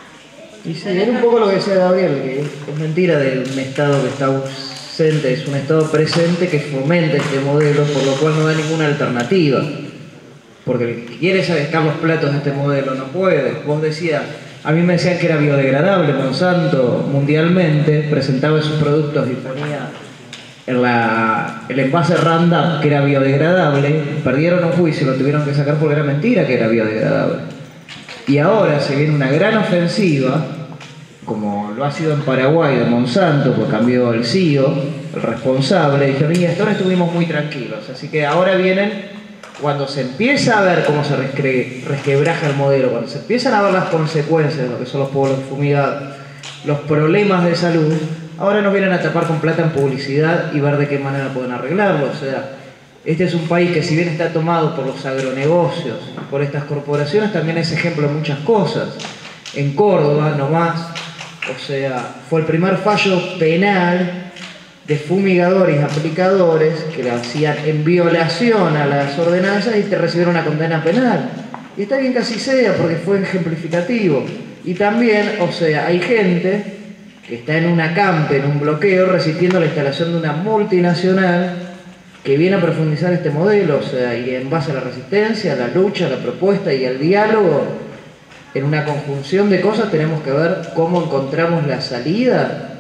Y sí, era un poco lo que decía Gabriel, que es mentira de un Estado que está ausente, es un Estado presente que fomenta este modelo, por lo cual no da ninguna alternativa. Porque el que quiere sacar los platos de este modelo no puede. Vos decías, a mí me decían que era biodegradable, Monsanto mundialmente presentaba esos productos y ponía en la, el envase Roundup que era biodegradable, perdieron un juicio y lo tuvieron que sacar porque era mentira que era biodegradable. Y ahora se viene una gran ofensiva, como lo ha sido en Paraguay de Monsanto, pues cambió el C E O, el responsable, y dijeron, y hasta ahora estuvimos muy tranquilos, así que ahora vienen, cuando se empieza a ver cómo se rescre- resquebraja el modelo, cuando se empiezan a ver las consecuencias de lo que son los pueblos fumigados, los problemas de salud, ahora nos vienen a tapar con plata en publicidad y ver de qué manera pueden arreglarlo, o sea, este es un país que si bien está tomado por los agronegocios, por estas corporaciones, también es ejemplo de muchas cosas. En Córdoba, nomás, o sea, fue el primer fallo penal de fumigadores y aplicadores que lo hacían en violación a las ordenanzas y te recibieron una condena penal. Y está bien que así sea, porque fue ejemplificativo. Y también, o sea, hay gente que está en una campe, en un bloqueo, resistiendo la instalación de una multinacional que viene a profundizar este modelo, o sea, y en base a la resistencia, a la lucha, a la propuesta y al diálogo, en una conjunción de cosas tenemos que ver cómo encontramos la salida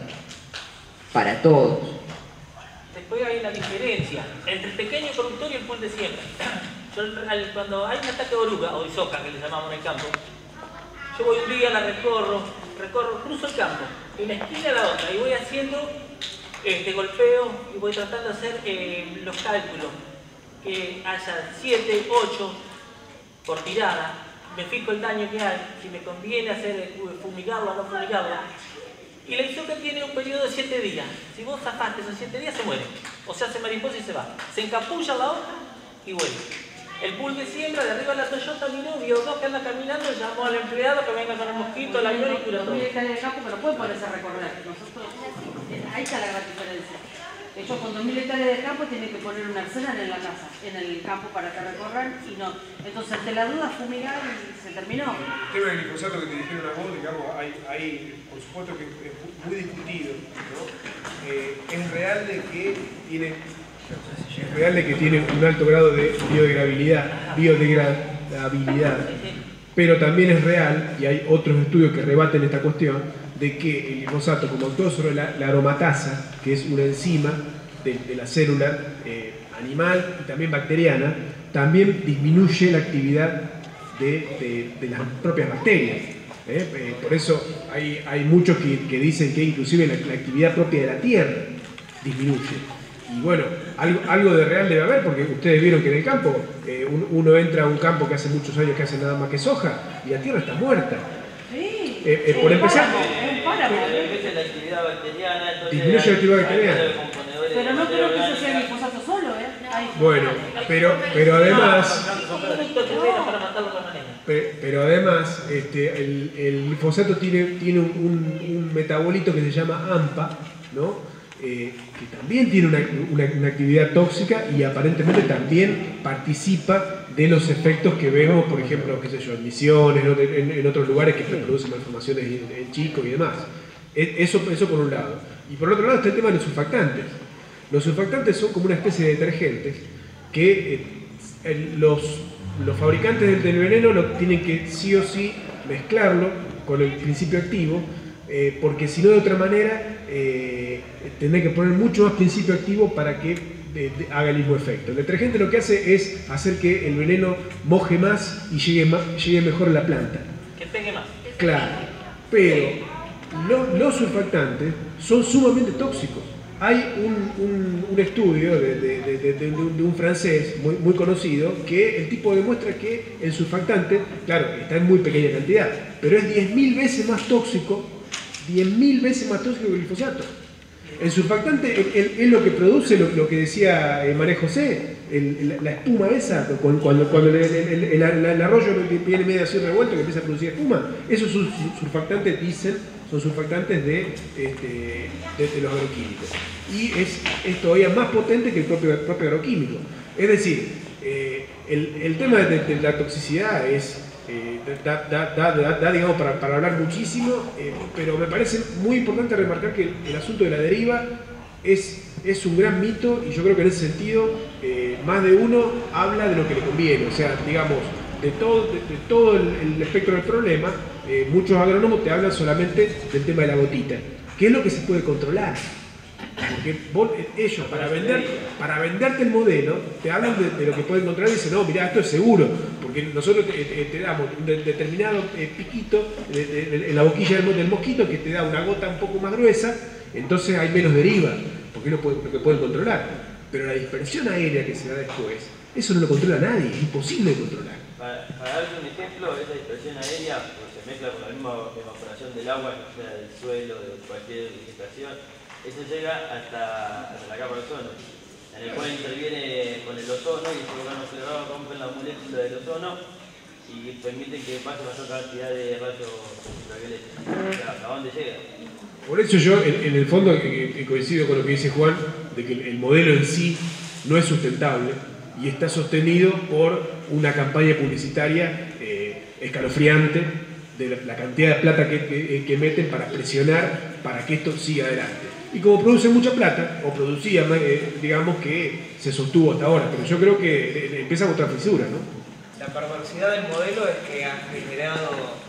para todos. Después hay una diferencia entre el pequeño productor y el pool de siembra. Yo, al- cuando hay un ataque de oruga, o de soca, que le llamamos en el campo, yo voy un día, la recorro, recorro, cruzo el campo, de una esquina a la otra, y voy haciendo este golpeo y voy tratando de hacer eh, los cálculos, que haya siete, ocho por tirada, me fijo el daño que hay, si me conviene hacer eh, fumigarlo o no fumigarlo. Y la isoca tiene un periodo de siete días. Si vos zafaste esos siete días, se muere. O se hace mariposa y se va. Se encapulla la hoja y vuelve. El pool de siembra, de arriba de la Toyota miró, vio dos que andan caminando, llamó al empleado que venga con el mosquito, la avión y cura todo. Los que están en el campo que no pueden ponerse a recorrer. Nosotros, ahí está la gran diferencia. ellos con dos mil hectáreas de campo tienen que poner un arsenal en la casa, en el campo para que recorran y no. Entonces, ante la duda, fumigar y se terminó. El tema del glifosato que te dijeron a vos, digamos, hay, hay por supuesto que es muy discutido, ¿no? Eh, es real de que tiene, es real de que tiene un alto grado de biodegradabilidad, biodegradabilidad, pero también es real, y hay otros estudios que rebaten esta cuestión, de que el glifosato, como actúa sobre la, la aromatasa, que es una enzima de, de la célula eh, animal y también bacteriana, también disminuye la actividad de, de, de las propias bacterias. ¿eh? Eh, por eso hay, hay muchos que, que dicen que inclusive la, la actividad propia de la tierra disminuye. Y bueno, algo, algo de real debe haber, porque ustedes vieron que en el campo eh, un, uno entra a un campo que hace muchos años que hace nada más que soja y la tierra está muerta. Sí, eh, eh, por empezar, disminuye la actividad bacteriana, entonces disminuye la actividad bacteriana. Pero no creo que eso sea el glifosato solo, ¿eh? Hay... Bueno, pero, pero además, pero, pero además este, el, el glifosato tiene, tiene un, un, un metabolito que se llama AMPA, ¿no? Eh, que también tiene una, una, una actividad tóxica y aparentemente también participa de los efectos que vemos, por ejemplo, qué sé yo, en misiones, en, en otros lugares que producen malformaciones en, en chicos y demás. Eso, eso por un lado. Y por otro lado está el tema de los surfactantes. Los surfactantes son como una especie de detergentes que eh, el, los, los fabricantes del, del veneno lo tienen que sí o sí mezclarlo con el principio activo, eh, porque si no de otra manera eh, tendrán que poner mucho más principio activo para que de, de, haga el mismo efecto. El detergente lo que hace es hacer que el veneno moje más y llegue, más, llegue mejor a la planta. Que pegue más. Claro, pero lo, los surfactantes son sumamente tóxicos. Hay un, un, un estudio de, de, de, de, de, un, de un francés muy, muy conocido que el tipo demuestra que el surfactante, claro, está en muy pequeña cantidad, pero es diez mil veces más tóxico, diez mil veces más tóxico que el glifosato. El surfactante es, es lo que produce lo, lo que decía María José, el, la espuma esa, cuando, cuando, cuando el, el, el, el, el arroyo viene medio así revuelto que empieza a producir espuma. Esos surfactantes dicen, son surfactantes de, este, de, de los agroquímicos. Y es, es todavía más potente que el propio, el propio agroquímico. Es decir, eh, el, el tema de, de la toxicidad es... Eh, da, da, da, da, da digamos, para, para hablar muchísimo, eh, pero me parece muy importante remarcar que el, el asunto de la deriva es, es un gran mito y yo creo que en ese sentido eh, más de uno habla de lo que le conviene, o sea, digamos, de todo, de, de todo el, el espectro del problema, eh, muchos agrónomos te hablan solamente del tema de la gotita, que es lo que se puede controlar. Porque vos, ellos para, vender, para venderte el modelo te hablan de, de lo que pueden encontrar y dicen, no, mirá, esto es seguro, porque nosotros te, te, te damos un de, determinado eh, piquito de, de, de, en la boquilla del, del mosquito que te da una gota un poco más gruesa, entonces hay menos deriva, porque es lo, lo que pueden controlar. Pero la dispersión aérea que se da después, eso no lo controla nadie, es imposible de controlar. Para, para darte un ejemplo, esa dispersión aérea pues, se mezcla con la misma evaporación del agua, sea del suelo, de cualquier vegetación. Eso llega hasta, hasta la capa de ozono, en el cual interviene con el ozono y esos órganos cerrados rompen la molécula del ozono y permiten que pase mayor cantidad de rayos ultravioletas. O sea, ¿hasta dónde llega? Por eso yo, en, en el fondo, eh, coincido con lo que dice Juan, de que el modelo en sí no es sustentable y está sostenido por una campaña publicitaria eh, escalofriante de la, la cantidad de plata que, que, que meten para presionar para que esto siga adelante. Y como produce mucha plata, o producía, eh, digamos que se sostuvo hasta ahora, pero yo creo que eh, empieza con otra fisura, ¿no? La perversidad del modelo es que han generado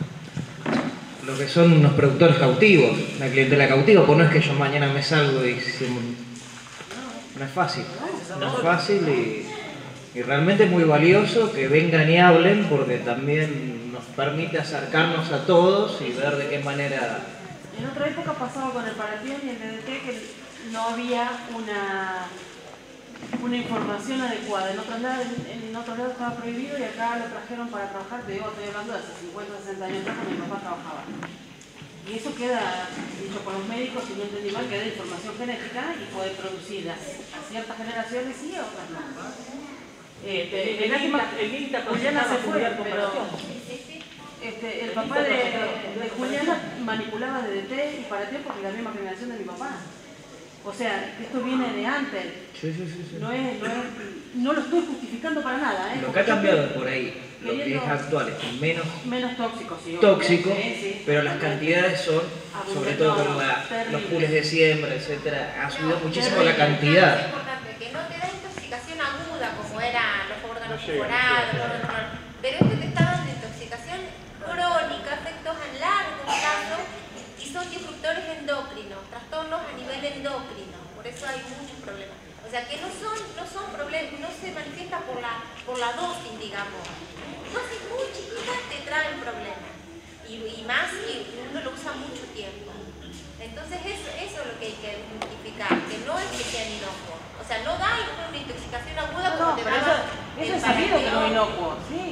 lo que son unos productores cautivos, una clientela cautiva, pues no es que yo mañana me salgo y... No es fácil, no es fácil y, y realmente es muy valioso que vengan y hablen porque también nos permite acercarnos a todos y ver de qué manera... En otra época pasaba con el Paratión y el D D T que no había una, una información adecuada. En otros lados en otro lado estaba prohibido y acá lo trajeron para trabajar, te digo, estoy hablando de hace cincuenta o sesenta años atrás cuando mi papá trabajaba. Y eso queda, dicho por los médicos, si no entendí mal, queda información genética y puede producir a, a ciertas generaciones sí, a otras no. Eh, el el Inta Juliana se fue, pero este, el papá de, de Juliana manipulaba D D T y Paratión porque es la misma generación de mi papá. O sea, esto viene de antes. Sí, sí, sí, sí. No, es, no, es, no lo estoy justificando para nada. ¿eh? Lo que ha cambiado por ahí, lo que es actual, es menos, menos tóxico, sí, tóxico, sí, sí. pero las cantidades son, sobre todo con la, los pools de siembra, etcétera, ha subido muchísimo la cantidad. Es importante que no te da intoxicación aguda como eran los órganos perforados, pero esto te está dando intoxicación crónica, efectos a largo plazo y son disruptores endocrinos, trastornos a nivel endocrino, por eso hay muchos problemas. O sea que no son, no son problemas, no se manifiesta por la, por la dosis, digamos. Dosis muy chiquitas te traen problemas. Y, y más si uno lo usa mucho tiempo. Entonces eso, eso es lo que hay que identificar, que no es que sean inocuos. O sea, no da una intoxicación aguda como No, te pero da. eso, eso es sabido que no es inocuo, sí.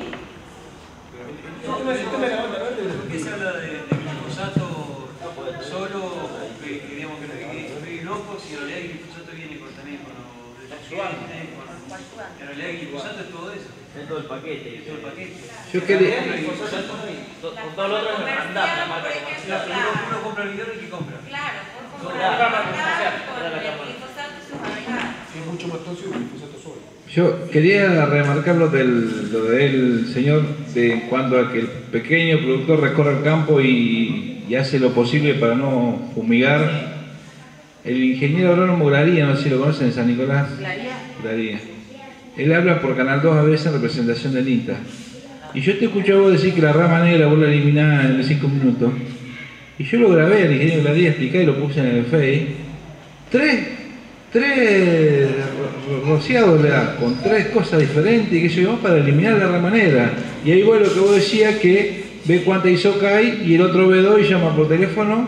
¿Qué se habla de, de glifosato solo, que, que digamos que no es inocuo, si en realidad el glifosato viene con, también con los detergentes, con, en realidad el glifosato es todo eso. Es todo el paquete. Todo el paquete. Yo quería... El glifosato no hay. Con todo lo otro es Roundup, la marca comercial. Claro, uno compra el bidón y ¿qué compra? Claro, por La comprar marca comercial. el glifosato y sus agregados. Es mucho más tóxico que el glifosato solo. Yo quería remarcar lo del, lo del señor de, en cuanto a que el pequeño productor recorre el campo y, y hace lo posible para no fumigar. El ingeniero agrónomo Glaría, no sé si lo conocen, en San Nicolás. Glaría. Glaría. Él habla por Canal dos a veces en representación del INTA. Y yo te escuché a vos decir que la rama negra vos la eliminás en cinco minutos. Y yo lo grabé al ingeniero Glaría, expliqué y lo puse en el Face. Tres tres rociados le da con tres cosas diferentes y que se para eliminar la rama negra. Y ahí bueno lo que vos decías que ve cuánta isoca hay y el otro ve dos y llama por teléfono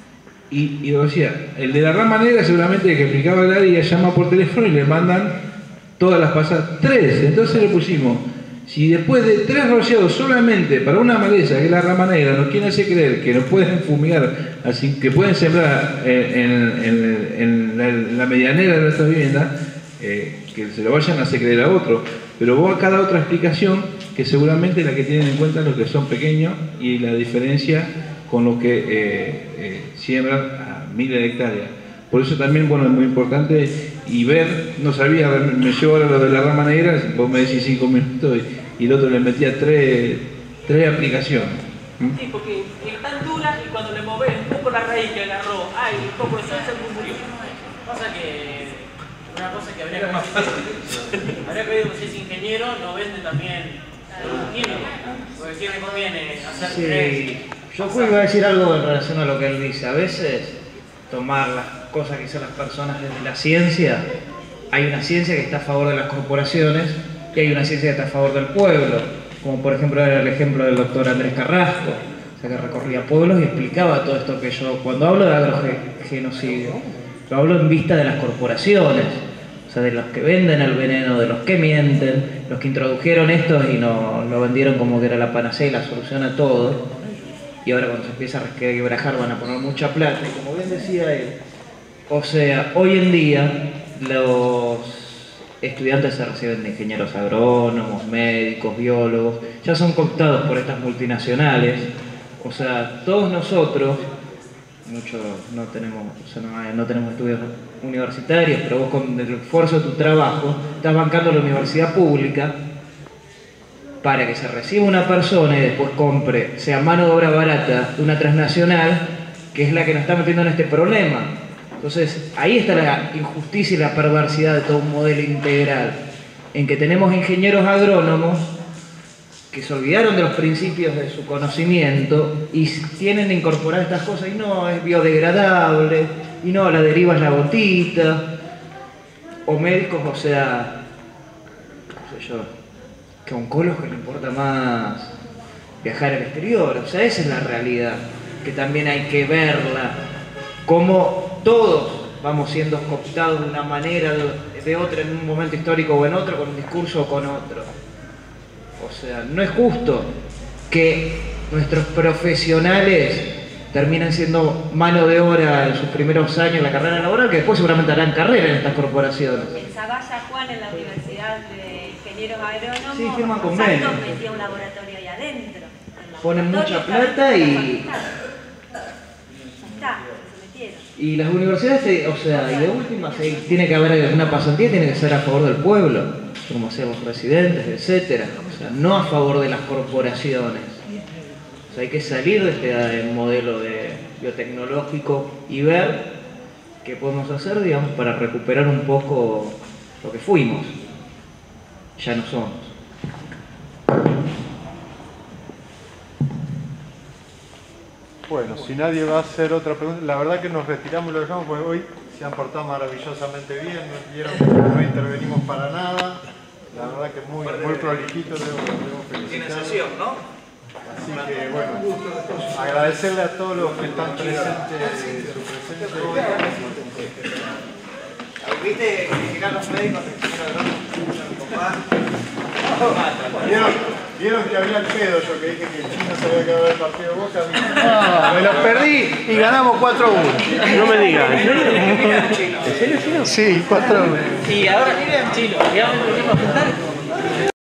y, y lo decía, el de la rama negra seguramente que explicaba el área llama por teléfono y le mandan todas las pasadas, tres, entonces le pusimos, si después de tres rociados solamente para una maleza que es la rama negra nos quieren hacer creer que no pueden fumigar, así que pueden sembrar en, en, en, en, la, en la medianera de nuestra vivienda, eh, que se lo vayan a hacer creer a otro, pero vos acá da otra explicación que seguramente es la que tienen en cuenta los que son pequeños y la diferencia con los que eh, eh, siembran a miles de hectáreas. Por eso también, bueno, es muy importante y ver, no sabía, me llevo ahora lo de la rama negra, vos me decís cinco minutos y, y el otro le metía tres, tres aplicaciones. ¿Mm? Sí, porque es tan dura y cuando le movés un poco la raíz que agarró, ay, un poco de sol se murió. Pasa que una cosa que habría que más fácil. Habría que ver si es ingeniero, no vende también químico. Porque ¿qué me conviene hacer Sí, tres? yo iba a decir algo en relación a lo que él dice. A veces tomar las cosas que dicen las personas desde la ciencia, hay una ciencia que está a favor de las corporaciones y hay una ciencia que está a favor del pueblo, como por ejemplo era el ejemplo del doctor Andrés Carrasco, o sea, que recorría pueblos y explicaba todo esto que yo, cuando hablo de agrogenocidio, lo hablo en vista de las corporaciones, o sea, de los que venden el veneno, de los que mienten, los que introdujeron esto y no, lo vendieron como que era la panacea y la solución a todo. Y ahora cuando se empieza a resquebrajar van a poner mucha plata, y como bien decía él, o sea, hoy en día los estudiantes se reciben de ingenieros agrónomos, médicos, biólogos, ya son cooptados por estas multinacionales, o sea, todos nosotros, muchos no tenemos, o sea, no, no tenemos estudios universitarios, pero vos con el esfuerzo de tu trabajo estás bancando la universidad pública, para que se reciba una persona y después compre, sea mano de obra barata de una transnacional, que es la que nos está metiendo en este problema. Entonces, ahí está la injusticia y la perversidad de todo un modelo integral, en que tenemos ingenieros agrónomos que se olvidaron de los principios de su conocimiento y tienen que incorporar estas cosas, y no, es biodegradable, y no, la deriva es la gotita, o médicos, o sea, no sé yo, que a oncólogos le importa más viajar al exterior, o sea, esa es la realidad, que también hay que verla, como todos vamos siendo cooptados de una manera, de, de otra, en un momento histórico o en otro, con un discurso o con otro. O sea, no es justo que nuestros profesionales terminen siendo mano de obra en sus primeros años en la carrera laboral, que después seguramente harán carrera en estas corporaciones. En Zavalla Juan, en la Universidad de Ingenieros Agrónomos, Sí, firman Santos convenio. metía un laboratorio ahí adentro. El Ponen laboratorio mucha está plata dentro de la y... facultad. Ya está, se metieron. Y las universidades, o sea, y de última, si tiene que haber alguna pasantía, tiene que ser a favor del pueblo, como hacen los residentes, etcétera. O sea, no a favor de las corporaciones. O sea, hay que salir de este modelo de biotecnológico y ver qué podemos hacer, digamos, para recuperar un poco lo que fuimos. Ya no somos. Bueno, si nadie va a hacer otra pregunta, la verdad que nos retiramos y lo dejamos porque hoy se han portado maravillosamente bien, no vieron que no intervenimos para nada, la verdad que muy, muy prolijito, debo, debo felicitar. Tiene sesión, ¿no? Así que bueno, agradecerle a todos los que están presentes su presencia. ¿Viste criticar los médicos? ¿Vieron, ¿Vieron que había el pedo yo que dije que el chino se había quedado el partido de Boca? No, me los perdí y ganamos cuatro a uno. No me digas. ¿En serio, chino? Sí, cuatro a uno. Y ahora miren, chino, ya nos volvimos a juntar.